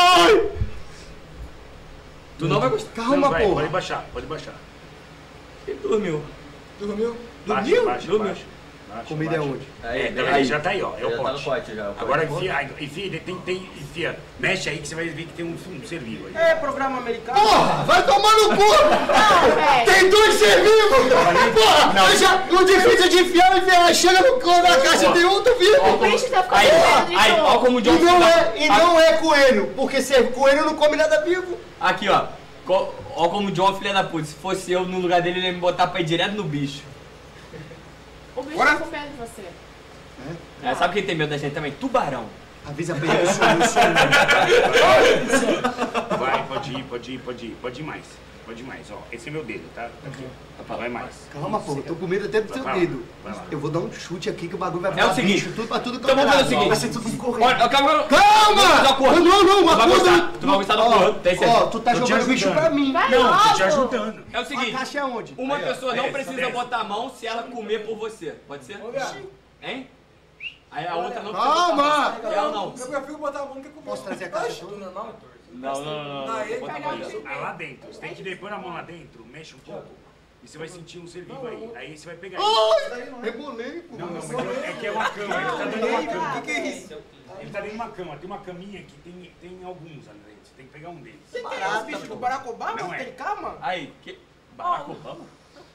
Tu não vai encostar. Calma, Vai, porra. pode baixar, pode baixar. Ele dormiu. Dormiu? Baixa, Dormiu? baixa, Dormiu. baixa. Comida é onde? Aí, já tá aí, ó. É o Já tá no pote. pote já. Agora enfia. Mexe aí que você vai ver que tem um ser vivo aí. É, programa americano. Porra, vai tomar no cu! Tem 2 ser vivos! Porra, o difícil de enfiar, chega na caixa tem outro vivo! O bicho tá ficando medo de Aí, ó como o John... E não é coelho, porque coelho não come nada vivo. Aqui, ó. Ó como o John é filha da puta. Se fosse eu no lugar dele, ele ia me botar pra ir direto no bicho. O bicho tá com medo de você. É, sabe quem tem medo da gente também? Tubarão. Avisa pra ele, eu sou Vai, pode ir mais. Pode ir mais, ó. Esse é meu dedo, tá? Aqui. Vai mais. Calma, pô, eu tô com medo até do seu dedo. Eu vou dar um chute aqui que o bagulho vai É o seguinte, tudo pra tudo que então vamos fazer o seguinte. Vai ser tudo um correndo. Olha, calma! Não, vai gostar. Tu vai gostar do acordo, tem certeza. Ó, tu tá jogando o bicho pra mim. Não, tô te ajudando. É o seguinte, A caixa é onde? uma pessoa não precisa desce. botar a mão se ela comer por você. Pode ser? Hein? Aí a outra não Calma! precisa botar a mão. Ela não. Eu prefiro botar a mão que comer. Posso trazer a caixa toda? Não. Aí, Bota a cara, mão. Ah, lá dentro. Você tem que pôr a mão lá dentro, mexe um pouco. E você vai sentir um ser vivo aí. Aí você vai pegar ele. Ai, rebolei, pô. Não, mas é que é uma cama. Ele tá dando uma cama. O que é isso? Ele tá dentro de uma cama. Tem uma caminha que tem alguns ali dentro. Você tem que pegar um deles. Você tem os bichos do Barack Obama? Não Você é. tem cama? Aí, que... Barack Obama?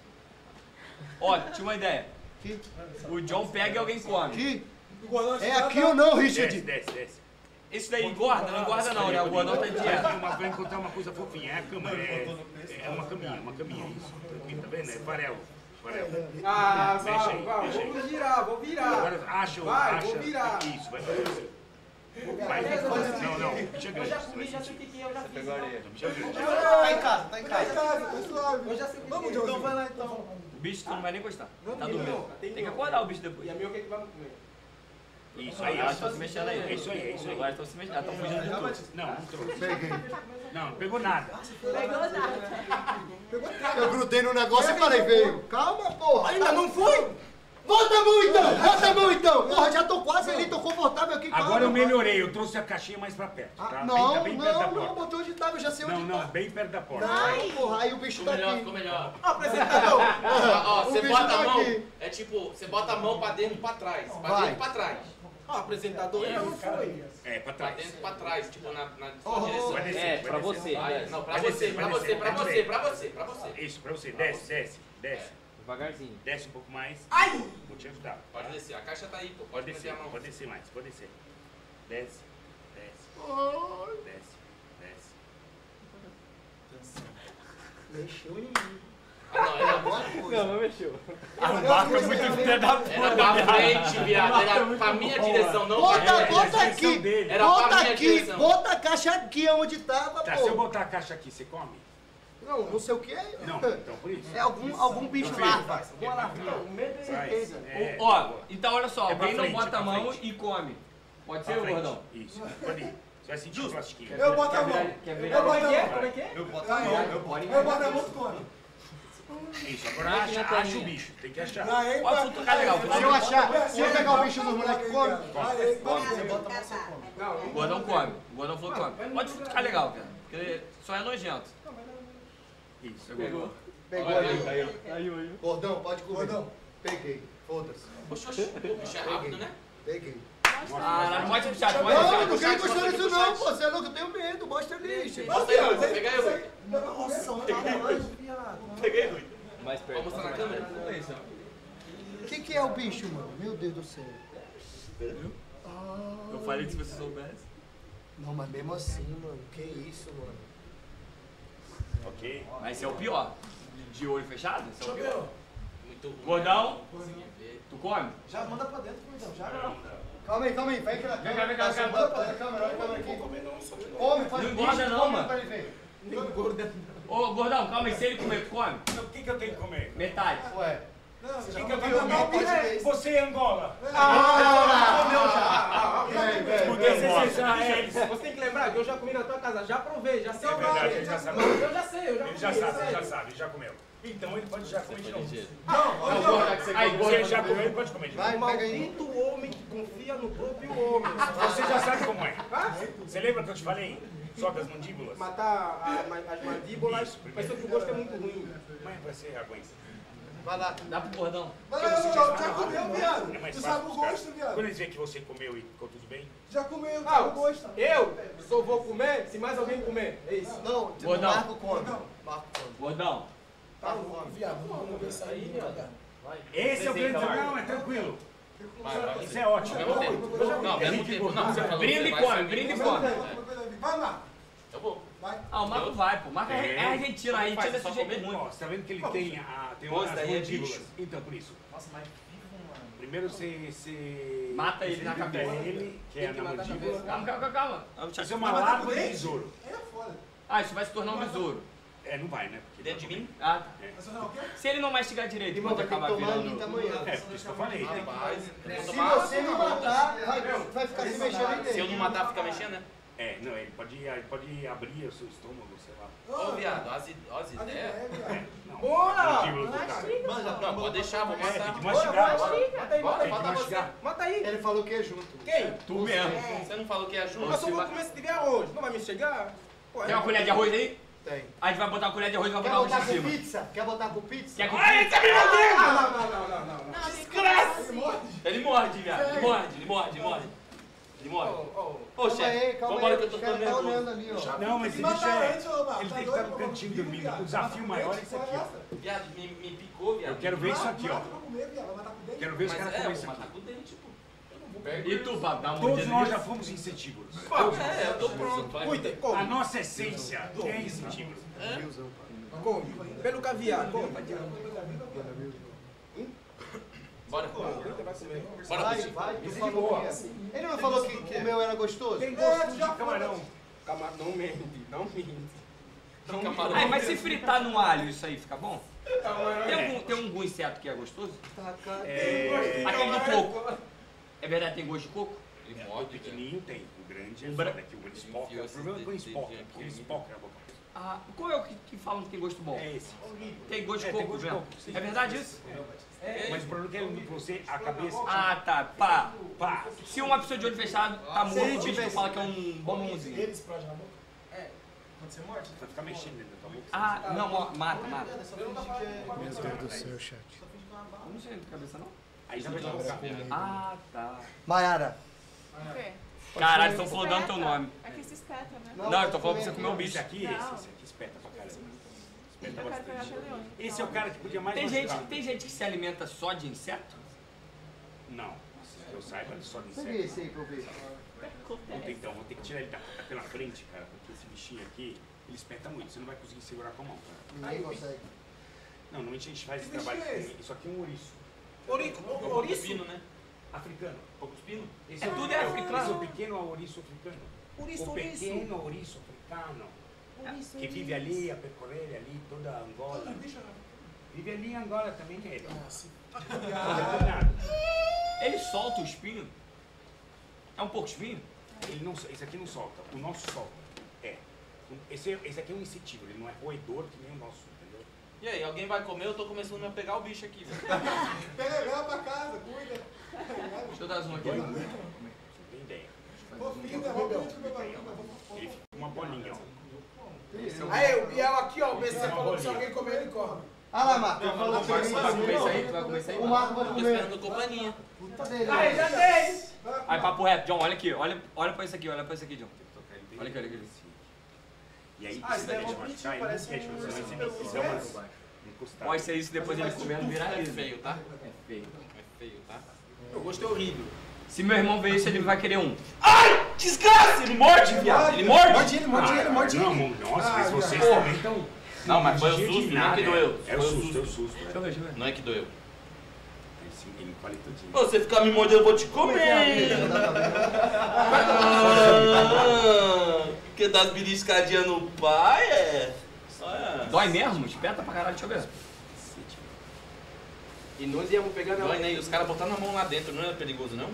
Ó, tinha uma ideia. O John pega e alguém come. Aqui? É aqui ou não, Desce, Richard? desce. Isso daí engorda? Não engorda não, né? O gordão tá de dieta. Vai encontrar uma coisa fofinha. É a cama. É uma caminha. Isso. Tranquilo, tá vendo? É farelo. Ah, Mexe aí, vai, mexe aí. vou virar. Agora acha. Vou virar. Isso, vai fazer assim. Vai. Não. Bicho é Eu grande. já comi, já sei o que é, eu já fiz. Bicho é grande. Tá em casa, tá em Tá casa. em casa, tá suave. Eu já sei o que Vamos, é. Joãozinho. Então vai lá então. O bicho tu não vai nem gostar. Tá Não, dormindo. tem Tem que não. acordar o bicho depois. E a minha o que é que vamos comer? Isso aí. Elas estão se mexendo aí. É isso aí. Agora estão se mexendo. Elas estão fugindo de tudo. Não trouxe. Peguei. Não pegou nada. Pegou nada. Eu grudei no negócio e falei, veio. Calma, porra. Ainda não foi? Bota a mão então. Porra, já tô quase ali, tô confortável aqui. Agora calma, eu melhorei. Eu trouxe a caixinha mais pra perto. Tá? Não, bem perto da não, porta. botou onde tava, eu já sei onde Não, tá. bem perto da porta. Não, porra, aí o bicho tá aqui. Ficou melhor. Apresentador. Ó, O você bicho bota tá a mão, aqui. é tipo, você bota a mão pra dentro e pra trás. Pra Vai. dentro e pra trás. Apresentador ainda não foi. É, pra Pra trás. dentro e pra trás, tipo na Oh, sua direção. Vai descer, É, vai pra descer. você. Não, pra Vai você, descer, pra vai você, descer, pra vai você, descer. pra você, pra você. Isso, pra você. Desce. Devagarzinho. Desce um pouco mais. Ai! Vou te ajudar. Pode descer, a caixa tá aí, pô. Pode meter descer, a mão. pode descer mais. Pode descer. Desce. Mexeu em mim. Ah, não, era, Não mexeu. A vaca é muito filha da puta. era pra frente, viado. Era pra minha direção, não pra Bota, minha. bota aqui. dele. Era pra Bota minha aqui. direção. Bota a caixa aqui onde tava, Tá, se eu pô. botar a caixa aqui, você come? Não sei o que é. Não, então por isso. É algum bicho Filho, larva. Vamos lá, o medo é certeza. É, Ó, então olha só, É pra alguém não frente, bota a é pra mão frente. e come. Pode ser, pra frente. gordão? Isso, pode ir. Você vai sentir o plastiquinho. Eu boto a mão. Quer Como virar? é que é? Como é que é? Eu boto a mão, eu boto. Eu boto a mão, tu come. Isso, agora acha o bicho. Tem que achar. Aí, Pode futucar legal. Se eu achar, se eu pegar o bicho dos moleques, come. Aí, Você bota a mão, você come. O gordão come. O gordão falou que come. Pode futucar legal, cara. Porque só é nojento. Isso. Pegou. Pegou ali. Gordão, pode comer. Gordão. Peguei. Foda-se. Oxe, o bicho é rápido, né? Peguei. Ah, não pode puxar, não pode Não, puxar. não quero encostar nisso não, pô. Você é louco, eu tenho medo. Mostra ali, gente. Bota eu, pega eu. Nossa, mano, tá longe, viado. Peguei, Rui. Mais perto. Vamos mostrar na câmera? O que é o bicho, mano? Meu Deus do céu. Eu falei que se você soubesse. Não, mas mesmo assim, mano. Que isso, mano. Ok? Mas esse é o pior. De olho fechado? Esse é o pior. Muito ruim. Gordão, Consegui ver. tu come? Já manda pra dentro, gordão. Já. Calma aí. Vai aqui na câmera. Vem cá. Manda pra dentro da câmera, olha a câmera aqui. Come, faz Não engorda bicho, não, come mano. pra ele ver. Ô, gordão, calma aí. Se ele comer, tu come? O que eu tenho que comer? Metade. Ué. O que eu tenho que comer? Você é Angola. Você tem que lembrar que eu já comi na tua casa, já provei, já sei. É verdade, ele já sabe. Eu já sei, eu já comi. Ele já sabe, ele já comeu. Então ele pode já comer de novo. Aí, Se ele já comeu, ele pode comer de novo. Vai, pega aí. Maldito homem que confia no próprio homem. Você já sabe como é. Você lembra que eu te falei? Sobe as mandíbulas. Matar as mandíbulas, Isso, primeiro. pessoa que o gosto é muito ruim. Mas vai ser aguenta. Vai lá. Dá pro bordão. Mas já comeu, viado. É mais Tu fácil sabe o pros caras. gosto, viado. Quando eles veem que você comeu e ficou tudo bem, Já comeu, Ah, sabe o gosto. eu só vou comer se mais alguém comer. É isso. Não, Bordão. Marco come. Marco come. Bordão. Tá bom, viado. Vamos ver isso aí, viado. esse é o grande não, é tranquilo. Isso é ótimo. Mesmo tempo. Não, mesmo tempo. Não, você falou. Brinda e come, brinda e come. Vai lá. Eu vou. Vai. Ah, o Marco vai, pô. O Marco é argentino, a Argentina é sujeito Ó, ruim. você tá vendo que ele tem Pô, umas isso daí é mandíbulas? bicho. Então, por isso. Nossa, mas vivo, mano. Primeiro você Mata ele na frita cabeça. ele, que é na mandíbula. Calma. Isso é uma larva de besouro. É foda. Ah, isso vai se tornar um besouro. É, não vai, né? Porque Dentro de mim? Ah, tá. Mas você não o quê? Se ele não mastigar direito, Irmão, pode vai ter que acabar tomar virando... minta amanhã. É, por isso que eu falei. Tem que... Rapaz, Se você me matar, vai ficar se mexendo aí se eu dentro. não matar, fica mexendo, né? É, não, ele pode abrir o seu estômago, sei lá. Ô, viado, as ideias. É, viado. Não, Bora! mandíbula do cara. Não, pode deixar, vou É, tem matar. que mastigar. Mata aí, Bora, mata aí. falta você. Mata aí. Ele falou que é junto. Quem? Tu mesmo. Você não falou que é junto? Eu só vou comer se tiver arroz. Não vai me chegar? Pô, Tem uma colher de arroz aí? Tem. A gente vai botar uma colher de arroz e vai Quer botar o botar bicho em com cima. pizza? Quer botar com pizza? Quer com Ai, pizza? tá me mordendo! Não. Desgraça! Ele morde, viado. Ele morde. Ô, Calma chefe, aí, calma vambora aí. que eu tô Os caras ficando tá nervoso. olhando ali, ó. Não, mas esse Tem que bicho matar é... antes, ô, Marco. Ele Tá tem que doido, estar no vamos cantinho comigo, dormindo. viado. O desafio maior é isso aqui, ó. Viado, me picou, viado. Eu quero ver isso aqui, ó. Mata pra comer, viado. Vai matar com o dente. Quero ver os Mas caras é, comer vou isso matar aqui. com o dente, pô. E tu, Pablo, dá uma Todos mordida nós nisso? já fomos incentívoros. É, eu tô pronto. Cuida, A come. nossa essência é incentívoros. Come. Pelo caviar, come. Bora. Bora, Vai, Putinho. vai, tu falou que é. Ele não falou que o meu era gostoso? Tem gosto de camarão. Não mente, não mente. Camarão. Ai, mas se fritar no alho, isso aí fica bom? Tem algum inseto que é gostoso? Aquele do coco. É verdade, tem gosto de coco? Ele O morde, pequenininho tem, o grande é O foda, que o espoca. Enfia O problema é com o esse espoca, dedinho porque ele aqui. espoca na boca. Ah, qual é o que falam que tem gosto bom? É esse. Tem gosto de É, tem coco, gosto de mesmo? coco, sim. É verdade isso? Mas o problema é que você, a cabeça... Ah, tá. Pá. Pá! Se uma pessoa de olho fechado tá morto, o bicho tu fala que é um bombonzinho. Ele explode na boca? É. Quando você morde? Vai ficar mexendo dentro da tua boca. Ah, não, mata. Meu Deus do céu, chat. Eu não sei de cabeça, não. Aí já vai te bocar. Ah, tá. Maiara. O quê? Caralho, estão flodando teu nome. É que se espeta, né? Não, eu tô falando pra você comer o bicho. Esse aqui, Não. esse aqui espeta pra caramba. Eu Espeta quero pegar bastante. pelo onde? Esse é o cara que podia mais Tem gostar. gente que se alimenta só de inseto? Não, que eu saiba, só de Pega inseto. esse aí pra eu ver. Então, vou ter que tirar ele pela frente, cara, porque esse bichinho aqui, ele espeta muito, você não vai conseguir segurar com a mão, cara. Ninguém consegue. Não, normalmente a gente faz esse Que trabalho bichinho é com isso aqui é um ouriço. Ouriço? Pino, né? Africano. Poucos pino? Esse É tudo é africano. Esse é o pequeno ouriço africano. O pequeno ouriço africano. Que vive ali, a percorrer ali, toda a Angola. Vive ali em Angola também, ele. Ele solta o espinho? É um pouco espinho? Ele não, esse aqui não solta, o nosso solta. É. Esse aqui é um insetível, ele não é roedor que nem o nosso, entendeu? E aí, alguém vai comer? Eu tô começando a pegar o bicho aqui, velho. Pega, leva pra casa, cuida. Deixa eu dar zoom aqui. Você não tem ideia. Pô, filho, derruba o meu barriga. Ele fica com uma bolinha, ó. Aí, o Biel aqui, ó. O BC falou que se alguém comer, ele come. Ah lá, Marco, ele falou que Tu vai comer isso aí? Tu vai comer isso aí? o Marco vai Tô comer. esperando companhia. Puta dele. Aí, já tem. Aí, papo reto, John, olha aqui. Olha pra isso aqui, John. Olha aqui. E aí, Ah, esse precisa daí é de mó machucar, ele não parece quer, um- você vai um- se fizer umas encostadas. Pode ser isso depois ele comendo É viraliza. feio, tá? É feio. É feio, tá? O gosto é horrível. Se meu irmão ver isso, ele vai querer um. Ai, desgraça! Ele morde, viado. Ele morde. Morde ele, morde ele. Não, nossa, mas vocês porra. também estão... Não, mas foi o cheio de susto, não é nada, que doeu. É o Foi o susto, é o susto. Deixa eu ver. Não é que doeu. Ele fala tudinho. Ô, você ficar me mordendo, eu vou te comer. Porque das beliscadinhas no pai é. Olha. Dói mesmo? Espeta pra caralho, deixa eu ver. E nós íamos pegar na... Dói, né? E os caras botando a mão lá dentro, não é perigoso, não?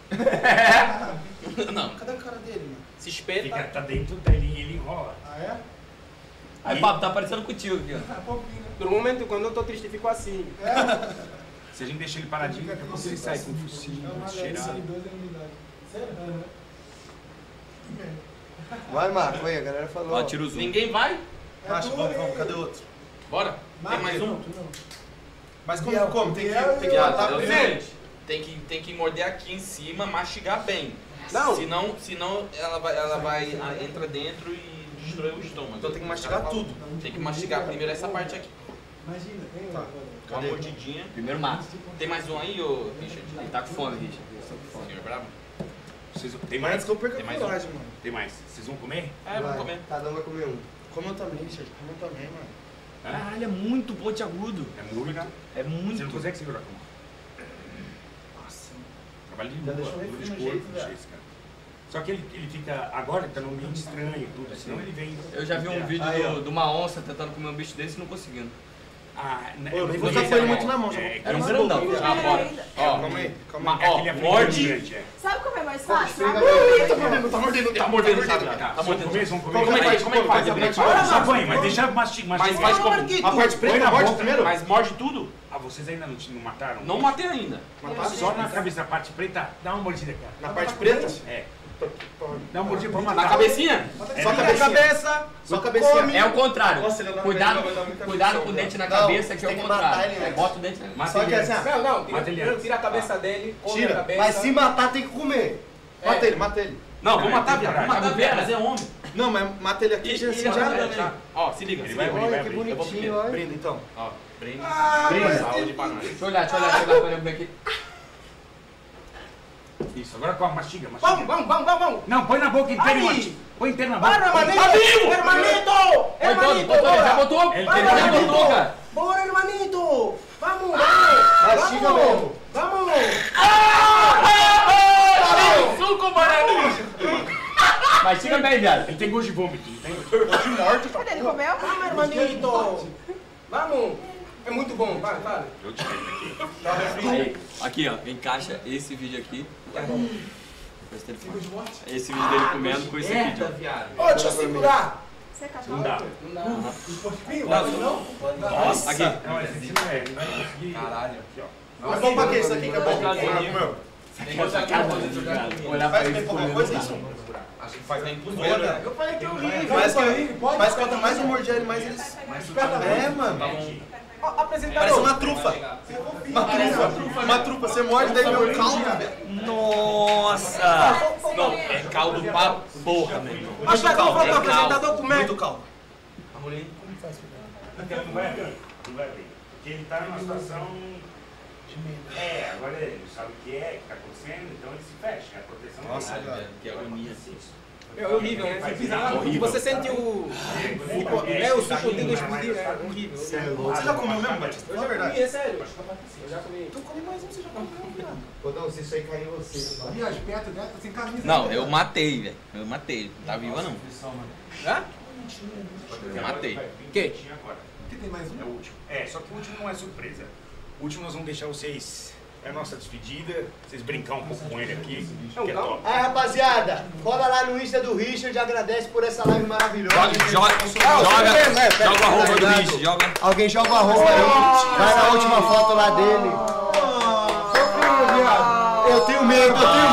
Não. Cadê a cara dele, mano? Se espeta. Fica, tá dentro dele e ele enrola. Ah, é? Aí, papo, tá parecendo contigo aqui, ó. É pouquinho, né? Normalmente, quando eu tô triste, eu fico assim. Se a gente deixa ele paradinho, daqui a pouco ele sai com o focinho, cheirado. Sério? Vai, Marco, aí, a galera falou. Ó, tira o zoom. Ninguém vai? Macho, vamos, cadê o outro? Bora. Tem mais um? Mas como? Tem que Viado, matar é o primeiro? seguinte, tem que morder aqui em cima, mastigar bem. Não. Senão ela vai entra dentro e destrói o estômago. Então tem que mastigar tudo. Tem que mastigar primeiro essa parte aqui. Imagina, tem Tá. Uma mordidinha. Primeiro mata. Tem mais um aí, ô Richard? Ele tá com fome, Richard. Senhor bravo? Tem Mas mais? antes que eu perca Tem a mais coragem, mano. Tem mais. Vocês vão comer? É, vamos comer. Cada um vai comer um. Como eu também, Richard. Como eu também, mano. Caralho, é muito pontiagudo. É muito legal. É muito. Você não consegue segurar com a mão. Nossa. Trabalho de Já lua, deixou lua de refém no couro, jeito, puxa velho. esse, cara. Só que ele fica. Agora ele tá num ambiente estranho e tudo, senão ele vem. Eu já vi um vídeo Aí, ó. de uma onça tentando comer um bicho desse e não conseguindo. Ah, Pô, eu nem vou estar com ele muito na mão. Já vou Era um grandão. Ah, bora. Ó, Calma aí. Aquele africano morde. grande, é. Sabe como é mais fácil? Tá mordendo. Tá mordendo, sabe? Tá, Tá vamos mordendo. comer, vamos comer. Como é que faz? Só põe, mas deixa mastigar. Mas faz como? A parte Põe preta na morde boca primeiro? Mas morde tudo? Ah, vocês ainda não mataram? Não matei ainda. Só na cabeça, na parte preta, dá uma mordida, cara. Na parte preta? É. Dá uma mordida pra matar. Na cabecinha? Só a cabeça. Só a cabecinha. É o contrário. Nossa, ele vai dar Cuidado muita com o aflição, dente na Não, cabeça que é tem o que matar contrário. ele antes. Bota o dente na Mata Só que ele assim, antes. Não, Mata ele primeiro antes. tira a cabeça dele, come a Tira. cabeça. Mas se matar, tem que comer. Mata ele, mata ele. Não, vou matar, Não, viado. é Vou matar, viado. Mas é homem. Não, mas mata ele aqui E já já já. Ó, se liga. Ele Se vai liga. abrir, vai Olha que abrir. bonitinho, olha. Brinda então. Ó, brinde. Brinde. Saúde pra nós. Deixa eu olhar pra ele ver aqui. Isso, agora come, mastiga. Vamos. Não, põe na boca inteira e Aí. mastiga. Põe inteiro na boca. Hermanito! Hermanito! Foi todo, botou, ele já botou. Ele Ele já botou, cara. Bora, hermanito! Vamos! Mastiga mesmo. Vamos! Suco, mano. Mastiga bem, viado. Ele tem gosto de vômito, não tem? Cadê? Ele comeu? Vamos, hermanito! Vamos! É muito bom, vai. Eu tirei daqui. Aí, aqui, ó, encaixa esse vídeo aqui. Esse vídeo dele comendo com esse vídeo. Ô, deixa eu segurar! Você é Não cachorro? dá. Nossa, aqui. Não, esse não é. Ele vai conseguir. Caralho. Aqui, ó. É bom pra quê isso aqui que é bom? Olhar pra Faz ele bem pouca comendo. coisa isso? Acho que faz bem tudo. Eu falei que é horrível. Mas quanto mais eu morder ele, mais eles... É, mano. Apresentador. Parece uma trufa. Uma trufa. Você morde, daí vem um caldo. Nossa! Não, é caldo pra porra, meu irmão. Mas vai falar pro caldo. apresentador comer. Muito caldo. A mulher. Não vai abrir. Não vai abrir. Porque ele tá numa situação. É, agora ele sabe o que tá acontecendo, então ele se fecha. A proteção Nossa, dele. cara. Que agonia assim. É horrível, né? Você pisa lá, você sente o suco dele explodir, né? Horrível. Você já comeu mesmo, Batista? Fala a verdade. É sério. Eu já comi. Então come mais um, você já comeu, viado. Pô, não, se isso aí cair em você. tá? Viagem perto dela, sem camisa. Não, eu matei, velho. Eu matei. Não tá viva, não. Hã? Eu matei. O quê? Agora. Que tem mais um? É o último. É, só que o último não é surpresa. O último nós vamos deixar vocês. É a nossa despedida. Vocês brincar um pouco com ele aqui. Que é top. Aí, rapaziada, cola lá no Insta do Richard, agradece por essa live maravilhosa. Joga o arroba do bicho, joga. Alguém joga o arroba aí. Vai na última foto lá dele. Eu tenho medo.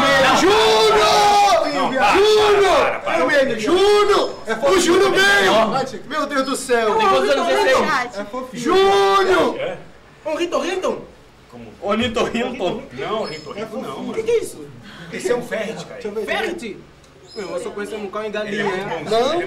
Júnior! Júnior! O Júnior veio! Meu Deus do céu! Tem quantos anos esse aí? Júnior! Um Rito. Como? Ornitorrinco. Não, Ritorrico não, O mano. que é isso? Esse é um ferret, cara. Ferret? Eu só conheço um cão em galinha, né?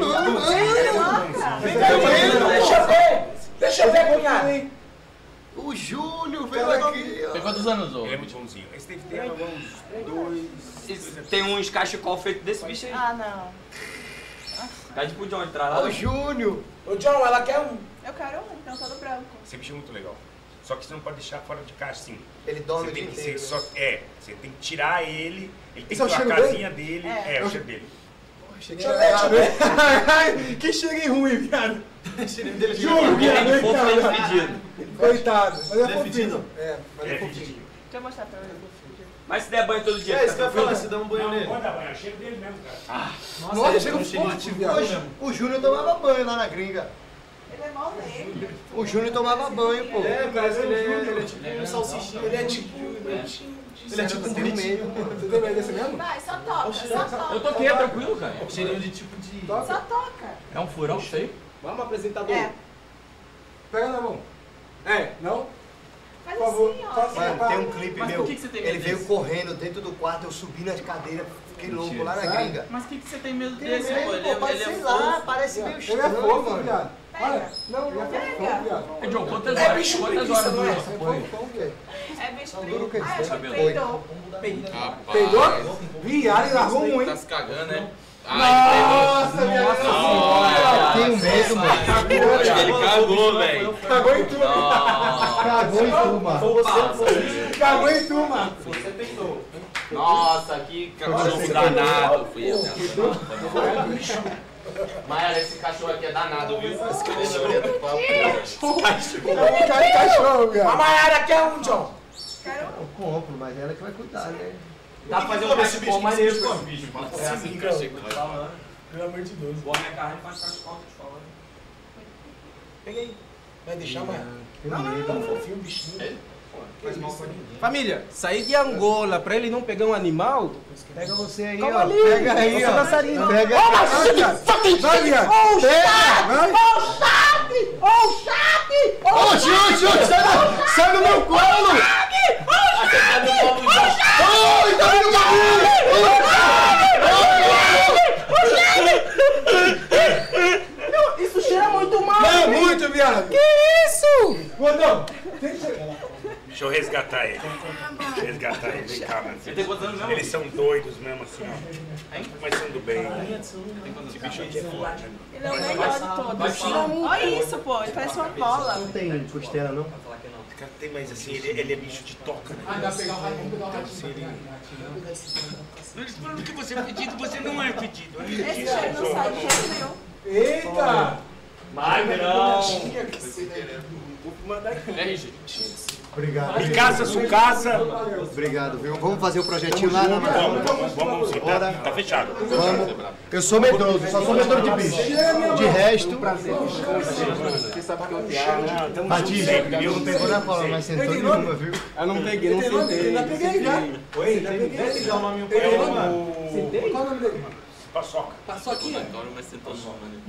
Deixa eu ver, cunhado. O Júnior veio aqui, ó. Tem quantos anos, ô? Ele é muito bonzinho. Esse deve ter uns 2. Tem uns cachecol feito desse bicho aí. Ah, não. Pede pro John entrar lá. O Júnior. Ô, John, ela quer um. Eu quero um, então todo branco. Esse bicho é muito legal. Só que você não pode deixar fora de casa assim. Ele dorme Você o tem dia que inteiro. ser só. É, você tem que tirar ele. Ele tem Esse é que o ter a cheiro casinha dele. É, o cheiro dele. Deixa eu ver. Que cheirinho ruim, viado. Juro, Tem viado. fofo tem despedido. Coitado. Mas é Ele é fofinho. fedido? É, mas é É fofinho. fedido. Deixa eu mostrar pra ele. Mas se der banho todo dia, É isso que eu ia fica falar, tranquilo? se dá um banho Não, nele. pode dar banho, é o cheiro dele mesmo, cara. Nossa, chega forte, viado. O Júnior tomava banho lá na gringa. Ele é mal negro. O Júnior tomava banho, pô. É, parece que ele é tipo um salsichinho. Ele é tipo um bonitinho. Você tem medo desse mesmo? Vai, só toca, só toca. Eu toquei, é tranquilo, cara. Cheirinho de tipo de... Só toca. É um furão feio. Vamos, apresentador. É. Pega na mão. É, não? Por favor, faça Mano, tem um clipe Mas meu. por que você tem medo Ele veio desse? correndo dentro do quarto, eu subi nas cadeiras, fiquei louco lá na gringa. Mas por que você tem medo Tem desse, pô? medo, pô, Ele sei é lá, fofo. parece meio Ele estranho, é fofo, mano. viado. Olha, Não, ele é não. fofo, viado. É, John, quantas É horas? bicho Quantas preguiça, horas não dura é? essa porra aí? É bicho duro que preguiça. Ah, acho que Cabelo. peidou. Peidou? Viado, ele largou um, hein? Tá se cagando, né? Nossa, viado. Tenho medo, mano. Acho que ele cagou, velho. Cagou em tu. Cagou em tu, mano. Cagou em tu, mano. Nossa, que cachorro danado. Fui eu, Maia, esse cachorro aqui é danado, viu? Esse que eu deixei a orelha do pau. Cachorro, A viado. Maiara quer um, John. Eu compro, mas ela que vai cuidar, né? Dá pra fazer um cachorro maneiro com os bichos, mano. É assim que eu achei que eu tava falando. Pelo amor de Deus. Boa minha carne faz cachorro, tô te falando. Peguei. Vai deixar, Maiara? Tenho Não, medo, tão mano. fofinho o bichinho. Faz mal pra ninguém. Família, sair de Angola pra ele não pegar um animal. Pega você aí, Calma ó. ali. Pega aí, Eu sou ó. dançarino. Pega Vai, viado. Vai, viado. Oxi, oxi, oxi, sai do meu colo! Oi, tá vindo Isso cheira muito mal. Não, muito, viado. Que isso? Gordão, tem que chegar lá. Deixa eu resgatar ele. Deixa eu resgatar ele. Vem cá, mano. Você tem quantos anos mesmo? Eles são doidos mesmo, assim, ó. Mas sendo bem. Esse bicho aqui é forte. Ele é o melhor de todos. Olha isso, pô. Ele parece uma bola. Não tem costela, não? Esse cara tem mais assim, ele é bicho de toca, né? Dá pra pegar o raio, vamos pegar o raio. Eles falam que você é pedido, você não é pedido. Esse cheiro não sai de jeito nenhum. Eita! Magrão. Obrigado. Picaça, sucaça. Obrigado, viu? Vamos fazer o projetinho lá na Vamos, Bora. tá fechado. Vamos. Eu sou medroso, só sou medroso de bicho. De resto, Batista, eu não pegou na cola, mas sentou nenhuma, viu? Eu não peguei, não sentei. Ainda peguei, já. Oi, ainda peguei. Dá o nome Qual o nome dele? Paçoca. Antônio vai sentar no mano.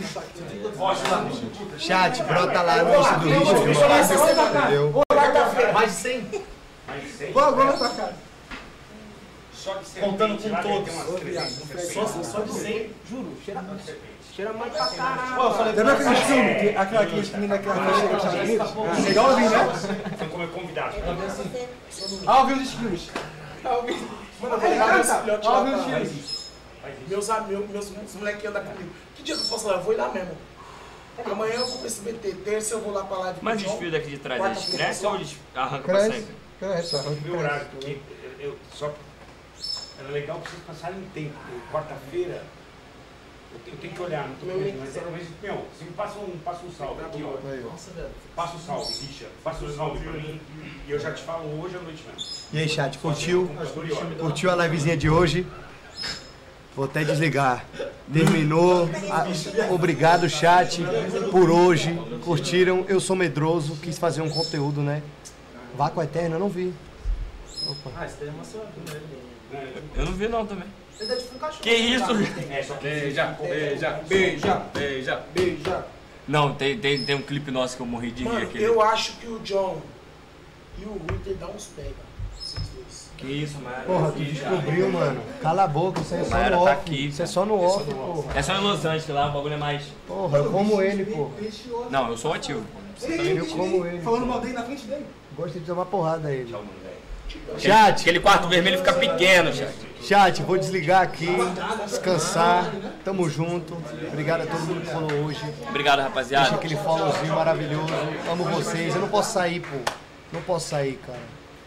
Chat, brota lá no Insta do Richard, entendeu? Mais de 100? Vou agora pra casa. Só de 100. Contando com todos. Só de 100. Juro, cheira mais pra caralho. Já viu aquele filme? Aquela menina que chega nos Estados Unidos? Legal ouvir, né? Estão como convidado. Ah, ouviu os filmes. Mano, eu vou levar meus filhotes lá pra... Meus moleques andam comigo. Que dia que eu posso lá? Eu vou ir lá mesmo. Amanhã eu vou pro SBT. Terça eu vou lá pra live. Mas os fios daqui de trás, eles crescem ou eles arrancam pra Cresce, sempre? cresce. Meu horário, porque eu só. Era legal pra vocês passarem tempo. Quarta-feira, eu tenho que olhar, não tô vendo, mas meu, você me passa um salve aqui, ó. Passa o salve, bicha. Passa o salve pra mim. E eu já te falo hoje à noite mesmo. E aí, chat, curtiu? Curtiu a livezinha de hoje? Vou até desligar. Terminou. Obrigado, chat, por hoje. Curtiram? Eu sou medroso, quis fazer um conteúdo, né? Vácuo Eterno, eu não vi. Opa. Ah, isso daí é emocionante, né? Eu não vi não também. Ele é tipo um cachorro. Que isso? Beija, beija, beija, beija, beija. Não, tem um clipe nosso que eu morri de rir Mano, aqui. eu acho que o John e o Winter dão uns pega. Esses dois. Que isso, Maia? Porra, tu descobriu, mano. Cala a boca, isso aí é só Maera no tá off. aqui, Isso é só no off, porra. É só em Los Angeles lá, o bagulho é mais... Porra, eu como ele, porra. Não, eu sou ativo. Eu como ele. Falando mal dele na frente dele. Gosto de tomar porrada ele. Chat, aquele quarto vermelho fica pequeno, chat. Chat, vou desligar aqui, descansar. Tamo junto. Obrigado a todo mundo que falou hoje. Obrigado, Deixa rapaziada. aquele followzinho maravilhoso. Amo vocês. Eu não posso sair, pô. Não posso sair, cara.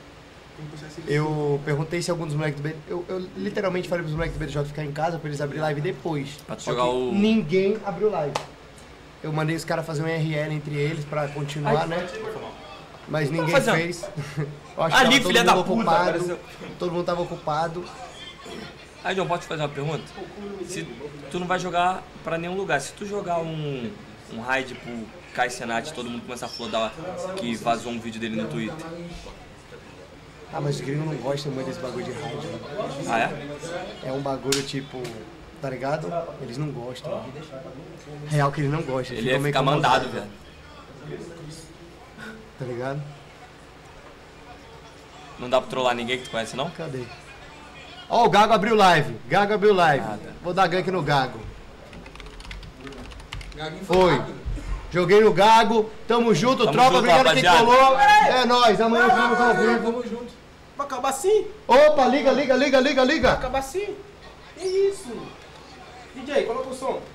Eu perguntei se algum dos moleques do BDJ... Eu literalmente falei pros moleques do BDJ ficar em casa pra eles abrirem live depois. Pra tu Só jogar que o... ninguém abriu live. Eu mandei os caras fazer um IRL entre eles pra continuar, né? Mas ninguém fazendo? fez. Eu acho que Ali, tava filha todo da mundo puta, ocupado. apareceu. Todo mundo tava ocupado. Aí, John, pode te fazer uma pergunta? Se tu não vai jogar pra nenhum lugar, se tu jogar um raid pro Kai Senat, todo mundo começa a flodar que vazou um vídeo dele no Twitter. Ah, mas os gringos não gostam muito desse bagulho de raid. Né? Ah, é? É um bagulho tipo, tá ligado? Eles não gostam. Real que eles não gostam. Ele ia ficar mandado, velho. Tá ligado? Não dá pra trollar ninguém que tu conhece, não? Cadê? Ó, o Gago abriu live. Gago abriu live. Vou dar gank no Gago. Foi. Joguei no Gago. Tamo junto, tropa. Obrigado quem colou. É nóis. Amanhã vamos ao vivo. Vamos junto. Vai acabar assim? Opa, liga. Vai acabar assim? Que isso? DJ, coloca o som.